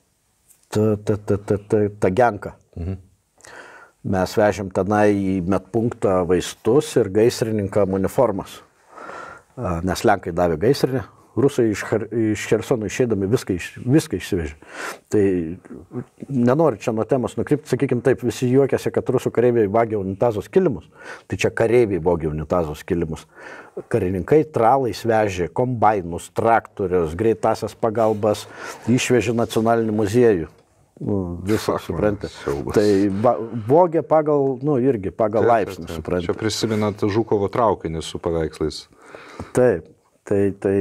Tagenka. Mhm. Mes vežėm tenai į medpunktą vaistus ir gaisrininkam uniformas. Nes Lenkai davė gaisrinę, rusai iš, iš Chersono išeidami viską, iš, viską išsivežė. Tai nenoriu čia nuo temos nukrypti, sakykim taip, visi juokiasi, kad rusų kareiviai vagia unitazos kilimus. Tai čia kareiviai vagia unitazos kilimus. Karininkai tralais vežė kombainus, traktorius, greitasias pagalbas, išvežė nacionalinį muziejų. Nu, visą, suprantate. Tai vogė pagal, nu, irgi pagal laipsnį, suprantate. Čia prisimenat Žukovo traukinį su paveikslais. Taip, tai, tai...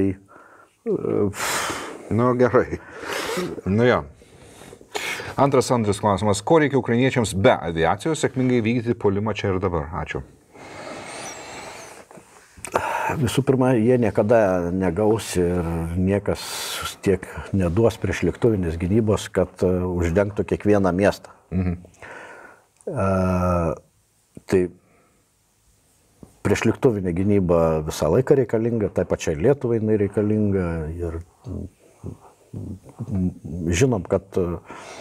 Nu, gerai. Nu, jo. Antras, antras klausimas. Ko reikia ukrainiečiams be aviacijos sėkmingai vykdyti puolimą čia ir dabar? Ačiū. Visų pirma, jie niekada negaus ir niekas tiek neduos prieš lėktuvinės gynybos, kad uh, uždengtų kiekvieną miestą. Mhm. Uh, tai prieš lėktuvinę gynybą visą laiką reikalinga, tai pačiai Lietuvai jinai reikalinga ir žinom, kad uh,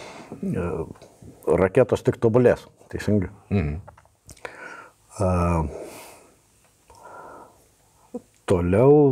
raketos tik tobulės, teisingai. Mhm. Uh, Toliau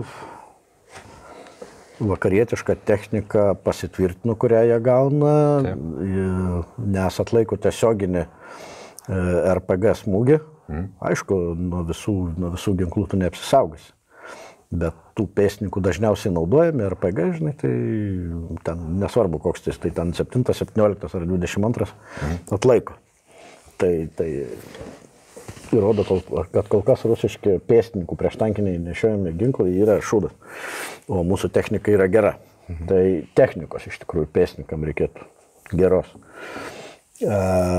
vakarietiška technika pasitvirtino, kurią jie gauna, Taip. Nes atlaiko tiesioginį R P G smūgį. Mm. Aišku, nuo visų, nuo visų ginklų tu neapsisaugosi. Bet tų pėstininkų dažniausiai naudojami R P G, žinai, tai ten nesvarbu koks tai, tai ten septintas, septynioliktas ar dvidešimt antras mm. atlaiko. Tai, tai įrodo, kad kol kas rusiški pėstininkų prieštankiniai nešiojami ginklai yra šūdas, o mūsų technika yra gera. Mhm. Tai technikos iš tikrųjų pėstininkam reikėtų geros. E,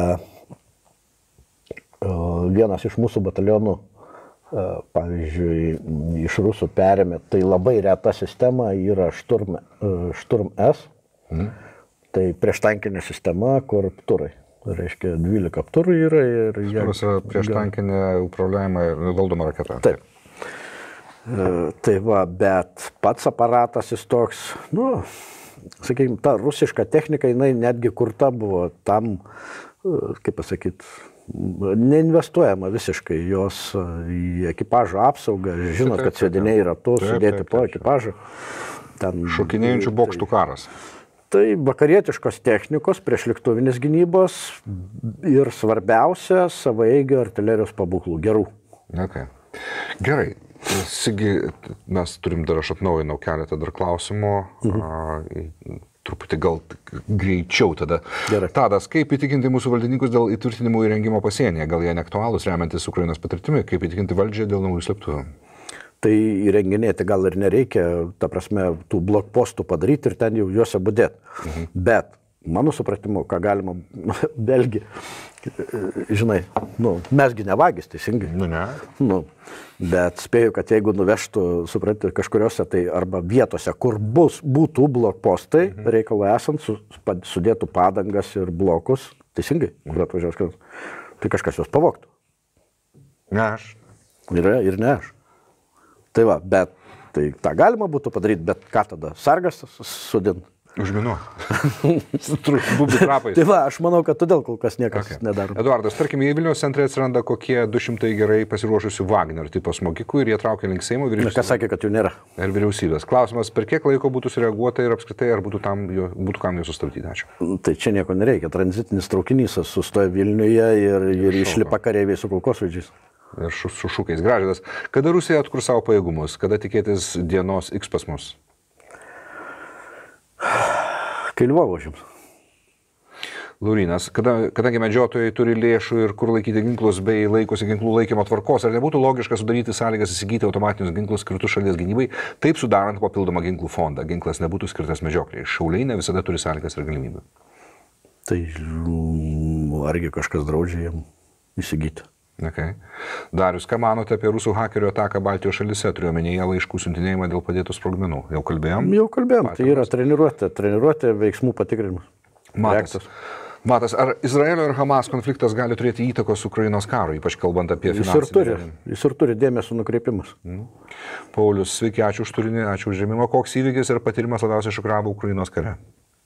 vienas iš mūsų batalionų, e, pavyzdžiui, iš rusų perėmė, tai labai reta sistema yra Šturm, Šturm S, mhm. tai prieštankinė sistema, kur turai. Reiškia, dvylika apturų yra ir... Šturas yra prieštankinė upravliavimą valdoma raketa. Taip. E, tai va, bet pats aparatas jis toks, nu, sakykime, ta rusiška technika, jinai netgi kurta buvo tam, kaip pasakyti, neinvestuojama visiškai jos į ekipažo apsaugą. Žinot, kad sėdiniai yra to, sudėti po ekipažo. Šokinėjančių bokštų karas. Tai vakarietiškos technikos, priešlėktuvinės gynybos ir svarbiausia savaeigio artilerijos pabūklų gerų. Okay. Gerai. Sigi, mes turim dar, aš atnaujinau keletą dar klausimų. Mhm. A, truputį gal greičiau tada. Gerai. Tadas, kaip įtikinti mūsų valdininkus dėl įtvirtinimų įrengimo pasienyje? Gal jie neaktualūs remiantis Ukrainos patirtimi? Kaip įtikinti valdžią dėl naujų slėptuvių? Tai įrenginėti gal ir nereikia, ta prasme, tų blokpostų padaryti ir ten jau juose budėti. Mhm. Bet, mano supratimu, ką galima, vėlgi, žinai, nu, mesgi ne vagis, teisingai. Nu, ne. Nu, bet spėju, kad jeigu nuvežtų, suprantate, kažkuriuose tai arba vietose, kur bus, būtų blokpostai, mhm. reikalui esant, su, sudėtų padangas ir blokus, teisingai, mhm. kur atvažiaus, tai kažkas juos pavogtų. Ne aš. Yra ir ne aš. Tai va, bet tai tą galima būtų padaryti, bet ką tada? Sargas sudint? Užminuoti. Bubių trapais. Tai va, aš manau, kad todėl kol kas niekas Okay. nedaro. Eduardas, tarkim, į Vilniaus centre atsiranda kokie du šimtai gerai pasiruošusių Wagner tipo smogikų ir jie traukia link Seimo vyriausybės. Kas sakė, kad jų nėra? Ir vyriausybės. Klausimas, per kiek laiko būtų sureaguota ir apskritai, ar būtų, tam, būtų kam jų sustabdyti? Ačiū. Tai čia nieko nereikia. Tranzitinis traukinys sustoja Vilniuje ir, ir išlipa kareiviai su kulkosvaidžiais. Ir šu, su šūkiais. Gražvydas, kada Rusija atkur savo pajėgumus, kada tikėtis dienos X pas mus? Kai Lvovą užims. Laurinas, kada, kadangi medžiotojai turi lėšų ir kur laikyti ginklus bei laikosi ginklų laikymo tvarkos, ar nebūtų logiška sudaryti sąlygas įsigyti automatinius ginklus skirtus šalies gynybai, taip sudarant papildomą ginklų fondą. Ginklas nebūtų skirtas medžiokliai. Šauliai ne visada turi sąlygas ir galimybių. Tai argi kažkas draudžia jam įsigyti? Okay. Darius, ką manote apie rusų hakerių ataką Baltijos šalyse, turiu omenyje laiškų siuntinėjimą dėl padėtų sprogmenų? Jau kalbėjom? Jau kalbėjom, tai yra treniruotė, treniruotė veiksmų patikrinimas. Matas. Reaktas. Matas, ar Izraelio ir Hamas konfliktas gali turėti įtakos Ukrainos karui, ypač kalbant apie finansinį? Jis ir turi, jis ir turi dėmesio nukreipimas. Mm. Paulius, sveiki, ačiū už turinį, ačiū už žemimą. Koks įvykis ir patyrimas labiausiai šokiravo Ukrainos kare?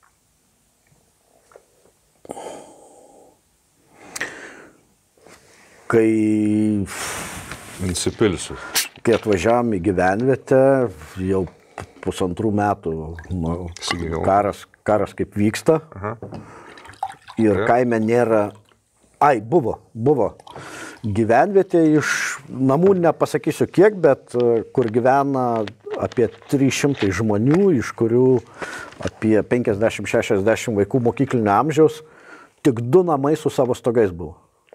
Kai, Insipilsiu. kai atvažiavam į gyvenvietę, jau pusantrų metų nu, karas, karas kaip vyksta. Aha. Ir ja. Kaime nėra, ai, buvo, buvo gyvenvietė iš namų, nepasakysiu kiek, bet kur gyvena apie trys šimtai žmonių, iš kurių apie penkiasdešimt šešiasdešimt vaikų mokyklinio amžiaus, tik du namai su savo stogais buvo.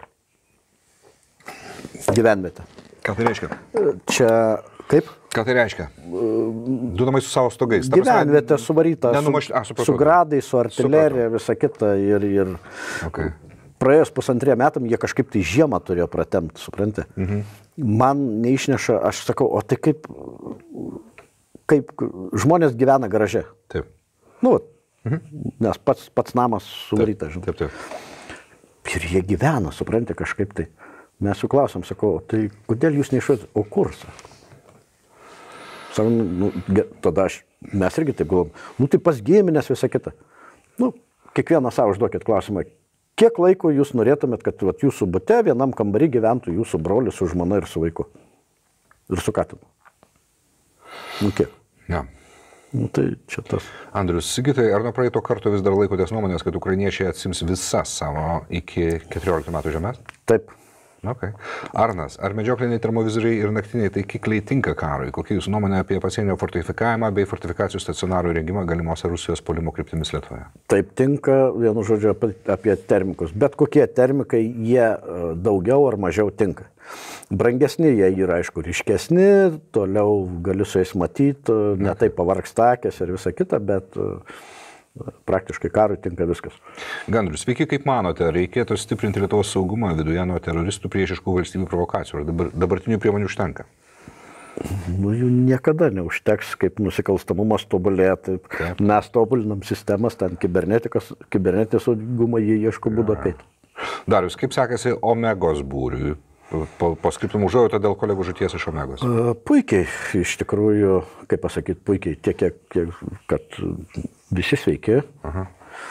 Gyvenvietė. Ką tai reiškia? Čia kaip? Ką tai reiškia? Du namai su savo stogais. Gyvenvietė suvaryta nenumaš... su, a, su gradai, su artilerija, visa kita. Ir, ir okay. Praėjus pusantriem metam jie kažkaip tai žiemą turėjo pratemti, supranti. Mhm. Man neišneša, aš sakau, o tai kaip, kaip žmonės gyvena garaže. Taip. Nu, mhm. Nes pats, pats namas suvarytas. Taip, taip, taip. Ir jie gyvena, supranti, kažkaip tai. Mes jų klausom, sakau, tai kodėl jūs neišuojate, o kur? Sakau, nu, tada aš, mes irgi taip galvom, nu tai pas giminės visą kitą. Nu, kiekvieną savo užduokit klausimą, kiek laiko jūs norėtumėt, kad vat, jūsų bute vienam kambarį gyventų jūsų brolis su žmona ir su vaiku? Ir su katinu. Nu kiek? Ja. Nu tai čia tas. Andrius, Sigitai, ar nuo praeito karto vis dar laikotės nuomonės, kad ukrainiečiai atsims visas savo iki keturioliktų metų žemės? Taip. Okay. Arnas, ar medžiokliniai termovizoriai ir naktiniai taikikliai tinka karui? Kokia jūsų nuomonė apie pasienio fortifikavimą bei fortifikacijų stacionarų rengimą galimose Rusijos puolimo kryptimis Lietuvoje? Taip tinka, vienu žodžiu, apie, apie termikus. Bet kokie termikai, jie daugiau ar mažiau tinka. Brangesni jie yra, aišku, ryškesni, toliau gali su jais matyti, ne taip pavargsta akės ir visa kita, bet praktiškai karui tinka viskas. Gandrius, sveiki, kaip manote, reikėtų stiprinti Lietuvos saugumą viduje nuo teroristų priešiškų valstybių provokacijų? Ar dabar, dabartinių priemonių užtenka? Nu, jų niekada neužteks, kaip nusikalstamumas tobulėja. Taip. Taip. Mes tobulinam sistemas, ten kibernetinės saugumą, jie ieško būdo kaip. Darius, kaip sekasi Omegos būriui? Po, po skriptum užuojautą dėl kolegų žūties iš Omegos. Puikiai, iš tikrųjų, kaip pasakyti, puikiai, tiek, kiek, kiek, kad visi sveiki. Aha.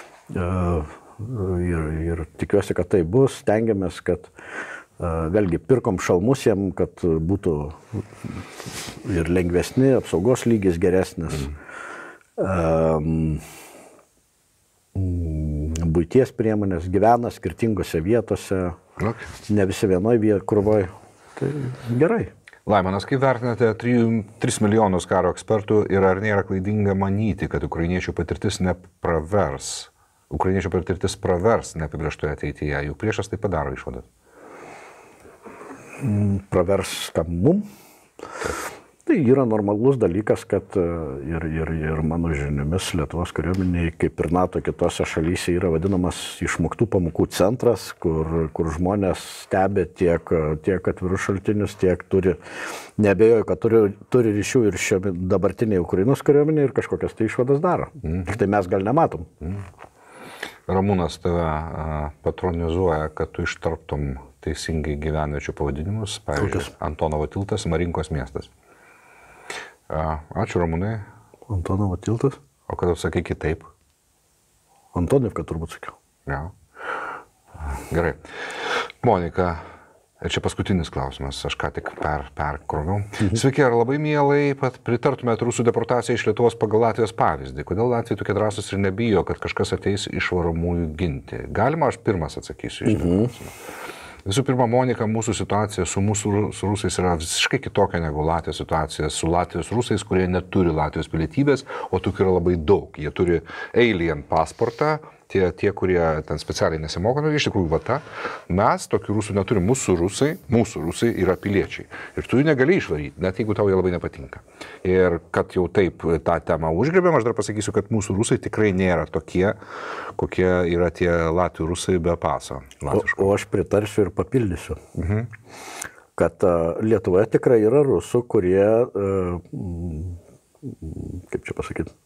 Ir, ir tikiuosi, kad tai bus. Stengiamės, kad vėlgi pirkom šalmus jiem, kad būtų ir lengvesni, apsaugos lygis geresnis. Mm. Um, buities priemonės, gyvena skirtingose vietose. Okay. Ne visi vienoj vietoje, krūvoj. Tai gerai. Laimonas, kaip vertinate tris milijonus karo ekspertų ir ar nėra klaidinga manyti, kad ukrainiečių patirtis nepravers, ukrainiečių patirtis pravers neapibrėžtoje ateityje? Jų priešas tai padaro išvadas. Pravers kam mum? Taip. Tai yra normalus dalykas, kad ir, ir, ir mano žiniomis Lietuvos kariuomeniai, kaip ir NATO kitose šalyse, yra vadinamas išmoktų pamokų centras, kur, kur žmonės stebi tiek, tiek atvirus šaltinius, tiek turi, neabejoju, kad turi, turi ryšių ir šio dabartiniai Ukrainos kariuomeniai ir kažkokias tai išvadas daro. Mm. Tai mes gal nematom. Mm. Ramūnas tave a, patronizuoja, kad tu ištarptum teisingai gyvenviečių pavadinimus, pavyzdžiui, Antonovo tiltas, Marinkos miestas. Ačiū, Ramūnai. Antonovo tiltas. O kada sakai kitaip? Antonivka turbūt sakiau. Ja. Gerai. Monika, ir čia paskutinis klausimas, aš ką tik per, perkroviau. Mhm. Sveiki, ar labai mielai pat pritartumėt rusų deportaciją iš Lietuvos pagal Latvijos pavyzdį? Kodėl Latvija tokie drąsūs ir nebijo, kad kažkas ateis iš varomųjų ginti? Galima, aš pirmas atsakysiu iš mhm. klausimą. Visų pirma, Monika, mūsų situacija su mūsų su rusais yra visiškai kitokia negu Latvijos situacija su Latvijos rusais, kurie neturi Latvijos pilietybės, o tokių yra labai daug. Jie turi alien pasportą, tie, tie kurie ten specialiai nesimoko, nu, iš tikrųjų vata. Mes tokių rusų neturim. Mūsų rusai, mūsų rusai yra piliečiai. Ir tu jų negali išvaryti, net jeigu tau jie labai nepatinka. Ir kad jau taip tą temą užgrebėm, aš dar pasakysiu, kad mūsų rusai tikrai nėra tokie, kokie yra tie latvių rusai be paso. O, o aš pritarsiu ir papildysiu, mhm. kad uh, Lietuvoje tikrai yra rusų, kurie, uh, kaip čia pasakyti,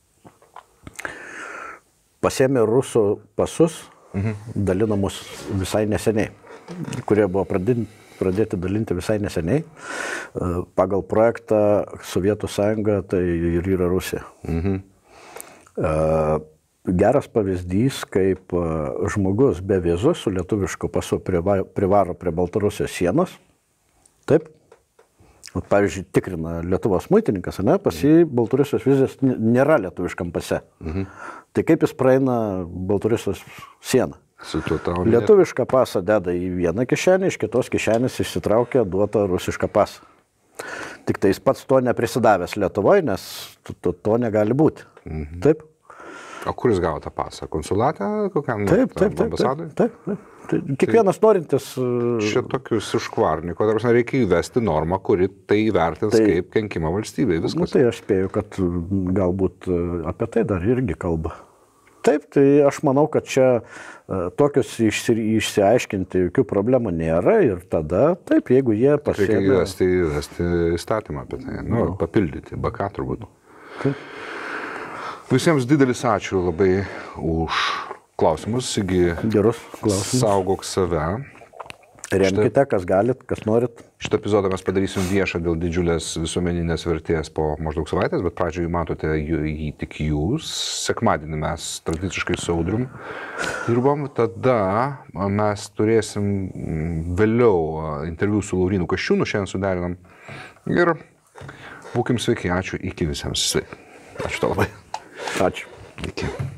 pasėmė rusų pasus, mhm. dalinamus visai neseniai, kurie buvo pradėti, pradėti dalinti visai neseniai. Uh, pagal projektą Sovietų sąjunga tai ir yra Rusija. Mhm. Uh, Geras pavyzdys, kaip žmogus be vizos su lietuvišku pasu privaro prie Baltarusijos sienos. Taip. Pavyzdžiui, tikrina Lietuvos muitininkas, ne, pas jį Baltarusijos vizės nėra lietuviškam pase. Mhm. Tai kaip jis praeina Baltarusijos sieną? Lietuvišką pasą deda į vieną kišenę, iš kitos kišenės išsitraukia duotą rusišką pasą. Tik tai jis pats to neprisidavęs Lietuvoje, nes to, to negali būti. Mhm. Taip. O kur jis gavo tą pasą? Konsulate kokiam taip, taip, taip, ambasadui? Taip, taip, taip. Kiekvienas tai, norintis... Čia tokius iškvarniko, dar reikia įvesti normą, kuri tai įvertins tai, kaip kenkimą valstybei. Viskas. Nu, tai aš spėju, kad galbūt apie tai dar irgi kalba. Taip, tai aš manau, kad čia tokius išsi, išsiaiškinti jokių problemų nėra ir tada, taip, jeigu jie pasiėmė... Reikia įvesti, įvesti įstatymą apie tai, nu, no. papildyti, baka turbūt. Taip. Visiems didelis ačiū labai už klausimus, Sigi. Gerus klausimus. Saugok save. Remkite, šitą, kas galit, kas norit. Šitą epizodą mes padarysim viešą dėl didžiulės visuomeninės vertės po maždaug savaitės, bet pradžioje matote jį tik jūs. Sekmadienį mes tradiciškai su Audrium dirbom. Tada mes turėsim vėliau interviu su Laurynu Kasčiūnu, šiandien suderinam. Ir būkim sveiki, ačiū, iki visiems. Sveiki. Ačiū tau labai. Ačiū. Iki.